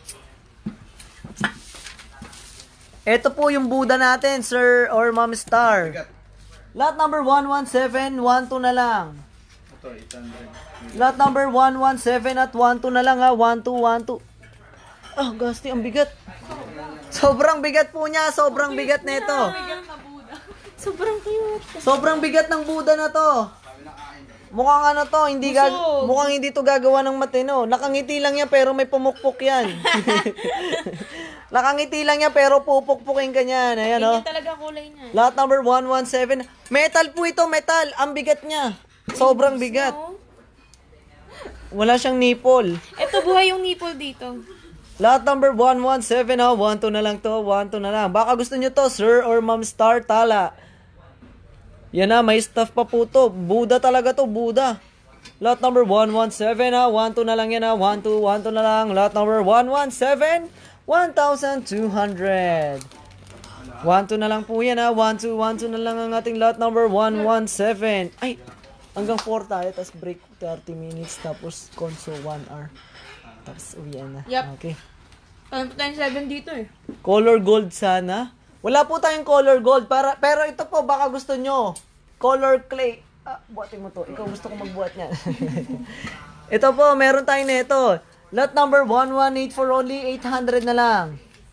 [SPEAKER 1] Ito po yung Buddha natin, Sir or Ma'am Star. Lot number 117, 12 na lang.
[SPEAKER 3] Ito, 800.
[SPEAKER 1] Lot number 117 at 12 na lang 12. Gasti, ang bigat. Sobrang bigat po niya, sobrang bigat nito.
[SPEAKER 2] Sobrang cute.
[SPEAKER 1] Sobrang bigat ng Buddha na to. Mukhang mukhang hindi to gagawa ng matino. Nakangiti lang yan pero may pumukpok yan. Nakangiti lang yan pero pupukpukin ka niyan. Ayan
[SPEAKER 2] Ganyan talaga kulay niya.
[SPEAKER 1] Lot number 117. Metal po ito, metal. Ang bigat niya. Sobrang bigat. Wala siyang nipple.
[SPEAKER 2] Ito, buhay yung nipple dito.
[SPEAKER 1] Lot number 117 12 na lang to, 12 na lang. Baka gusto nyo to, Sir or Ma'am Star Tala. Yan may stuff pa po to. Buddha talaga to, Buddha. Lot number 117 12 na lang yan 12 na lang. Lot number 117 1,200. 1-2 na lang po yan ha. 1-2 na lang ang ating lot number 117. Ay, hanggang 4 tayo. Tapos break 30 minutes. Tapos console 1 hour. Tapos uwian na.
[SPEAKER 2] Yup.
[SPEAKER 1] Okay.
[SPEAKER 2] Ano po tayong 7 dito eh.
[SPEAKER 1] Color gold sana. Wala po tayong color gold. Pero ito po, baka gusto nyo. Color clay. Buhatin mo to. Ikaw gusto ko magbuhat niyan. Ito po, meron tayo nito. Lot number 118 for only 800 na lang.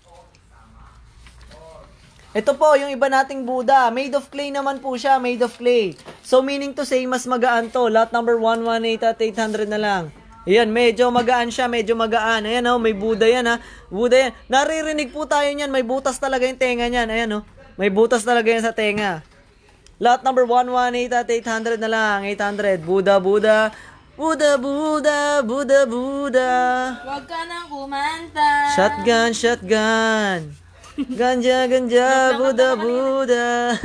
[SPEAKER 1] Ito po, yung iba nating Buddha. Made of clay naman po siya. Made of clay. So, meaning to say, mas magaan to. Lot number 118 at 800 na lang. Ayan, medyo magaan siya. Medyo magaan. Ayan, oh, may Buddha yan, ha. Buddha yan. Naririnig po tayo niyan. May butas talaga yung tenga niyan. Ayan, oh. May butas talaga yan sa tenga. Lot number 118 at 800 na lang. 800. Buddha. Buddha, Buddha.
[SPEAKER 2] Huwag ka nang kumanta.
[SPEAKER 1] Shotgun. Ganja, Buddha.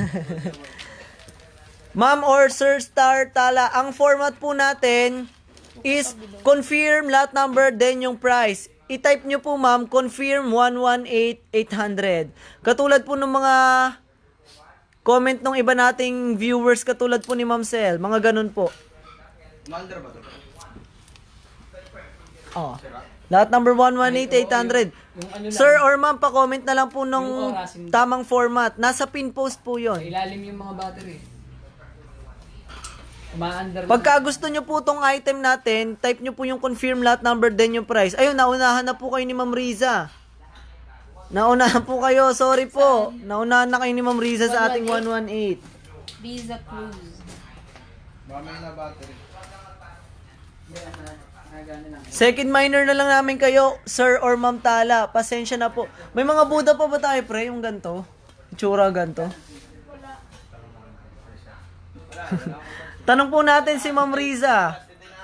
[SPEAKER 1] Ma'am or Sir Star Tala, ang format po natin is confirm lot number, then yung price. I-type nyo po ma'am, confirm 118,800. Katulad po ng mga comment ng iba nating viewers, katulad po ni Ma'am Sel. Mga ganun po.
[SPEAKER 3] Mander ba ito?
[SPEAKER 1] Oh. Lot number 118,800. Sir or ma'am, pa-comment na lang po nung tamang format. Nasa pin post po
[SPEAKER 6] Sa
[SPEAKER 1] yon.
[SPEAKER 6] ilalim yung mga battery. Umaandar
[SPEAKER 1] Pagka gusto nyo po tong item natin, type nyo po yung confirm lot number, then yung price. Ayun, naunahan na po kayo ni Ma'am Riza. Naunahan po kayo, sorry po. Naunahan na kayo ni Ma'am Riza sa ating 118.
[SPEAKER 2] Visa Cruise.
[SPEAKER 3] Mamay na battery.
[SPEAKER 1] Second minor na lang namin kayo, Sir or Ma'am Tala. Pasensya na po. May mga Buddha pa ba tayo, pre? Yung ganto? Itsura ganto? Tanong po natin si Ma'am Riza.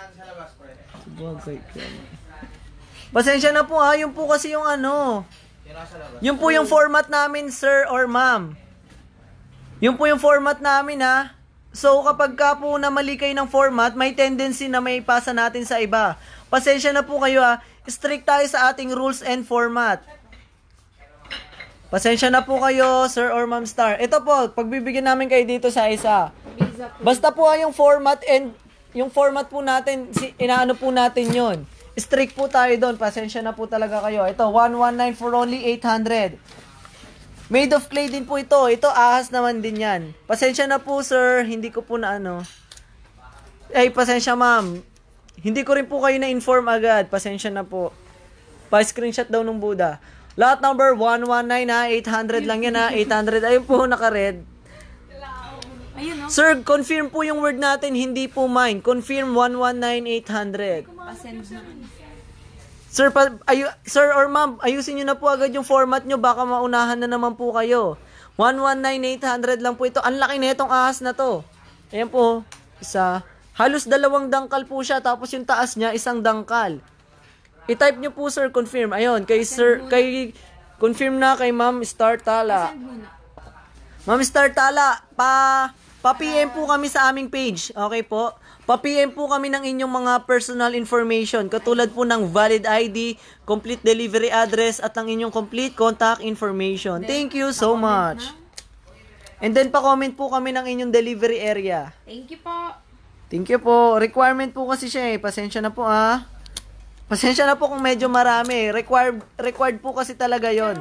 [SPEAKER 1] Pasensya na po ha. Yung po kasi yung ano. Yung po yung format namin, Sir or Ma'am. Yung po yung format namin ha. So, kapag ka po na mali kayo ng format, may tendency na may ipasa natin sa iba. Pasensya na po kayo ha. Strict tayo sa ating rules and format. Pasensya na po kayo, Sir or Ma'am Star. Ito po, pagbibigyan namin kayo dito sa isa.
[SPEAKER 2] Visa Cruise.
[SPEAKER 1] Basta po yung format and yung format po natin, inaano po natin yon. Strict po tayo doon. Pasensya na po talaga kayo. Ito, 119 for only 800. Made of clay din po ito. Ito, ahas naman din yan. Pasensya na po, sir. Hindi ko po na ano. Pasensya, ma'am. Hindi ko rin po kayo na-inform agad. Pasensya na po. Pa-screenshot daw ng Buddha. Lot number 119 ha. 800 lang yan ha. 800. Ayun po, naka-red.
[SPEAKER 2] Ayun no.
[SPEAKER 1] Sir, confirm po yung word natin. Hindi po mine. Confirm 119,800.
[SPEAKER 2] Pasend naman.
[SPEAKER 1] Sir, sir or ma'am, ayusin nyo na po agad yung format nyo. Baka maunahan na naman po kayo. 119,800 lang po ito. Ang laki na itong ahas na to. Ayan po. Isa. Halos 2 dangkal po siya. Tapos yung taas niya, 1 dangkal. I-type nyo po, sir, confirm. Ayun, confirm na kay Ma'am Star Tala.
[SPEAKER 2] Pasend muna.
[SPEAKER 1] Ma'am Star Tala, pa-PM po kami sa aming page. Okay po? Pa-PM po kami ng inyong mga personal information. Katulad po ng valid ID, complete delivery address, at ang inyong complete contact information. Thank you so much. And then pa-comment po kami ng inyong delivery area.
[SPEAKER 2] Thank you po.
[SPEAKER 1] Thank you po. Requirement po kasi siya eh. Pasensya na po ah. Pasensya na po kung medyo marami. Required po kasi talaga yon.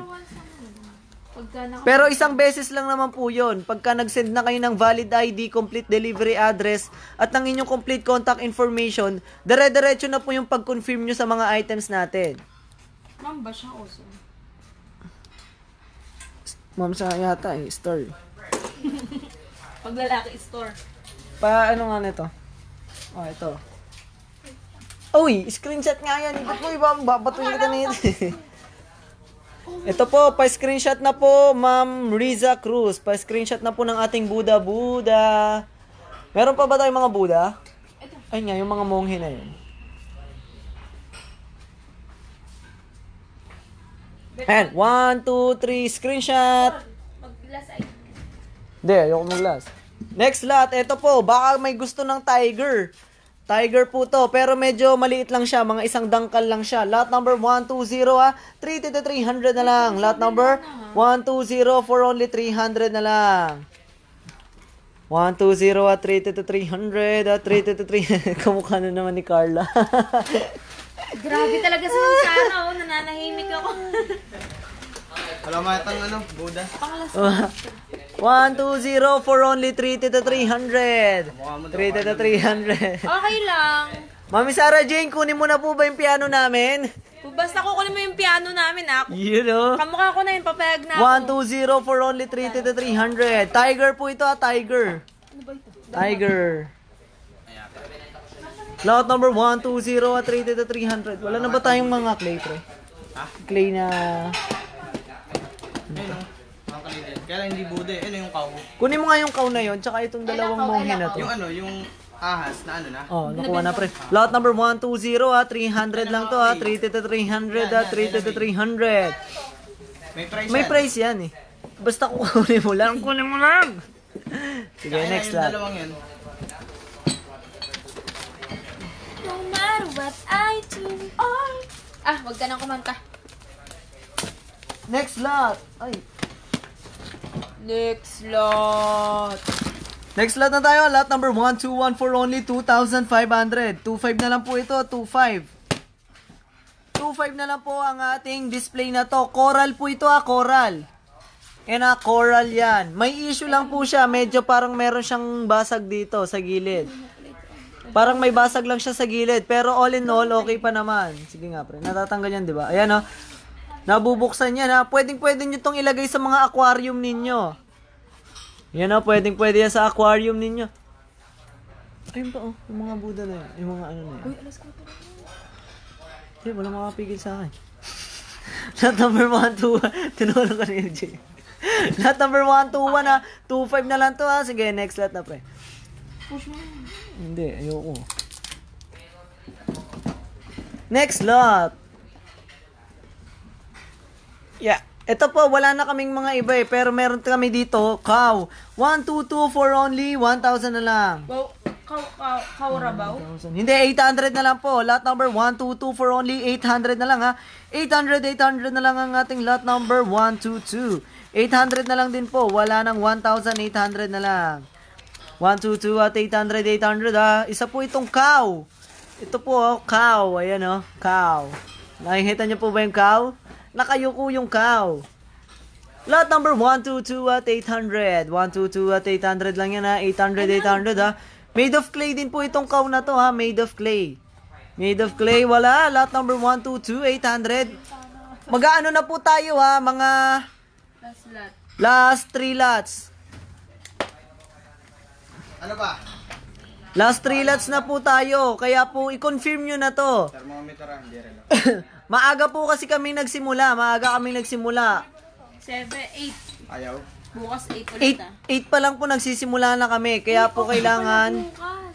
[SPEAKER 1] Pero isang beses lang naman po yun. Pagka nag-send na kayo ng valid ID, complete delivery address, at ng inyong complete contact information, dire-diretso na po yung pag-confirm nyo sa mga items natin.
[SPEAKER 2] Ma'am ba siya also?
[SPEAKER 1] Ma'am siya yata eh, store.
[SPEAKER 2] Pag lalaki store.
[SPEAKER 1] Ano nga nito? Oh, ito. Uy, screenshot nga yan. Ba't mo iba babatuin kita nito? Ito po, pa-screenshot na po, Ma'am Riza Cruz. Pa-screenshot na po ng ating Buddha. Meron pa ba tayong mga Buddha? Ay nga, yung mga monghe na yun. Ayan, 1, 2, 3, screenshot.
[SPEAKER 2] Mag-last ay.
[SPEAKER 1] Hindi, ayoko mag-last. Next lot, ito po, baka may gusto ng tiger. Tiger po to, pero medyo maliit lang siya, mga isang dangkal lang siya. Lot number 120 3 to 300 na lang. Lot number 120 for only 300 na lang. 120 3 to 300 3 to 300. Kamukha na naman ni Carla.
[SPEAKER 2] Grabe talaga si Ma'am Sara, oh. Nananahimik ako.
[SPEAKER 3] Wala matang Buddha.
[SPEAKER 1] 120 for only 3 to 300. 3 to 300.
[SPEAKER 2] Okay lang.
[SPEAKER 1] Mami Sarah Jane, kunin mo na po ba yung piano namin?
[SPEAKER 2] Basta kukunin mo yung piano namin, ah.
[SPEAKER 1] You know?
[SPEAKER 2] Kamukha ko na yun, papayag na ako.
[SPEAKER 1] 120 for only 3 to 300. Tiger po ito, Tiger.
[SPEAKER 2] Ano ba ito?
[SPEAKER 1] Tiger. Lot number 120 3 to 300. Wala na ba tayong mga clay, pre? Clay na...
[SPEAKER 3] Ayun ang kalidad. Kaya lang hindi Buddha yung cow.
[SPEAKER 1] Kunin mo nga yung cow na yon, tsaka itong dalawang monghe na to.
[SPEAKER 3] Yung ahas na na.
[SPEAKER 1] Oh, nakuha na, pre. Lot number 120 300 lang to 3 to 300 3 to 300. May price yan eh. Basta kunin mo lang. Sige, next lot.
[SPEAKER 3] Dalawang yan.
[SPEAKER 2] No matter what I do, wag ka nang kumanta.
[SPEAKER 1] Next lot. Ay.
[SPEAKER 2] Next lot.
[SPEAKER 1] Next lot na tayo. Lot number 121 for only 2,500. 2.5 na lang po ito. 2.5. 2.5 na lang po ang ating display na to. Coral po ito coral. Coral yan. May issue lang po siya. Medyo parang meron siyang basag dito sa gilid. Parang may basag lang siya sa gilid. Pero all in all, okay pa naman. Sige nga, pre. Natatanggal yan, di ba? Ayan, oh. Nabubuksan yan, ha. Pwedeng-pwede nyo itong ilagay sa mga aquarium ninyo. Yan, oh. Pwedeng-pwede yan sa aquarium ninyo. Ayun pa, oh. Yung mga Buddha na yan. Yung mga ano na yan.
[SPEAKER 2] Uy, alas ko.
[SPEAKER 1] Hindi, walang makapigil sa akin. Lot number 121. Tinulong ka ni LJ. Lot number 121, ha. 2.5 na lang to, ha. Sige, next lot na, pre.
[SPEAKER 2] Push mo.
[SPEAKER 1] Hindi, ayoko. Next lot. Yeah. Ito po, wala na kaming mga iba eh. Pero meron kami dito, cow. 122 for only 1,000 na lang.
[SPEAKER 2] Wow, kaurabaw?
[SPEAKER 1] 1,000. Hindi, 800 na lang po. Lot number 122 for only 800 na lang, ha. 800 na lang ang ating lot number 122. 800 na lang din po. Wala nang 1,800 na lang. 122 at 800, ha. Isa po itong cow. Ito po, cow. Ayan, oh, cow. Nakikita niyo po ba yung cow? Nakayuko yung cow. Lot number 122 at 800. 122 at 800 lang yan, ha. 800, ha. Made of clay din po itong cow na to, ha. Made of clay. Made of clay, wala. Lot number 122, 800. Mag-aano na po tayo, ha. Mga
[SPEAKER 2] Last lot.
[SPEAKER 1] last 3 lots.
[SPEAKER 3] Ano ba?
[SPEAKER 1] Last 3 lots na po tayo. Kaya po, i-confirm nyo na to.
[SPEAKER 3] Thermometer hindi rin.
[SPEAKER 1] Maaga po kasi kami nagsimula.
[SPEAKER 2] 7, 8.
[SPEAKER 3] Ayaw.
[SPEAKER 2] Bukas 8 ulit,
[SPEAKER 1] 8 pa lang po nagsisimula na kami. Kaya po kailangan...
[SPEAKER 2] Bukas.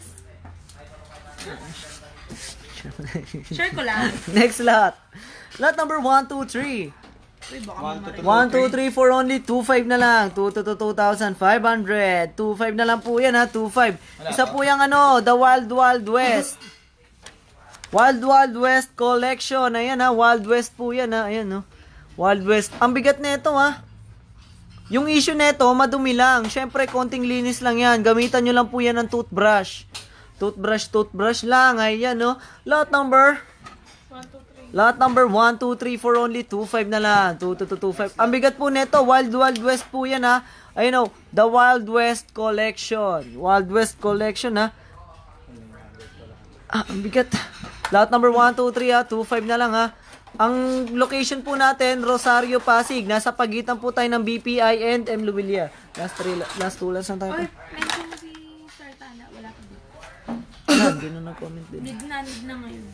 [SPEAKER 2] Share ko lang.
[SPEAKER 1] Next lot. Lot number 1, 2, 3. 1, 2, 3 for only 2.5 na lang. 2,500. 2.5 na lang po yan, ha. 2.5. Isa po yung The Wild Wild West. Wild Wild West Collection. Ayan, ha. Wild West po yan, ha. Ayan, no. Wild West. Ang bigat nito, ha. Yung issue nito, madumi lang. Syempre, konting linis lang yan. Gamitan nyo lang po yan ng toothbrush. Toothbrush lang. Ayan, no. Lot number 1, 2, 3 for only 2.5 na lang. 2,225. Ang bigat po nito, Wild Wild West po yan, ha. Ayun, oh, the Wild West Collection. Wild West Collection, ha. Ang bigat. Lot number 1, 2, 3, ha. 2.5 na lang, ha. Ang location po natin, Rosario, Pasig. Nasa pagitan po tayo ng BPI and M. Luwilla. Last 2 lands na tayo.
[SPEAKER 2] Oy, mention mo si Sartana. Wala ka dito.
[SPEAKER 1] Hindi na nag-comment din.
[SPEAKER 2] Need na ngayon.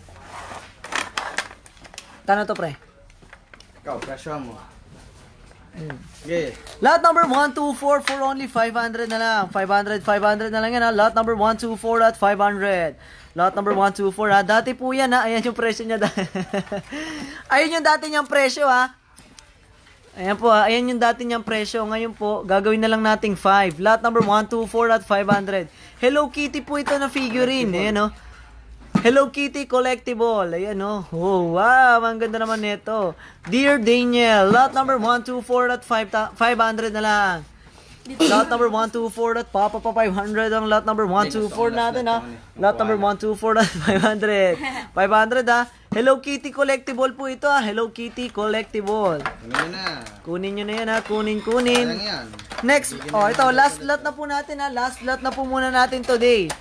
[SPEAKER 1] Tano to, pre?
[SPEAKER 3] Ikaw, presyo mo. Okay.
[SPEAKER 1] Lot number 124 for only 500 na lang. 500 na lang yan, ha. Lot number 124 at 500. Lot number 124, ha. Dati po yan, ha. Ayan yung presyo niya. Ayun yung dati niyang presyo, ha. Ayan po, ha. Ayan yung dati niyang presyo. Ngayon po, gagawin na lang nating 5. Lot number 124 at 500. Hello Kitty po ito na figurine. Ayan, oh. Hello Kitty Collectible. Ayan, oh. Oh, wow. Ang ganda naman nito. Dear Daniel, lot number 124 at 500 na lang. Lot number 124 at papa pa 500 ang lot number 124 natin, ha. Lot number 124 at 500. 500, ha. Hello Kitty Collectible po ito, ha. Hello Kitty Collectible.
[SPEAKER 3] Ano yun na?
[SPEAKER 1] Kunin nyo na yan, ha. Kunin.
[SPEAKER 3] Alang yan.
[SPEAKER 1] Next, ito, last lot na po natin, ha. Last lot na po muna natin today.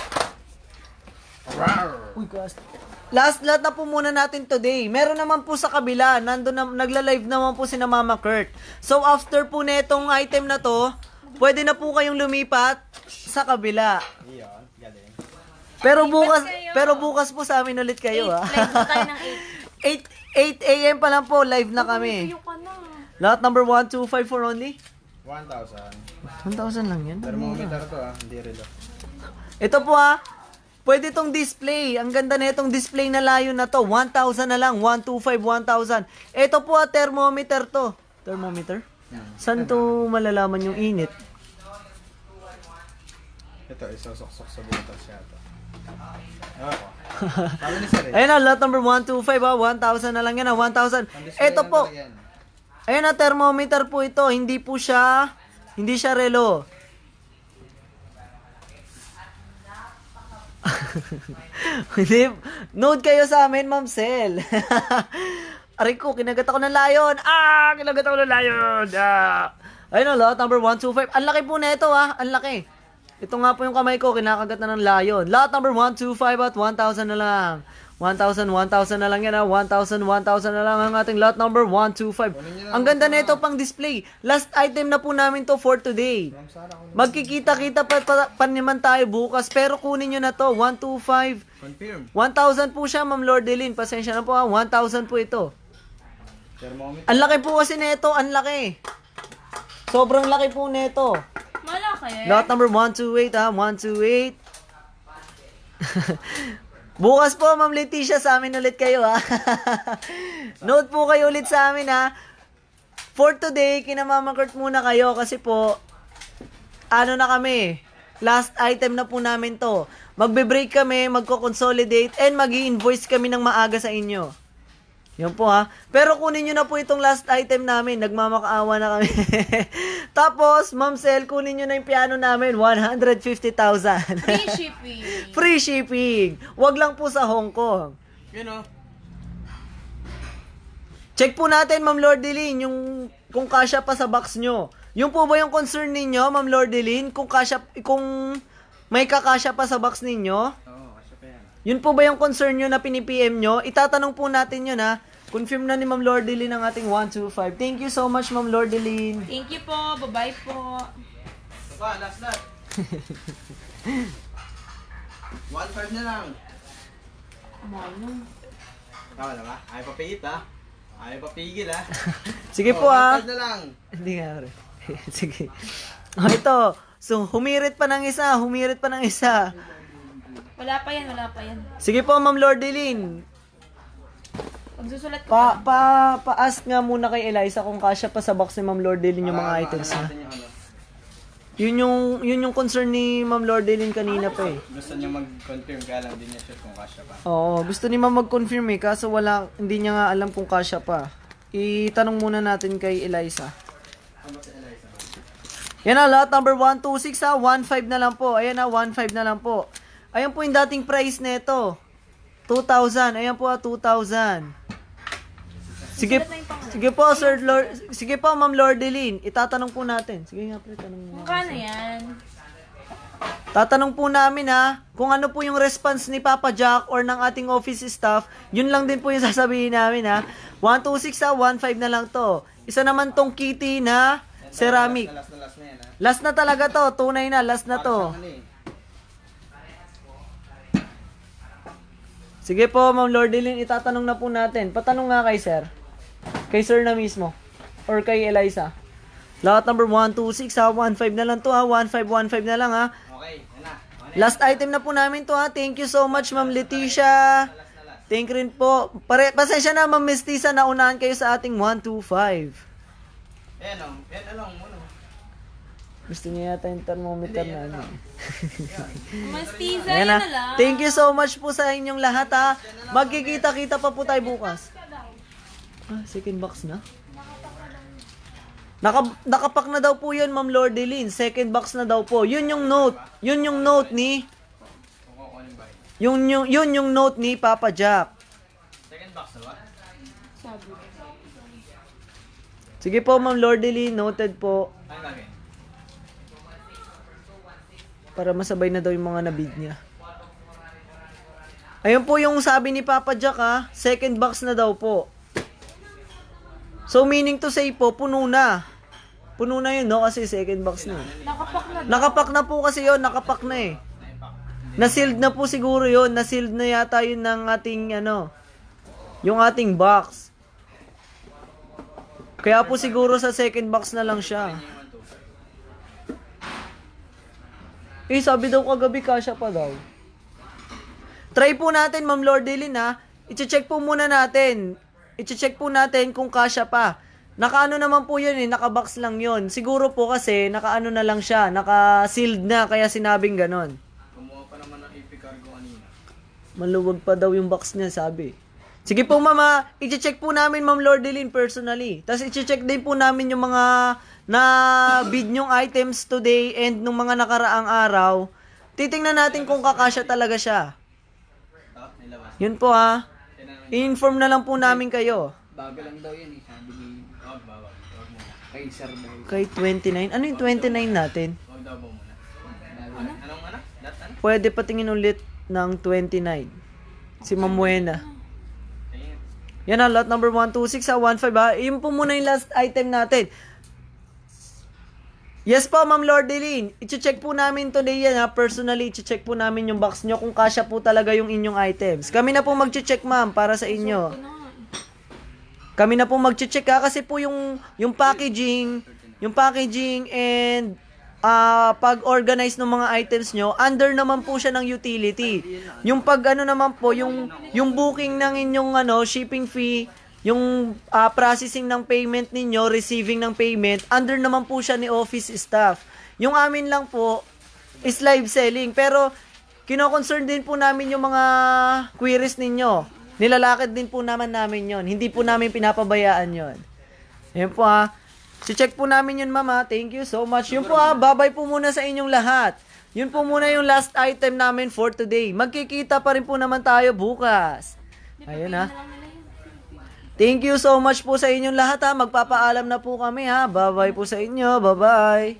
[SPEAKER 1] Uy, gosh. Last lot na po muna natin today. Meron naman po sa kabila. Nandun na, nagla-live naman po si na Mama Kurt. So, after po netong item na to, pwede na po kayong lumipat sa kabila.
[SPEAKER 3] Iyon, galing.
[SPEAKER 1] Pero bukas po sa amin ulit kayo, ha.
[SPEAKER 2] Live na tayo ng
[SPEAKER 1] 8 a.m. pa lang po, live na kami.
[SPEAKER 2] Tuyo ka na.
[SPEAKER 1] Lot number 125 for only?
[SPEAKER 3] 1,000.
[SPEAKER 1] 1,000 lang yan.
[SPEAKER 3] Thermometer to hindi relo.
[SPEAKER 1] Ito po, ha. Pwede itong display. Ang ganda na itong display na layo na to. 1,000 na lang. 125, 1,000. Ito po, thermometer to. Thermometer? Saan to malalaman yung init?
[SPEAKER 3] Ito, isusok-sok sa butas yata. Ako. Sabi ni Sir,
[SPEAKER 1] Ayan na, lot number 125, ha. 1,000 na lang yan, ha. 1,000. Ito po. Ayan na, thermometer po ito. Hindi siya relo. Hindi. Note kayo sa amin, Ma'am Sel. Aray ko, kinagat ako ng layon. Kinagat ako ng layon. Ayun o, lot number 125. Ang laki po na ito, ha. Ang laki. Ito nga po yung kamay ko, kinakagat na ng layon. Lot number 125 at 1,000 na lang. 1,000 na lang yan, ha. 1,000 na lang ang ating lot number 125. Ang ganda na ito pang display. Last item na po namin to for today. Magkikita-kita pa naman tayo bukas. Pero kunin nyo na to. 125.
[SPEAKER 3] Confirm.
[SPEAKER 1] 1,000 po siya, Ma'am Lordelyn. Pasensya na po, ha. 1,000 po ito.
[SPEAKER 3] Thermometer.
[SPEAKER 1] Ang laki po kasi nito. Ang laki. Sobrang laki po nito.
[SPEAKER 2] Malaki.
[SPEAKER 1] Lot number 128, ha. 128. Bukas po, Ma'am Leticia, sa amin ulit kayo, ha. Note po kayo ulit sa amin, ha. For today, kinamamagurt muna kayo kasi po, ano na kami, last item na po namin to. Magbe-break kami, magko-consolidate, and mag-i-invoice kami ng maaga sa inyo. Yun po, ha. Pero kunin nyo na po itong last item namin. Nagmamakaawa na kami. Tapos, Ma'am Sel, kunin nyo na yung piano namin. 150,000.
[SPEAKER 2] Free shipping.
[SPEAKER 1] Free shipping. Wag lang po sa Hong Kong.
[SPEAKER 3] Yun o.
[SPEAKER 1] Check po natin, Ma'am Lordelyn, yung kung kasya pa sa box nyo. Yung po ba yung concern ninyo, Ma'am Lordelyn? Kung may kakasya pa sa box ninyo?
[SPEAKER 3] Oo, kasya pa yan.
[SPEAKER 1] Yun po ba yung concern nyo na pinipm nyo? Itatanong po natin yun, ha. Confirm na ni Ma'am Lordelyn ang ating 125. Thank you so much, Ma'am Lordelyn.
[SPEAKER 2] Thank you po. Bye-bye po.
[SPEAKER 3] Ito pa, last lot. 1,500 na lang. Tama na ba? Ayaw papigit, ha? Ayaw papigil, ha?
[SPEAKER 1] Sige po, ha.
[SPEAKER 3] 1,500 na lang.
[SPEAKER 1] Hindi nga, rin. Sige. Ito. So, humirit pa ng isa.
[SPEAKER 2] Wala pa yan.
[SPEAKER 1] Sige po, Ma'am Lordelyn.
[SPEAKER 2] Pagsusulat ko
[SPEAKER 1] Pa-ask nga muna kay Eliza kung kasya pa sa box ni Ma'am Lordelyn yung mga items, ha. Yun yung concern ni Ma'am Lordelyn kanina pa, eh.
[SPEAKER 3] Gusto niya mag-confirm kaya lang, hindi niya sure kung kasya pa.
[SPEAKER 1] Oo, gusto ni Ma'am mag-confirm, eh, kaso hindi niya nga alam kung kasya pa. Itanong muna natin kay Eliza. Yan na, lot number 126, ha. 1.5 na lang po. Ayan na, 1.5 na lang po. Ayan po yung dating price nito. 2,000. Ayan po, 2,000. Sige po, Sir Lord. Sige po, Ma'am Lordelyn. Itatanong po natin. Sige nga, pre, tanong mo.
[SPEAKER 2] Magkano yan?
[SPEAKER 1] Tatanong po namin, ha, kung ano po yung response ni Papa Jack or ng ating office staff. Yun lang din po yung sasabihin namin, ha. 126, ha. 1.5 na lang to. Isa naman tong kitty na ceramic.
[SPEAKER 3] Last na yan, ha?
[SPEAKER 1] Last na talaga to. Tunay na. Last na to. Sige po, Ma'am Lordelyn, itatanong na po natin. Patanong nga kay Sir. Kay Sir na mismo. Or kay Eliza. Lot number 126, ha. 1.5 na lang to, ha. 1.5 na lang, ha.
[SPEAKER 3] Okay, yan na.
[SPEAKER 1] Last item na po namin to, ha. Thank you so much, Ma'am Leticia. Thank you rin po. Pasensya na, Ma'am Mestiza, naunahan kayo sa ating 125.
[SPEAKER 3] Ayan o. Ayan, along mo, no?
[SPEAKER 1] Gusto niya yata yung thermometer na ano.
[SPEAKER 2] Mas pizza
[SPEAKER 1] Ayan
[SPEAKER 2] yun
[SPEAKER 1] na.
[SPEAKER 2] na lang.
[SPEAKER 1] Thank you so much po sa inyong lahat ha. Magkikita-kita pa po tayo bukas. Second box na? Nakapak na daw po yun, Ma'am Lordeline. Second box na daw po. Yun yung note. Yun yung note ni... Yun yung note ni Papa Jack.
[SPEAKER 3] Second box na ba?
[SPEAKER 2] Sabi.
[SPEAKER 1] Sige po, Ma'am Lordeline. Noted po.
[SPEAKER 3] Ano lagi?
[SPEAKER 1] Para masabay na daw yung mga nabid niya. Ayun po yung sabi ni Papa Jack ha. Second box na daw po. So meaning to say po, puno na. Puno na yun, no? Kasi second box na.
[SPEAKER 2] Nakapak na.
[SPEAKER 1] Nakapak na po kasi yun. Nakapak na eh. Na-sealed na po siguro yun. Na-sealed na yata yun ng ating, ano, yung ating box. Kaya po siguro sa second box na lang siya. Eh, sabi daw kagabi, kasya pa daw. Try po natin, Ma'am Lordeline, ha. I-check po muna natin. I-check po natin kung kasya pa. Nakaano naman po yun eh, nakabox lang yun. Siguro po kasi, nakaano na lang siya, naka-sealed na, kaya sinabing ganon.
[SPEAKER 3] Kumuha pa naman ng AP cargo kanina.
[SPEAKER 1] Maluwag pa daw yung box niya, sabi. Sige po, Mama, i-check po namin, Ma'am Lordeline, personally. Tapos i-check din po namin yung mga na-bid nyong items today and nung mga nakaraang araw. Titingnan natin kung kakasya talaga siya.
[SPEAKER 3] Nilabas.
[SPEAKER 1] Yun po ha. I-inform na lang po namin kayo.
[SPEAKER 4] Bago lang daw yun eh. Sabi ni
[SPEAKER 3] Wag muna.
[SPEAKER 4] kay Sir daw.
[SPEAKER 1] Kay 29. Ano yung 29 natin?
[SPEAKER 3] Wag daw ba muna? Anong ano? That ano?
[SPEAKER 1] Pwede patingin ulit ng 29. Si Mamuena.
[SPEAKER 3] Tingin.
[SPEAKER 1] Yan ha, lot number 126 sa 15 ha. Yun po muna yung last item natin. Yes po, Ma'am Lordeline. I-check po namin today yan ha. Personally, i-check po namin yung box nyo kung kasya po talaga yung inyong items. Kami na po mag-check, ma'am, para sa inyo. Kami na po mag-check ha kasi po yung packaging and pag-organize ng mga items nyo, under naman po siya ng utility. Yung pag ano naman po, yung booking ng inyong shipping fee, yung processing ng payment ninyo, receiving ng payment, under naman po siya ni office staff. Yung amin lang po is live selling. Pero, kino-concern din po namin yung mga queries ninyo. Nilalakad din po namin yon. Hindi po namin pinapabayaan yon. Yan po ha. Si-check po namin yun, Mama. Thank you so much. Yun po ha. Babay po muna sa inyong lahat. Yun po muna yung last item namin for today. Magkikita pa rin po naman tayo bukas. Ayun ha. Thank you so much po sa inyong lahat ha. Magpapaalam na po kami ha. Bye-bye po sa inyo. Bye-bye.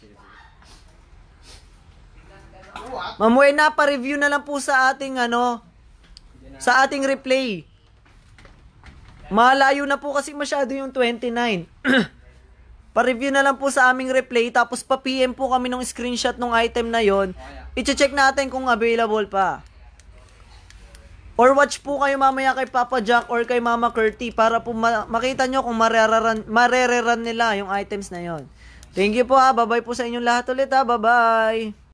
[SPEAKER 1] Mamuhay na, pa-review na lang po sa ating sa ating replay. Malayo na po kasi masyado yung 29. Pa-review na lang po sa aming replay tapos pa-PM po kami ng screenshot ng item na yon. I-check natin kung available pa. Or watch po kayo mamaya kay Papa Jack or kay Mama Curty para po makita nyo kung marere-run nila yung items na yon. Thank you po ha. Bye-bye po sa inyong lahat ulit ha. Bye-bye.